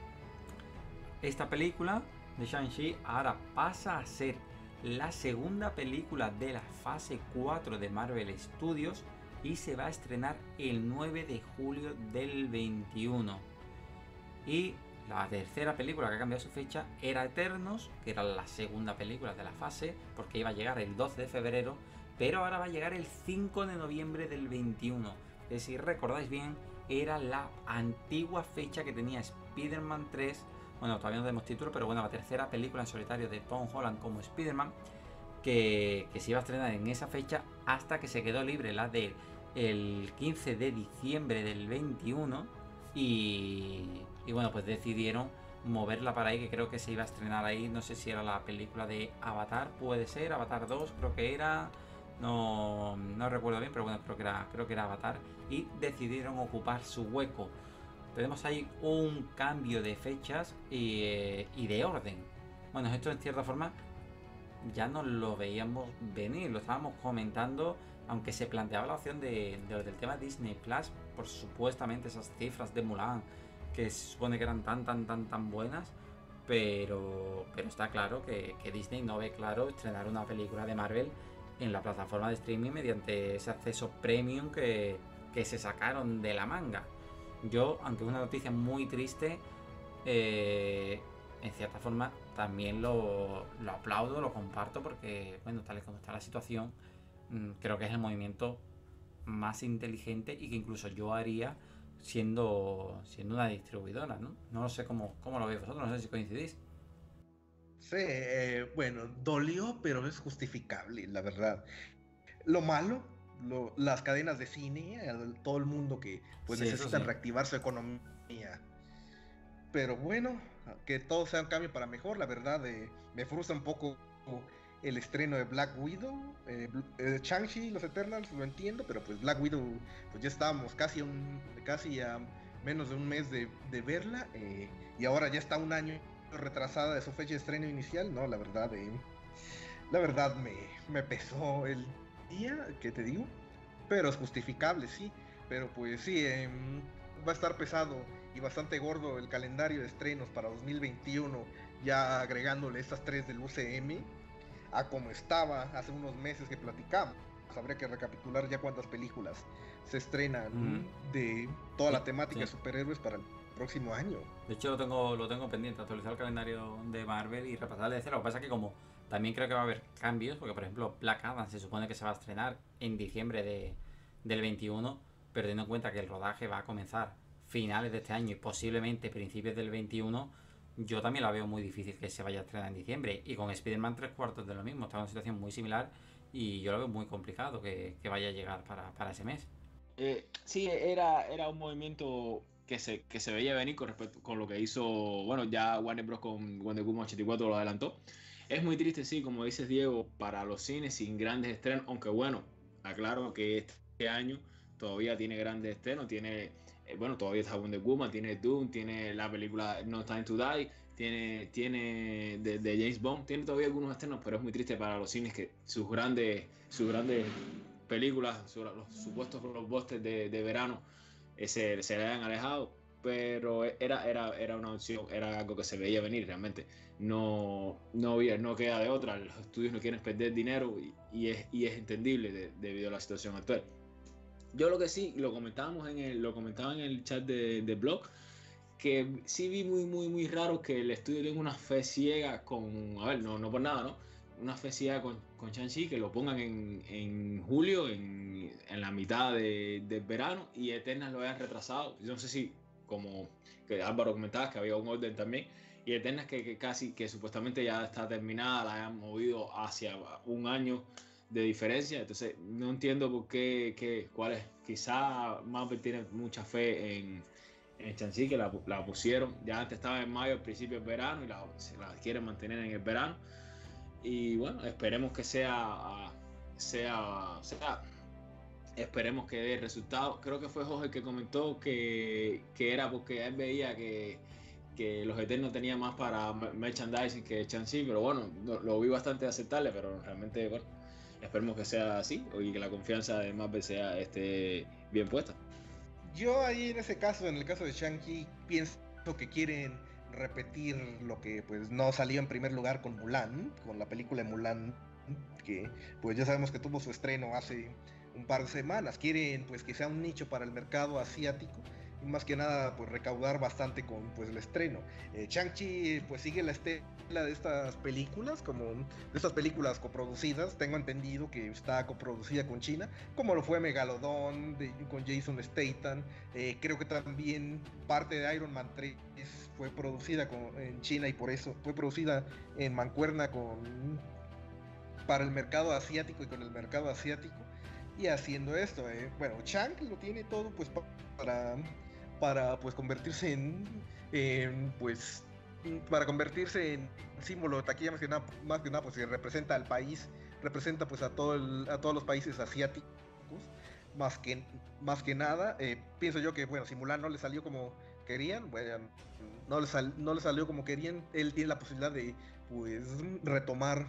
Esta película de Shang-Chi ahora pasa a ser la segunda película de la fase cuatro de Marvel Studios y se va a estrenar el nueve de julio del veintiuno. Y la tercera película que ha cambiado su fecha era Eternos, que era la segunda película de la fase, porque iba a llegar el doce de febrero, pero ahora va a llegar el cinco de noviembre del veintiuno. Que si recordáis bien, era la antigua fecha que tenía Spider-Man tres. Bueno, todavía no tenemos título, pero bueno, la tercera película en solitario de Tom Holland como Spider-Man, que, que se iba a estrenar en esa fecha hasta que se quedó libre la de el quince de diciembre del veintiuno y, y bueno, pues decidieron moverla para ahí, que creo que se iba a estrenar ahí, no sé si era la película de Avatar, puede ser, Avatar dos creo que era, no, no recuerdo bien, pero bueno, creo que era, creo que era Avatar, y decidieron ocupar su hueco. Tenemos ahí un cambio de fechas y, eh, y de orden. Bueno, esto en cierta forma ya nos lo veíamos venir, lo estábamos comentando, aunque se planteaba la opción de, de, del tema Disney Plus, por supuestamente esas cifras de Mulan, que se supone que eran tan, tan, tan, tan buenas, pero, pero está claro que, que Disney no ve claro estrenar una película de Marvel en la plataforma de streaming mediante ese acceso premium que, que se sacaron de la manga. Yo, aunque es una noticia muy triste, eh, en cierta forma también lo, lo aplaudo, lo comparto, porque, bueno, tal y como está la situación, mmm, creo que es el movimiento más inteligente y que incluso yo haría siendo, siendo una distribuidora, ¿no? No lo sé cómo, cómo lo veis vosotros, no sé si coincidís. Sí, eh, bueno, dolió, pero es justificable, la verdad. Lo malo, lo, las cadenas de cine, el, todo el mundo que pues sí, necesitan sí. reactivar su economía. Pero bueno, que todo sea un cambio para mejor, la verdad, eh, me frustra un poco el estreno de Black Widow, eh, eh, Shang-Chi, los Eternals, lo entiendo, pero pues Black Widow, pues ya estábamos casi, un, casi a menos de un mes de, de verla, eh, y ahora ya está un año retrasada de su fecha de estreno inicial. No, la verdad, eh, la verdad me, me pesó el día, que te digo, pero es justificable, sí, pero pues sí, eh, va a estar pesado y bastante gordo el calendario de estrenos para dos mil veintiuno, ya agregándole estas tres del U C M a como estaba hace unos meses que platicamos. Habría que recapitular ya cuántas películas se estrenan mm. de toda la temática sí. de superhéroes para el próximo año. De hecho lo tengo, lo tengo pendiente, actualizar el calendario de Marvel y repasar de cero. Lo que pasa es que como también creo que va a haber cambios, porque por ejemplo Black Adam se supone que se va a estrenar en diciembre de, del veintiuno, pero teniendo en cuenta que el rodaje va a comenzar finales de este año y posiblemente principios del veintiuno, yo también la veo muy difícil que se vaya a estrenar en diciembre. Y con Spider-Man tres cuartos de lo mismo, está en una situación muy similar y yo lo veo muy complicado que, que vaya a llegar para, para ese mes. Eh, sí, era, era un movimiento que se, que se veía venir con respecto con lo que hizo, bueno, ya Warner Bros. Con Wonder Woman ochenta y cuatro lo adelantó. Es muy triste, sí, como dices, Diego, para los cines sin grandes estrenos, aunque bueno, aclaro que este año todavía tiene grandes estrenos, tiene, eh, bueno, todavía está Wonder Woman, tiene Doom, tiene la película No Time to Die, tiene, tiene de, de James Bond, tiene todavía algunos estrenos, pero es muy triste para los cines que sus grandes, sus grandes películas, los supuestos blockbusters de, de verano eh, se, se le hayan alejado, pero era, era, era una opción, era algo que se veía venir realmente. No, no, había, no queda de otra, los estudios no quieren perder dinero y, y, es, y es entendible de, debido a la situación actual. Yo lo que sí, lo comentábamos en el, lo comentaba en el chat de, de blog, que sí vi muy, muy, muy raro que el estudio tenga una fe ciega con, a ver, no, no por nada, ¿no? una felicidad con, con Shang-Chi, que lo pongan en, en julio, en, en la mitad de, del verano, y Eternals lo hayan retrasado. Yo no sé si, como que Álvaro comentaba, que había un orden también, y Eternals que, que casi, que supuestamente ya está terminada, la hayan movido hacia un año de diferencia. Entonces no entiendo por qué, qué cuál es. Quizá Marvel tiene mucha fe en, en Shang-Chi, que la, la pusieron, ya antes estaba en mayo, al principio del verano, y la, se la quieren mantener en el verano. Y bueno, esperemos que sea, sea, sea esperemos que dé resultado. Creo que fue Jorge el que comentó que, que era porque él veía que, que los Eternos tenían más para merchandising que Shang-Chi, pero bueno, lo, lo vi bastante aceptable, pero realmente, bueno, esperemos que sea así y que la confianza de Marvel sea este, bien puesta. Yo ahí en ese caso, en el caso de Shang-Chi, pienso que quieren repetir lo que pues no salió en primer lugar con Mulan, con la película de Mulan, que pues ya sabemos que tuvo su estreno hace un par de semanas. Quieren pues que sea un nicho para el mercado asiático y más que nada pues recaudar bastante con pues el estreno. Eh, Shang-Chi pues sigue la estela de estas películas, como de estas películas coproducidas. Tengo entendido que está coproducida con China, como lo fue Megalodon de, con Jason Statham. Eh, creo que también parte de Iron Man tres fue producida con, en China, y por eso fue producida en mancuerna con para el mercado asiático y con el mercado asiático. Y haciendo esto, eh, bueno, Chang lo tiene todo pues para para pues convertirse en, en pues para convertirse en símbolo de taquilla, más que nada, más que nada pues que representa al país, representa pues a todo el, a todos los países asiáticos, más que más que nada. Eh, pienso yo que bueno, si Mulan no le salió como querían, bueno, no le, sal, no le salió como querían, él tiene la posibilidad de pues retomar,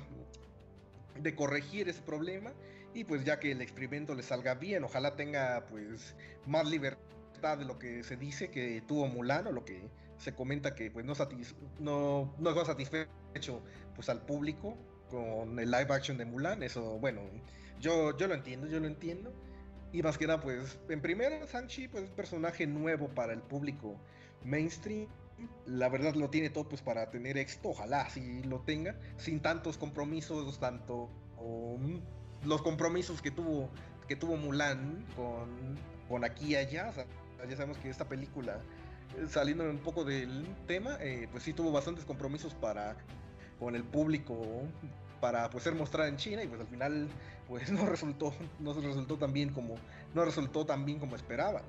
de corregir ese problema, y pues ya que el experimento le salga bien, ojalá tenga pues más libertad de lo que se dice que tuvo Mulan, o lo que se comenta que pues no, satis no, no dejó satisfecho pues al público con el live action de Mulan. Eso bueno, yo, yo lo entiendo, yo lo entiendo. Y más que nada pues en primera, Shang-Chi pues es un personaje nuevo para el público mainstream. La verdad lo tiene todo pues para tener éxito, ojalá así lo tenga, sin tantos compromisos, tanto um, los compromisos que tuvo que tuvo Mulan con, con aquí y allá. O sea, ya sabemos que esta película, saliendo un poco del tema, eh, pues sí tuvo bastantes compromisos para con el público, para pues ser mostrada en China, y pues al final pues no resultó no resultó tan bien como no resultó tan bien como esperaban.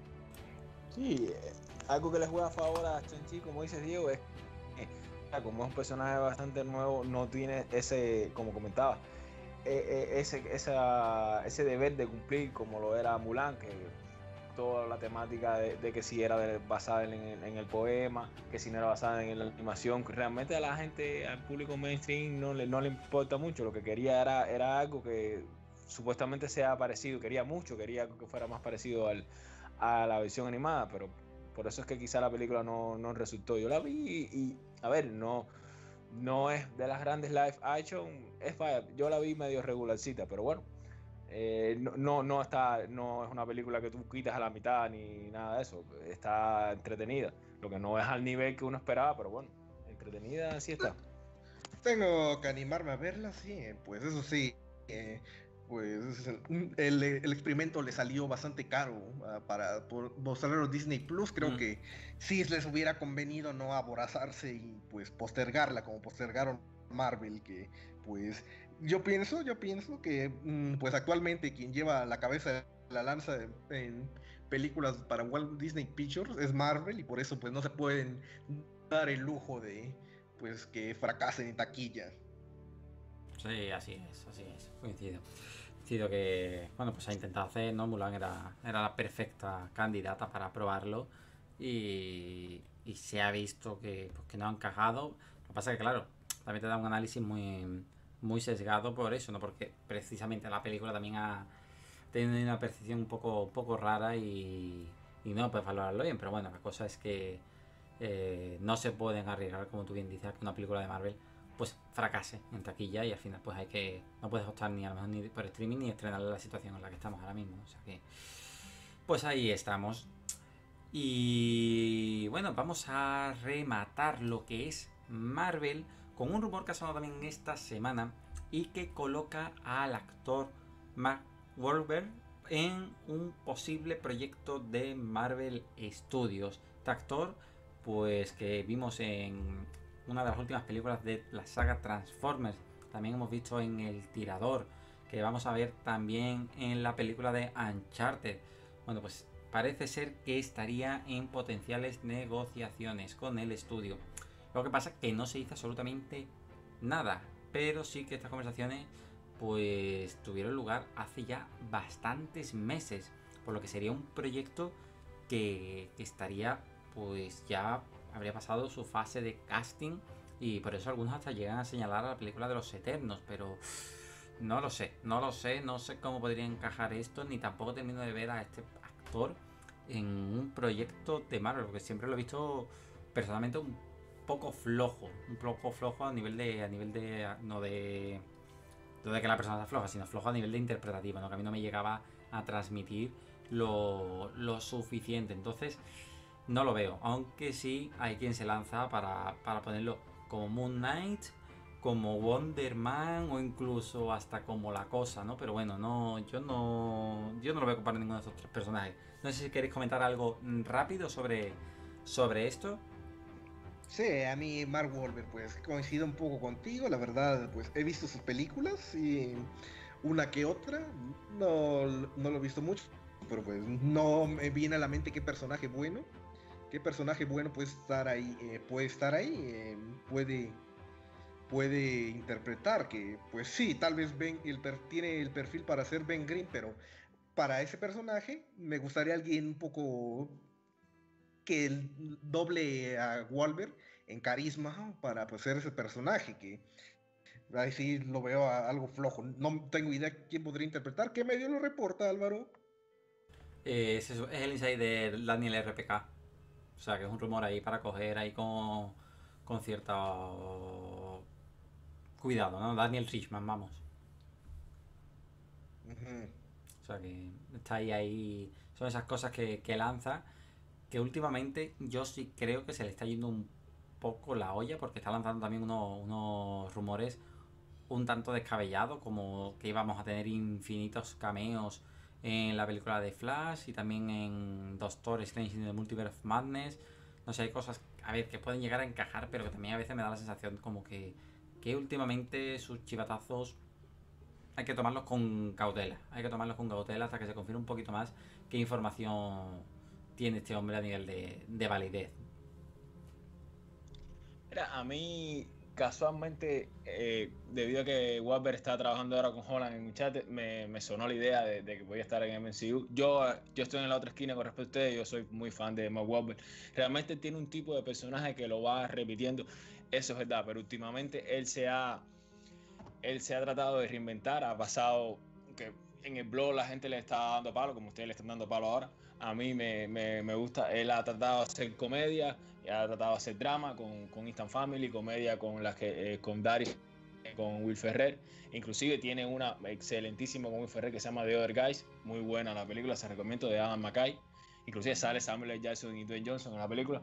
Sí, eh, algo que le juega a favor a Shang-Chi, como dices Diego, es que como es un personaje bastante nuevo, no tiene ese, como comentaba, eh, eh, ese, esa, ese deber de cumplir como lo era Mulan, que toda la temática de, de que si era de, basada en el, en el poema, que si no era basada en la animación, que realmente a la gente, al público mainstream no le, no le importa mucho. Lo que quería era, era algo que supuestamente sea parecido, quería mucho, quería que fuera más parecido al, a la versión animada, pero por eso es que quizá la película no, no resultó. Yo la vi y, y a ver, no, no es de las grandes live action, es para, yo la vi medio regularcita, pero bueno. Eh, no, no, no, está, no es una película que tú quitas a la mitad ni nada de eso. Está entretenida. Lo que no es al nivel que uno esperaba, pero bueno, entretenida sí está. Tengo que animarme a verla, sí, pues eso sí. Eh, pues el, el, experimento le salió bastante caro uh, para por mostrarlo Disney Plus. Creo mm. que sí les hubiera convenido no aborazarse y pues postergarla como postergaron Marvel, que pues yo pienso, yo pienso que pues actualmente quien lleva la cabeza de la lanza en películas para Walt Disney Pictures es Marvel, y por eso pues no se pueden dar el lujo de pues que fracasen en taquilla. Sí, así es, así es, coincido. Coincido que, bueno, pues ha intentado hacer, ¿no? Mulan era, era la perfecta candidata para probarlo, y, y se ha visto que, pues, que no ha encajado. Lo que pasa es que, claro, también te da un análisis muy, muy sesgado por eso, ¿no? Porque precisamente la película también ha tenido una percepción un poco, un poco rara, y, y no puedes valorarlo bien, pero bueno, la cosa es que eh, no se pueden arriesgar, como tú bien dices, a que una película de Marvel pues fracase en taquilla, y al final pues hay que, no puedes optar ni a lo mejor ni por streaming ni estrenar la situación en la que estamos ahora mismo. O sea que pues ahí estamos. Y bueno, vamos a rematar lo que es Marvel con un rumor que ha sonado también esta semana, y que coloca al actor Mark Wahlberg en un posible proyecto de Marvel Studios. Este actor, pues que vimos en una de las últimas películas de la saga Transformers, también hemos visto en El Tirador, que vamos a ver también en la película de Uncharted. Bueno, pues parece ser que estaría en potenciales negociaciones con el estudio. Lo que pasa es que no se dice absolutamente nada, pero sí que estas conversaciones pues tuvieron lugar hace ya bastantes meses, por lo que sería un proyecto que, que estaría pues ya habría pasado su fase de casting, y por eso algunos hasta llegan a señalar a la película de los Eternos, pero no lo sé, no lo sé, no sé cómo podría encajar esto, ni tampoco termino de ver a este actor en un proyecto de Marvel, porque siempre lo he visto personalmente un poco flojo, un poco flojo a nivel de, a nivel de, no de, no de que la persona sea floja, sino flojo a nivel de interpretativo, ¿no? Que a mí no me llegaba a transmitir lo, lo suficiente, entonces no lo veo, aunque sí hay quien se lanza para, para ponerlo como Moon Knight, como Wonder Man o incluso hasta como La Cosa, ¿no? Pero bueno, no, yo no, yo no lo veo para ninguno de estos tres personajes. No sé si queréis comentar algo rápido sobre, sobre esto. Sí, a mí Mark Wahlberg, pues coincido un poco contigo, la verdad, pues he visto sus películas y una que otra, no, no lo he visto mucho, pero pues no me viene a la mente qué personaje bueno, qué personaje bueno puede estar ahí, eh, puede estar ahí, eh, puede, puede interpretar, que pues sí, tal vez Ben, el per, tiene el perfil para ser Ben Grimm, pero para ese personaje me gustaría alguien un poco que el doble a Wahlberg en carisma para pues, ser ese personaje que ahí sí lo veo a algo flojo. No tengo idea quién podría interpretar. ¿Qué medio lo reporta, Álvaro? Eh, es, eso, es el inside de Daniel R P K. O sea, que es un rumor ahí para coger ahí con, con cierto cuidado, ¿no? Daniel Richman, vamos. Uh-huh. O sea, que está ahí, ahí. Son esas cosas que, que lanza, que últimamente yo sí creo que se le está yendo un poco la olla, porque está lanzando también unos, unos rumores un tanto descabellados, como que íbamos a tener infinitos cameos en la película de Flash y también en Doctor Strange in the Multiverse of Madness. No sé, hay cosas, a ver, que pueden llegar a encajar, pero que también a veces me da la sensación como que, que últimamente sus chivatazos hay que tomarlos con cautela. Hay que tomarlos con cautela hasta que se confirme un poquito más qué información tiene este hombre a nivel de, de validez. Mira, a mí casualmente, eh, debido a que Wahlberg está trabajando ahora con Holland en Uncharted, me, me sonó la idea de, de que voy a estar en M C U. Yo, yo estoy en la otra esquina con respecto a ustedes, yo soy muy fan de Mark Wahlberg. Realmente tiene un tipo de personaje que lo va repitiendo, eso es verdad, pero últimamente él se ha, él se ha tratado de reinventar, ha pasado que en el blog la gente le está dando palo, como ustedes le están dando palo ahora. A mí me, me, me gusta, él ha tratado de hacer comedia, ha tratado de hacer drama con, con Instant Family, comedia con las que eh, con Darius, con Will Ferrer, inclusive tiene una excelentísima con Will Ferrer que se llama The Other Guys, muy buena la película, se recomiendo, de Adam McKay, inclusive sale Samuel L. Jackson y Dwayne Johnson en la película.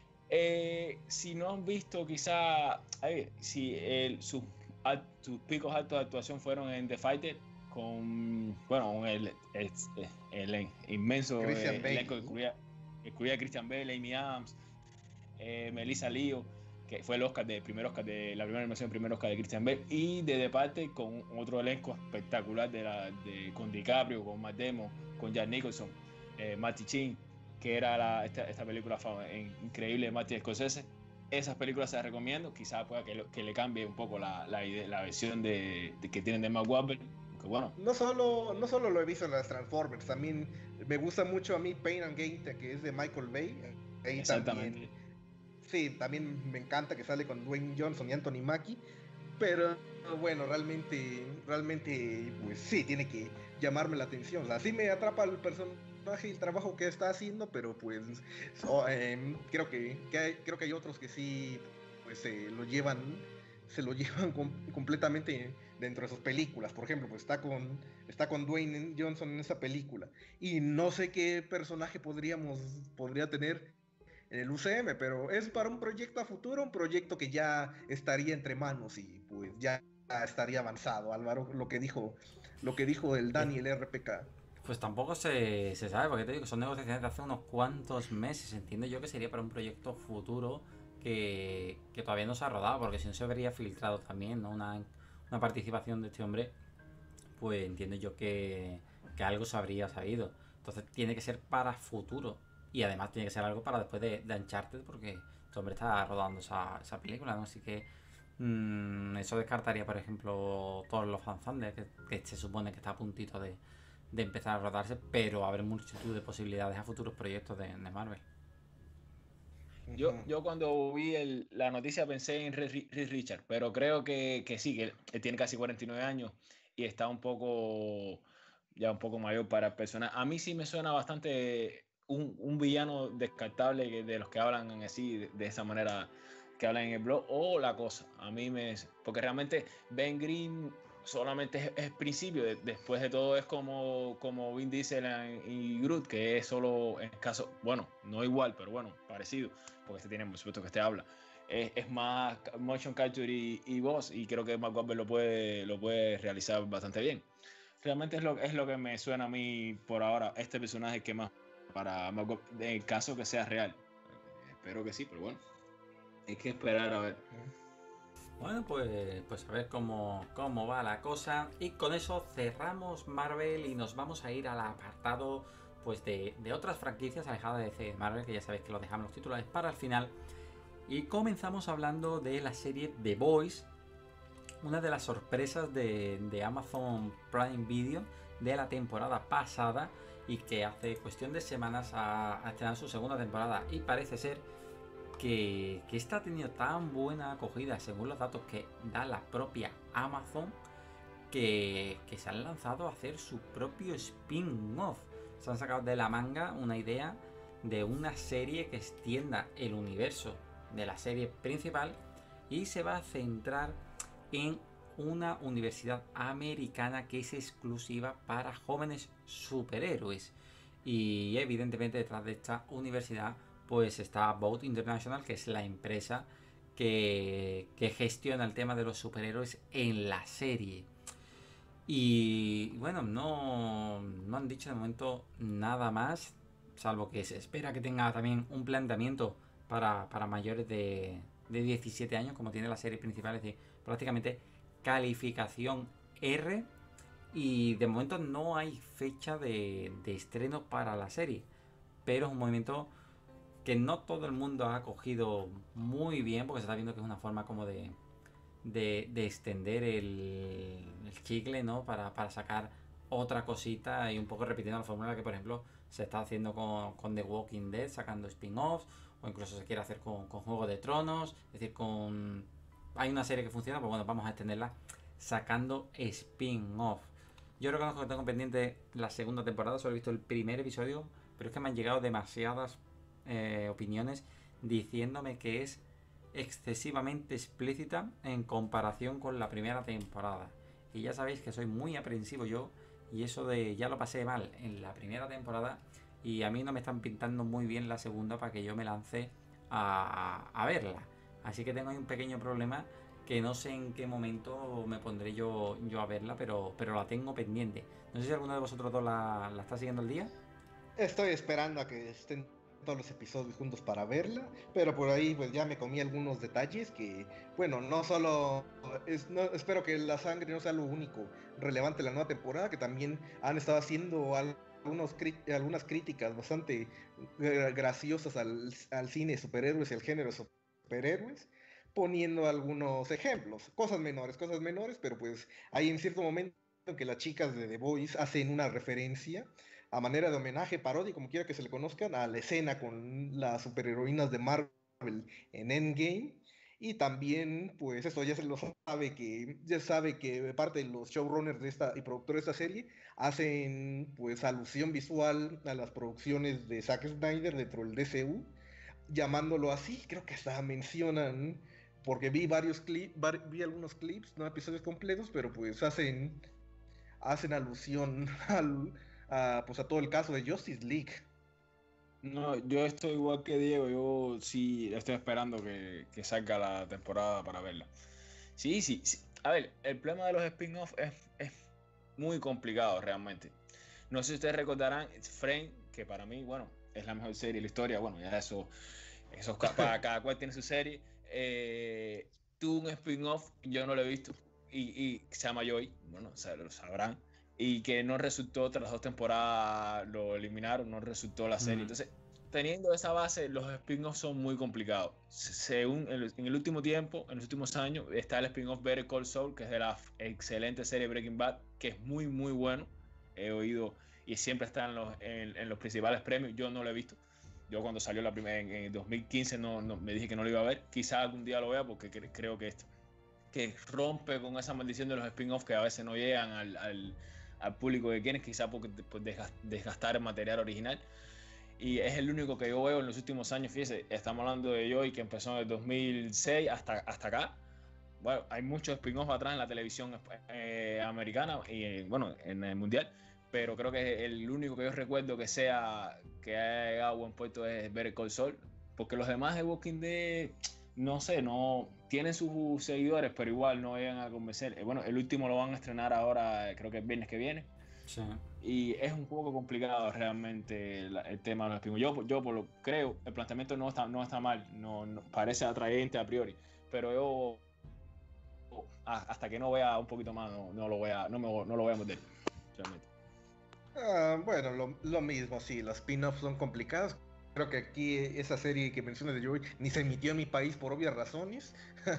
Eh, si no han visto quizá, a ver, si el, sus, sus picos altos de actuación fueron en The Fighter, con, bueno, el, el, el, el inmenso eh, elenco que incluía, incluía a Christian Bale, Amy Adams, eh, Melissa Leo, que fue el Oscar de primer Oscar de la primera animación, el primer Oscar de Christian Bale, y de The Parte con otro elenco espectacular de la, de, con DiCaprio, con Matt Damon, con Jack Nicholson, eh, Marty Sheen, que era la, esta, esta película increíble de Martin Scorsese. Esas películas se las recomiendo, quizás pueda que, lo, que le cambie un poco la, la, la versión de, de que tienen de Mark Wahlberg. Que bueno. No solo, no solo lo he visto en las Transformers, también me gusta mucho a mí Pain and Gain, que es de Michael Bay. Ahí Exactamente. También, sí, también me encanta que sale con Dwayne Johnson y Anthony Mackie. Pero bueno, realmente, realmente, pues sí, tiene que llamarme la atención. O sea, sí me atrapa el personaje y el trabajo que está haciendo, pero pues so, eh, creo que, que hay, creo que hay otros que sí, pues se lo llevan, se lo llevan com completamente dentro de sus películas. Por ejemplo, pues está con, está con Dwayne Johnson en esa película. Y no sé qué personaje podríamos, podría tener en el U C M, pero es para un proyecto a futuro, un proyecto que ya estaría entre manos y pues ya estaría avanzado, Álvaro, lo que dijo, lo que dijo el Dani, el R P K. Pues tampoco se, se sabe, porque te digo, son negociaciones de hace unos cuantos meses. Entiendo yo que sería para un proyecto futuro que, que todavía no se ha rodado, porque si no se habría filtrado también, ¿no? Una, una participación de este hombre, pues entiendo yo que, que algo se habría sabido. Entonces tiene que ser para futuro. Y además tiene que ser algo para después de, de Uncharted, porque este hombre está rodando esa, esa película, ¿no? Así que mmm, eso descartaría, por ejemplo, todos los fanfans que, que se supone que está a puntito de, de empezar a rodarse, pero habrá multitud de posibilidades a futuros proyectos de, de Marvel. Yo, yo cuando vi el, la noticia pensé en Reed Richards, pero creo que, que sí, que él tiene casi cuarenta y nueve años y está un poco, ya un poco mayor para el personaje. A mí sí me suena bastante un, un villano descartable de los que hablan así, de, de esa manera que hablan en el blog, o La Cosa. A mí me... Porque realmente Ben Grimm solamente es, es principio, de, después de todo es como, como Vin Diesel y Groot, que es solo en caso, bueno, no igual, pero bueno, parecido, porque este tiene, por supuesto que este habla, es, es más motion capture y, y voz, y creo que Mark Wahlberg lo puede, lo puede realizar bastante bien. Realmente es lo, es lo que me suena a mí por ahora, este personaje que más para Mark Wahlberg, en el caso que sea real. Espero que sí, pero bueno, hay que esperar a ver. Bueno, pues, pues a ver cómo, cómo va la cosa. Y con eso cerramos Marvel y nos vamos a ir al apartado pues de, de otras franquicias alejadas de Marvel, que ya sabéis que lo dejamos los titulares para el final. Y comenzamos hablando de la serie The Boys, una de las sorpresas de, de Amazon Prime Video de la temporada pasada y que hace cuestión de semanas ha, ha estrenado su segunda temporada y parece ser Que, que esta ha tenido tan buena acogida según los datos que da la propia Amazon que, que se han lanzado a hacer su propio spin-off. Se han sacado de la manga una idea de una serie que extienda el universo de la serie principal y se va a centrar en una universidad americana que es exclusiva para jóvenes superhéroes. Y evidentemente detrás de esta universidad pues está Boat International, que es la empresa que, que gestiona el tema de los superhéroes en la serie. Y bueno, no, no han dicho de momento nada más, salvo que se espera que tenga también un planteamiento para, para mayores de, de diecisiete años, como tiene la serie principal, es decir, prácticamente calificación R. Y de momento no hay fecha de, de estreno para la serie, pero es un movimiento que no todo el mundo ha acogido muy bien, porque se está viendo que es una forma como de, de, de extender el, el chicle, ¿no? Para, para sacar otra cosita y un poco repitiendo la fórmula que, por ejemplo, se está haciendo con, con The Walking Dead, sacando spin-offs, o incluso se quiere hacer con, con Juego de Tronos, es decir, con... Hay una serie que funciona, pues bueno, vamos a extenderla sacando spin-off. Yo reconozco que tengo pendiente la segunda temporada, solo he visto el primer episodio, pero es que me han llegado demasiadas Eh, opiniones diciéndome que es excesivamente explícita en comparación con la primera temporada, y ya sabéis que soy muy aprensivo yo, y eso de ya lo pasé mal en la primera temporada y a mí no me están pintando muy bien la segunda para que yo me lance a, a verla, así que tengo ahí un pequeño problema que no sé en qué momento me pondré yo, yo a verla, pero, pero la tengo pendiente. No sé si alguno de vosotros dos la, la está siguiendo al día. Estoy esperando a que estén todos los episodios juntos para verla, pero por ahí pues ya me comí algunos detalles que, bueno, no solo es, no, espero que la sangre no sea lo único relevante de la nueva temporada, que también han estado haciendo algunos, algunas críticas bastante graciosas al, al cine de superhéroes y al género de superhéroes, poniendo algunos ejemplos, cosas menores, cosas menores, pero pues hay en cierto momento en que las chicas de The Boys hacen una referencia a manera de homenaje, parodia, como quiera que se le conozcan, a la escena con las superheroínas de Marvel en Endgame. Y también, pues eso ya se lo sabe que, ya sabe que parte de los showrunners de esta y productores de esta serie hacen pues alusión visual a las producciones de Zack Snyder dentro del D C U, llamándolo así. Creo que hasta mencionan, porque vi varios clips, vi algunos clips, no episodios completos, pero pues hacen, hacen alusión al a, pues a todo el caso de Justice League. No, yo estoy igual que Diego, yo sí estoy esperando que, que salga la temporada para verla. Sí, sí, sí, A ver, el problema de los spin-offs es, es muy complicado realmente. No sé si ustedes recordarán Friends, que para mí, bueno, es la mejor serie de la historia. Bueno, ya eso, eso para cada cual tiene su serie. Eh, tuvo un spin-off, yo no lo he visto, y, y se llama Joy, bueno, o sea, lo sabrán, y que no resultó, tras las dos temporadas lo eliminaron, no resultó la serie. Mm. Entonces, teniendo esa base, los spin-offs son muy complicados. Según en el último tiempo, en los últimos años, está el spin-off Better Call Saul, que es de la excelente serie Breaking Bad, que es muy, muy bueno. He oído y siempre está en los, en, en los principales premios. Yo no lo he visto. Yo cuando salió la primera, en, en dos mil quince, no, no, me dije que no lo iba a ver. Quizás algún día lo vea porque cre creo que, esto, que rompe con esa maldición de los spin-offs que a veces no llegan al, al, al público que quieren, quizás porque pues, desgastar el material original. Y es el único que yo veo en los últimos años. Fíjese, estamos hablando de Joy, que empezó en el dos mil seis hasta, hasta acá. Bueno, hay muchos spin-offs atrás en la televisión eh, americana y bueno, en el mundial, pero creo que el único que yo recuerdo que sea que haya llegado a buen puerto es Better Call Saul, porque los demás de Walking Dead, no sé, no tienen sus seguidores, pero igual no llegan a convencer. Bueno, el último lo van a estrenar ahora, creo que el viernes que viene. Sí. Y es un poco complicado realmente el, el tema de los spin-offs. Yo, yo por lo creo, el planteamiento no está, no está mal, no, no parece atrayente a priori, pero yo hasta que no vea un poquito más no, no lo voy a no, me, no lo voy a meter realmente. Uh, bueno, lo, lo mismo, sí, los spin-offs son complicados. Creo que aquí esa serie que mencionas de Joy ni se emitió en mi país por obvias razones.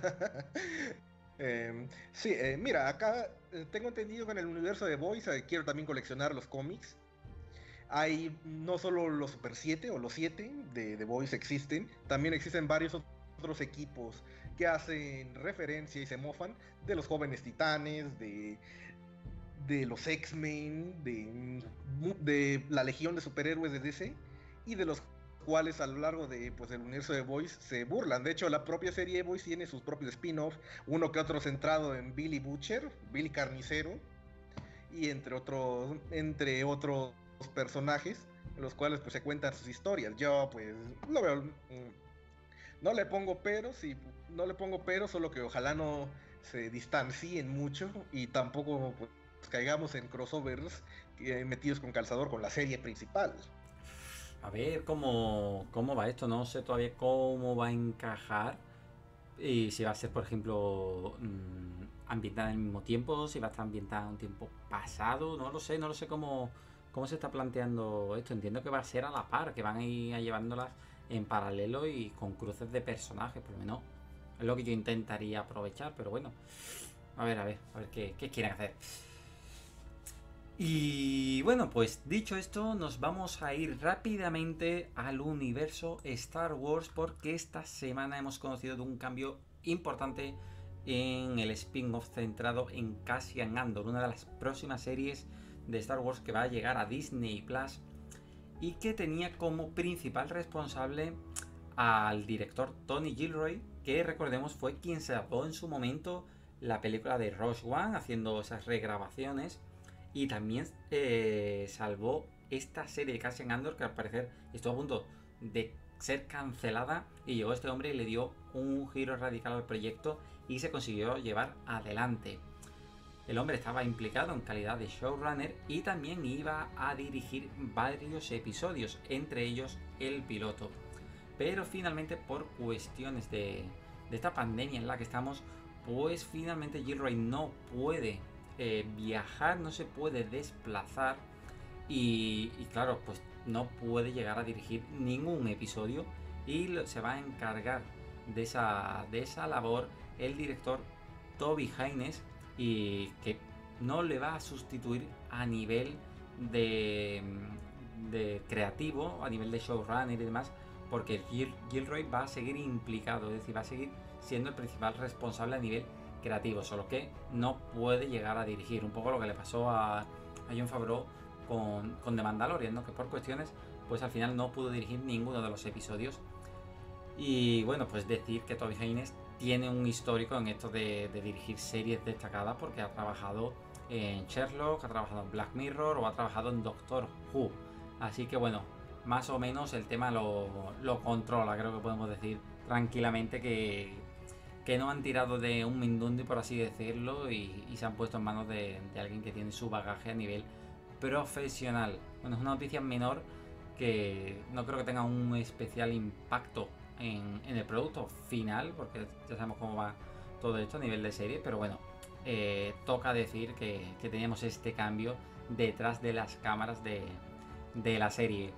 eh, sí, eh, mira, acá eh, tengo entendido que en el universo de Boys eh, quiero también coleccionar los cómics. Hay no solo los Super siete o los siete de The Boys existen, también existen varios otros equipos que hacen referencia y se mofan de los Jóvenes Titanes, de, de los X-Men, de, de la Legión de Superhéroes de D C, y de los cuales a lo largo de pues, el universo de Boys se burlan. De hecho, la propia serie de Boys tiene sus propios spin-offs, uno que otro centrado en Billy Butcher, Billy Carnicero, y entre otros, entre otros personajes, en los cuales pues, se cuentan sus historias. Yo pues lo veo... No le pongo pero, sí, no le pongo pero, solo que ojalá no se distancien mucho y tampoco pues, caigamos en crossovers eh, metidos con calzador con la serie principal. A ver cómo, cómo va esto, no sé todavía cómo va a encajar y si va a ser, por ejemplo, mmm, ambientada al mismo tiempo, si va a estar ambientada un tiempo pasado, no lo sé, no lo sé cómo, cómo se está planteando esto. Entiendo que va a ser a la par, que van a ir llevándolas en paralelo y con cruces de personajes, por lo menos es lo que yo intentaría aprovechar, pero bueno, a ver, a ver, a ver qué, qué quieren hacer. Y bueno, pues dicho esto, nos vamos a ir rápidamente al universo Star Wars, porque esta semana hemos conocido de un cambio importante en el spin-off centrado en Cassian Andor, una de las próximas series de Star Wars que va a llegar a Disney Plus, y que tenía como principal responsable al director Tony Gilroy, que recordemos fue quien salvó en su momento la película de Rogue One haciendo esas regrabaciones, y también eh, salvó esta serie de Cassian Andor, que al parecer estuvo a punto de ser cancelada, y llegó este hombre y le dio un giro radical al proyecto y se consiguió llevar adelante. El hombre estaba implicado en calidad de showrunner y también iba a dirigir varios episodios, entre ellos el piloto. Pero finalmente, por cuestiones de, de esta pandemia en la que estamos, pues finalmente Gilroy no puede eh, viajar, no se puede desplazar y, y claro, pues no puede llegar a dirigir ningún episodio, y se va a encargar de esa, de esa labor el director Toby Haynes, y que no le va a sustituir a nivel de, de creativo, a nivel de showrunner y demás, porque Gil, Gilroy va a seguir implicado, es decir, va a seguir siendo el principal responsable a nivel creativo, solo que no puede llegar a dirigir, un poco lo que le pasó a, a Jon Favreau con, con The Mandalorian, ¿no? Que por cuestiones pues al final no pudo dirigir ninguno de los episodios. Y bueno, pues decir que Toby Haynes tiene un histórico en esto de, de dirigir series destacadas, porque ha trabajado en Sherlock, ha trabajado en Black Mirror o ha trabajado en Doctor Who. Así que bueno, más o menos el tema lo, lo controla, creo que podemos decir tranquilamente que, que no han tirado de un Mindundi, por así decirlo, y, y se han puesto en manos de, de alguien que tiene su bagaje a nivel profesional. Bueno, es una noticia menor que no creo que tenga un especial impacto en, en el producto final, porque ya sabemos cómo va todo esto a nivel de serie, pero bueno, eh, toca decir que, que teníamos este cambio detrás de las cámaras de, de la serie.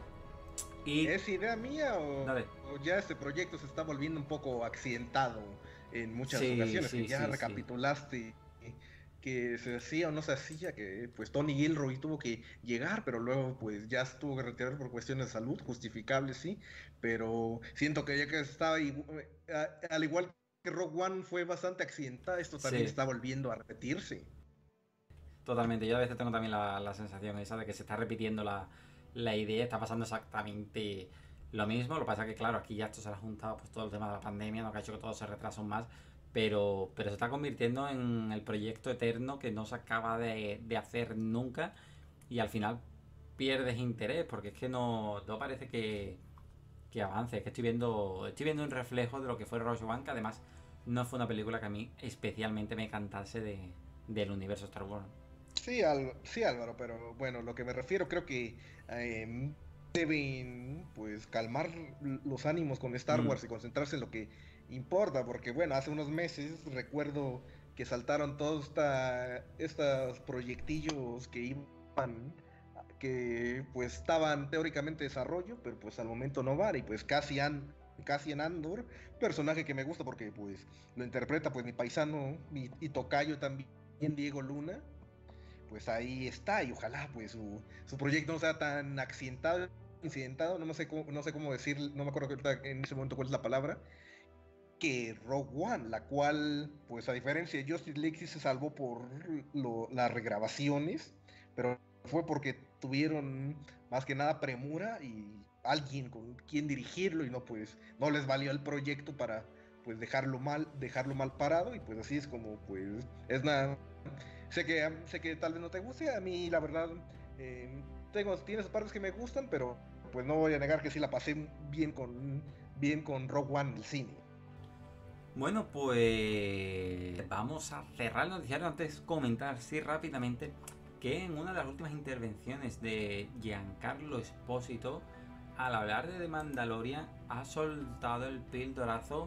Y ¿Es idea mía o, Dale. o ya este proyecto se está volviendo un poco accidentado en muchas Sí, ocasiones? sí, Que ya sí, recapitulaste que se hacía o no se hacía, que pues Tony Gilroy tuvo que llegar, pero luego pues ya se tuvo que retirar por cuestiones de salud, justificables, sí, pero siento que ya que estaba igu- a- al igual que Rogue One fue bastante accidentada, esto también Sí. está volviendo a repetirse. Totalmente, yo a veces tengo también la, la sensación esa de que se está repitiendo la, la idea, está pasando exactamente lo mismo. Lo que pasa es que, claro, aquí ya esto se ha juntado pues todo el tema de la pandemia, ¿no? Que ha hecho que todo se retrase aún más, pero, pero se está convirtiendo en el proyecto eterno que no se acaba de, de hacer nunca y al final pierdes interés porque es que no, no parece que, que avance. Es que estoy viendo, estoy viendo un reflejo de lo que fue Rogue One, que además no fue una película que a mí especialmente me encantase de, del universo Star Wars. Sí, Al- sí, Álvaro, pero bueno, lo que me refiero creo que eh, deben pues calmar los ánimos con Star Mm. Wars y concentrarse en lo que importa, porque bueno, hace unos meses recuerdo que saltaron todos esta, estos proyectillos que iban, que pues estaban teóricamente en desarrollo, pero pues al momento no van, y pues Cassian, Cassian Andor, personaje que me gusta porque pues lo interpreta pues mi paisano mi, y tocayo también, Diego Luna, pues ahí está, y ojalá pues su, su proyecto no sea tan accidentado, incidentado, no sé cómo, no sé cómo decir, no me acuerdo ahorita en ese momento cuál es la palabra, que Rogue One, la cual, pues a diferencia de Justice League, sí se salvó por lo, las regrabaciones, pero fue porque tuvieron más que nada premura y alguien con quien dirigirlo, y no pues no les valió el proyecto para pues dejarlo mal, dejarlo mal parado, y pues así es como pues es nada. Sé que, sé que tal vez no te guste, a mí la verdad eh, tengo, tiene sus partes que me gustan, pero pues no voy a negar que sí la pasé bien con, bien con Rogue One en el cine. Bueno, pues vamos a cerrar el noticiario. Antes comentar, sí, rápidamente, que en una de las últimas intervenciones de Giancarlo Espósito, al hablar de The Mandalorian, ha soltado el pildorazo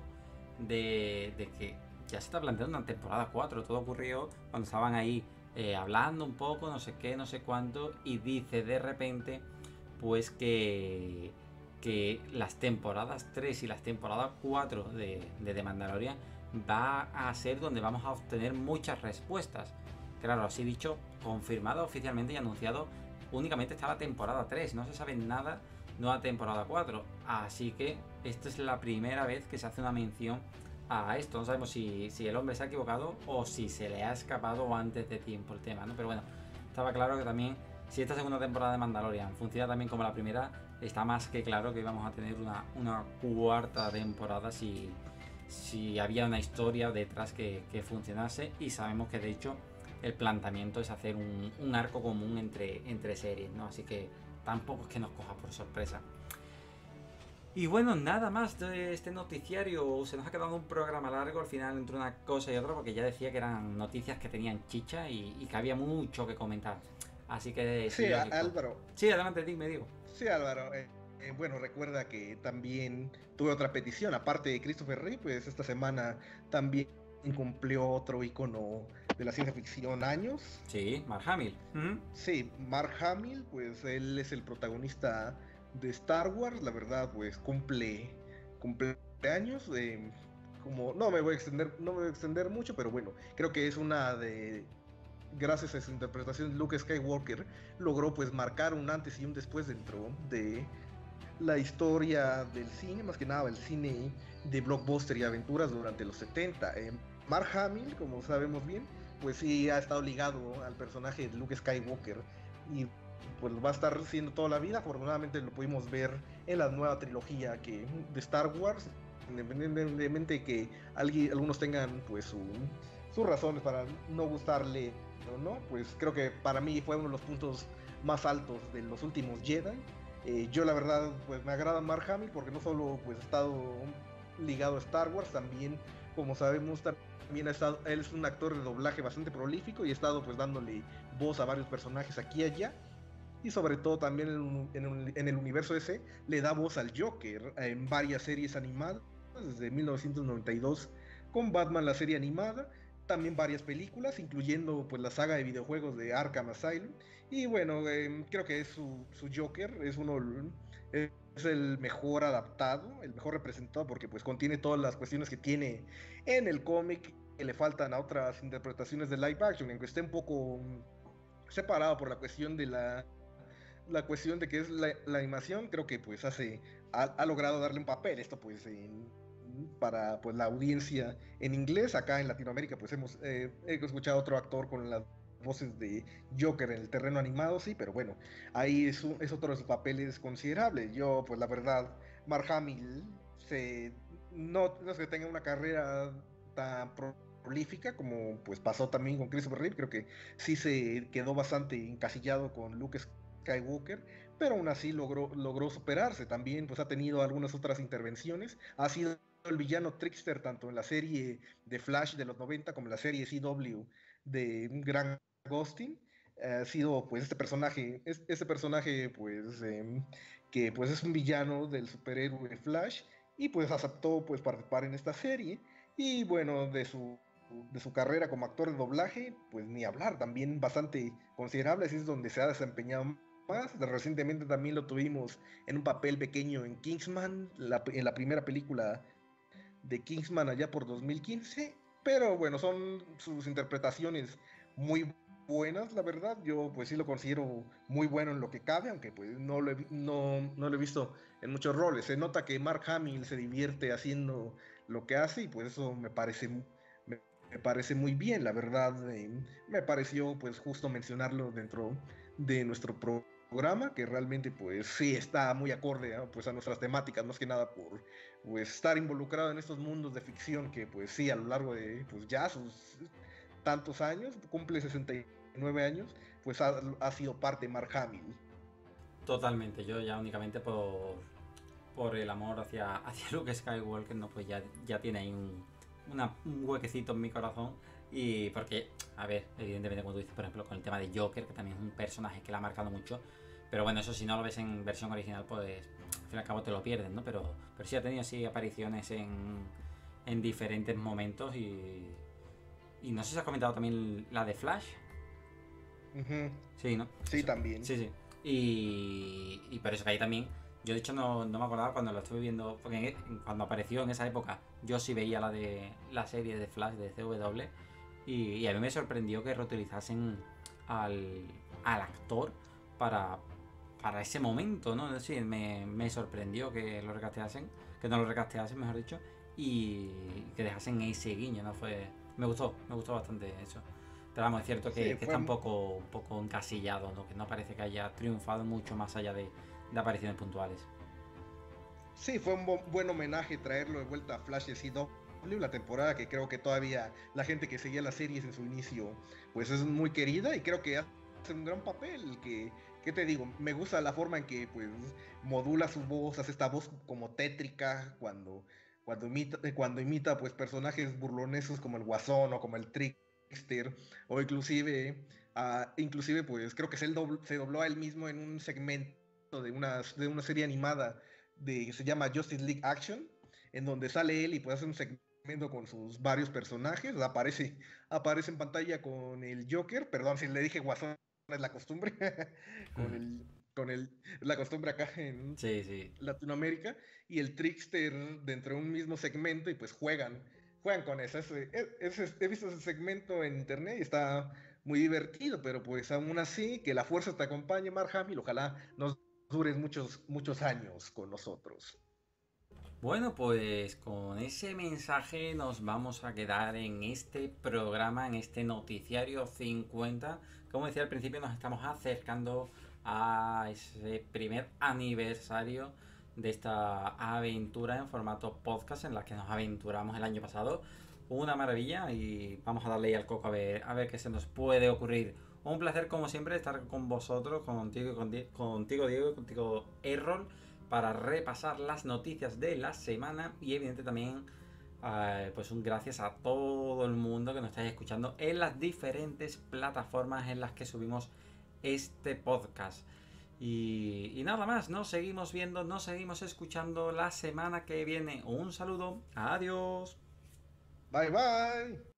de, de que ya se está planteando una temporada cuatro. Todo ocurrió cuando estaban ahí eh, hablando un poco, no sé qué, no sé cuánto, y dice de repente, pues que que las temporadas tres y las temporadas cuatro de, de The Mandalorian va a ser donde vamos a obtener muchas respuestas. Claro, así dicho, confirmado oficialmente y anunciado, únicamente está la temporada tres, no se sabe nada, no la temporada cuatro, así que esta es la primera vez que se hace una mención a esto. No sabemos si, si el hombre se ha equivocado o si se le ha escapado antes de tiempo el tema, ¿no? Pero bueno, estaba claro que también, si esta segunda temporada de Mandalorian funciona también como la primera, está más que claro que íbamos a tener una, una cuarta temporada si, si había una historia detrás que, que funcionase, y sabemos que de hecho el planteamiento es hacer un, un arco común entre, entre series, ¿no? Así que tampoco es que nos coja por sorpresa. Y bueno, nada más de este noticiario. Se nos ha quedado un programa largo al final entre una cosa y otra, porque ya decía que eran noticias que tenían chicha y, y que había mucho que comentar. Así que Sí, a- Álvaro. Sí, adelante, dime, digo. Sí, Álvaro. eh, eh, bueno, recuerda que también tuve otra petición, aparte de Christopher Reeve, pues esta semana también cumplió otro icono de la ciencia ficción años. Sí, Mark Hamill. Uh-huh. Sí, Mark Hamill, pues él es el protagonista de Star Wars, la verdad, pues cumple, cumple años. Eh, como no me voy a extender, no me voy a extender mucho, pero bueno, creo que es una de, gracias a su interpretación, Luke Skywalker logró pues marcar un antes y un después dentro de la historia del cine, más que nada el cine de blockbuster y aventuras durante los setenta. Eh, Mark Hamill, como sabemos bien, pues sí ha estado ligado al personaje de Luke Skywalker y pues va a estar siendo toda la vida. Afortunadamente lo pudimos ver en la nueva trilogía que, de Star Wars, independientemente de que alguien, algunos tengan pues su, sus razones para no gustarle o no, pues creo que para mí fue uno de los puntos más altos de los últimos Jedi. Eh, yo la verdad pues me agrada Mark Hamill porque no solo pues ha estado ligado a Star Wars, también como sabemos también ha estado, él es un actor de doblaje bastante prolífico y ha estado pues dándole voz a varios personajes aquí y allá. Y sobre todo también en, en, en el universo ese le da voz al Joker en varias series animadas desde mil novecientos noventa y dos con Batman la serie animada, también varias películas incluyendo pues la saga de videojuegos de Arkham Asylum. Y bueno, eh, creo que es su, su Joker, es uno es el mejor adaptado, el mejor representado porque pues contiene todas las cuestiones que tiene en el cómic que le faltan a otras interpretaciones de live action, aunque esté un poco separado por la cuestión de la la cuestión de que es la, la animación, creo que pues hace ha, ha logrado darle un papel esto pues en, para pues la audiencia en inglés. Acá en Latinoamérica pues hemos eh, he escuchado otro actor con las voces de Joker en el terreno animado, sí, pero bueno, ahí es, un, es otro de sus papeles considerables. Yo pues la verdad, Mark Hamill se, no, no es que tenga una carrera tan prolífica como pues pasó también con Christopher Reeve, creo que sí se quedó bastante encasillado con Luke Skywalker, pero aún así logró, logró superarse. También pues ha tenido algunas otras intervenciones, ha sido el villano Trickster tanto en la serie de Flash de los noventa como en la serie C W de Grant Gustin. Ha sido pues este personaje, este personaje pues eh, que pues es un villano del superhéroe Flash y pues aceptó pues participar en esta serie. Y bueno, de su de su carrera como actor de doblaje, pues ni hablar, también bastante considerable, así es donde se ha desempeñado más. Recientemente también lo tuvimos en un papel pequeño en Kingsman, la, en la primera película de Kingsman allá por dos mil quince, pero bueno, son sus interpretaciones muy buenas, la verdad. Yo pues sí lo considero muy bueno en lo que cabe, aunque pues no lo he, no, no lo he visto en muchos roles. Se nota que Mark Hamill se divierte haciendo lo que hace y pues eso me parece me, me parece muy bien, la verdad. Eh, me pareció pues justo mencionarlo dentro de nuestro programa programa que realmente pues sí está muy acorde, ¿no? Pues a nuestras temáticas, más que nada por pues estar involucrado en estos mundos de ficción que pues sí a lo largo de pues ya sus tantos años, cumple sesenta y nueve años, pues ha, ha sido parte de Mark Hamill. Totalmente, yo ya únicamente por por el amor hacia, hacia Luke Skywalker, no, pues ya, ya tiene ahí un, una, un huequecito en mi corazón. Y porque, a ver, evidentemente como tú dices, por ejemplo, con el tema de Joker, que también es un personaje que la ha marcado mucho, pero bueno, eso si no lo ves en versión original, pues al fin y al cabo te lo pierdes, ¿no? Pero, pero sí ha tenido así apariciones en, en diferentes momentos y, y no sé si has comentado también la de Flash. Uh-huh. Sí, ¿no? Sí, eso, también. Sí, sí. Y, y por eso que ahí también, yo de hecho no, no me acordaba cuando lo estuve viendo, porque en, cuando apareció en esa época, yo sí veía la de la serie de Flash de C W. Y, y a mí me sorprendió que reutilizasen al, al actor para, para ese momento, ¿no? Es decir, me, me sorprendió que lo recasteasen, que no lo recasteasen, mejor dicho, y que dejasen ese guiño, ¿no? Fue, me gustó, me gustó bastante eso. Pero vamos, es cierto que, sí, que está un poco, un poco encasillado, ¿no? Que no parece que haya triunfado mucho más allá de, de apariciones puntuales. Sí, fue un buen homenaje traerlo de vuelta a Flash de C W. La temporada que creo que todavía la gente que seguía las series en su inicio pues es muy querida y creo que hace un gran papel. Que, ¿qué te digo? Me gusta la forma en que pues modula su voz, hace esta voz como tétrica cuando, cuando imita, cuando imita pues personajes burlonesos como el Guasón o como el Trickster, o inclusive uh, inclusive pues creo que se, dobl se dobló a él mismo en un segmento de una, de una serie animada de, que se llama Justice League Action, en donde sale él y puede hacer un segmento con sus varios personajes. Aparece, aparece en pantalla con el Joker, perdón si le dije Guasón, es la costumbre, con el, con el, la costumbre acá en sí, sí. Latinoamérica, y el Trickster dentro de un mismo segmento, y pues juegan, juegan con eso. Ese, ese, he visto ese segmento en internet y está muy divertido, pero pues aún así, que la fuerza te acompañe, Mark Hamill, ojalá nos dures muchos, muchos años con nosotros. Bueno, pues con ese mensaje nos vamos a quedar en este programa, en este noticiario cincuenta. Como decía al principio, nos estamos acercando a ese primer aniversario de esta aventura en formato podcast en la que nos aventuramos el año pasado. Una maravilla y vamos a darle ahí al coco a ver, a ver qué se nos puede ocurrir. Un placer como siempre estar con vosotros, contigo, contigo Diego y contigo Errol, para repasar las noticias de la semana y evidentemente también eh, pues un gracias a todo el mundo que nos estáis escuchando en las diferentes plataformas en las que subimos este podcast. Y, y nada más, nos seguimos viendo, nos seguimos escuchando la semana que viene. Un saludo, adiós. Bye bye.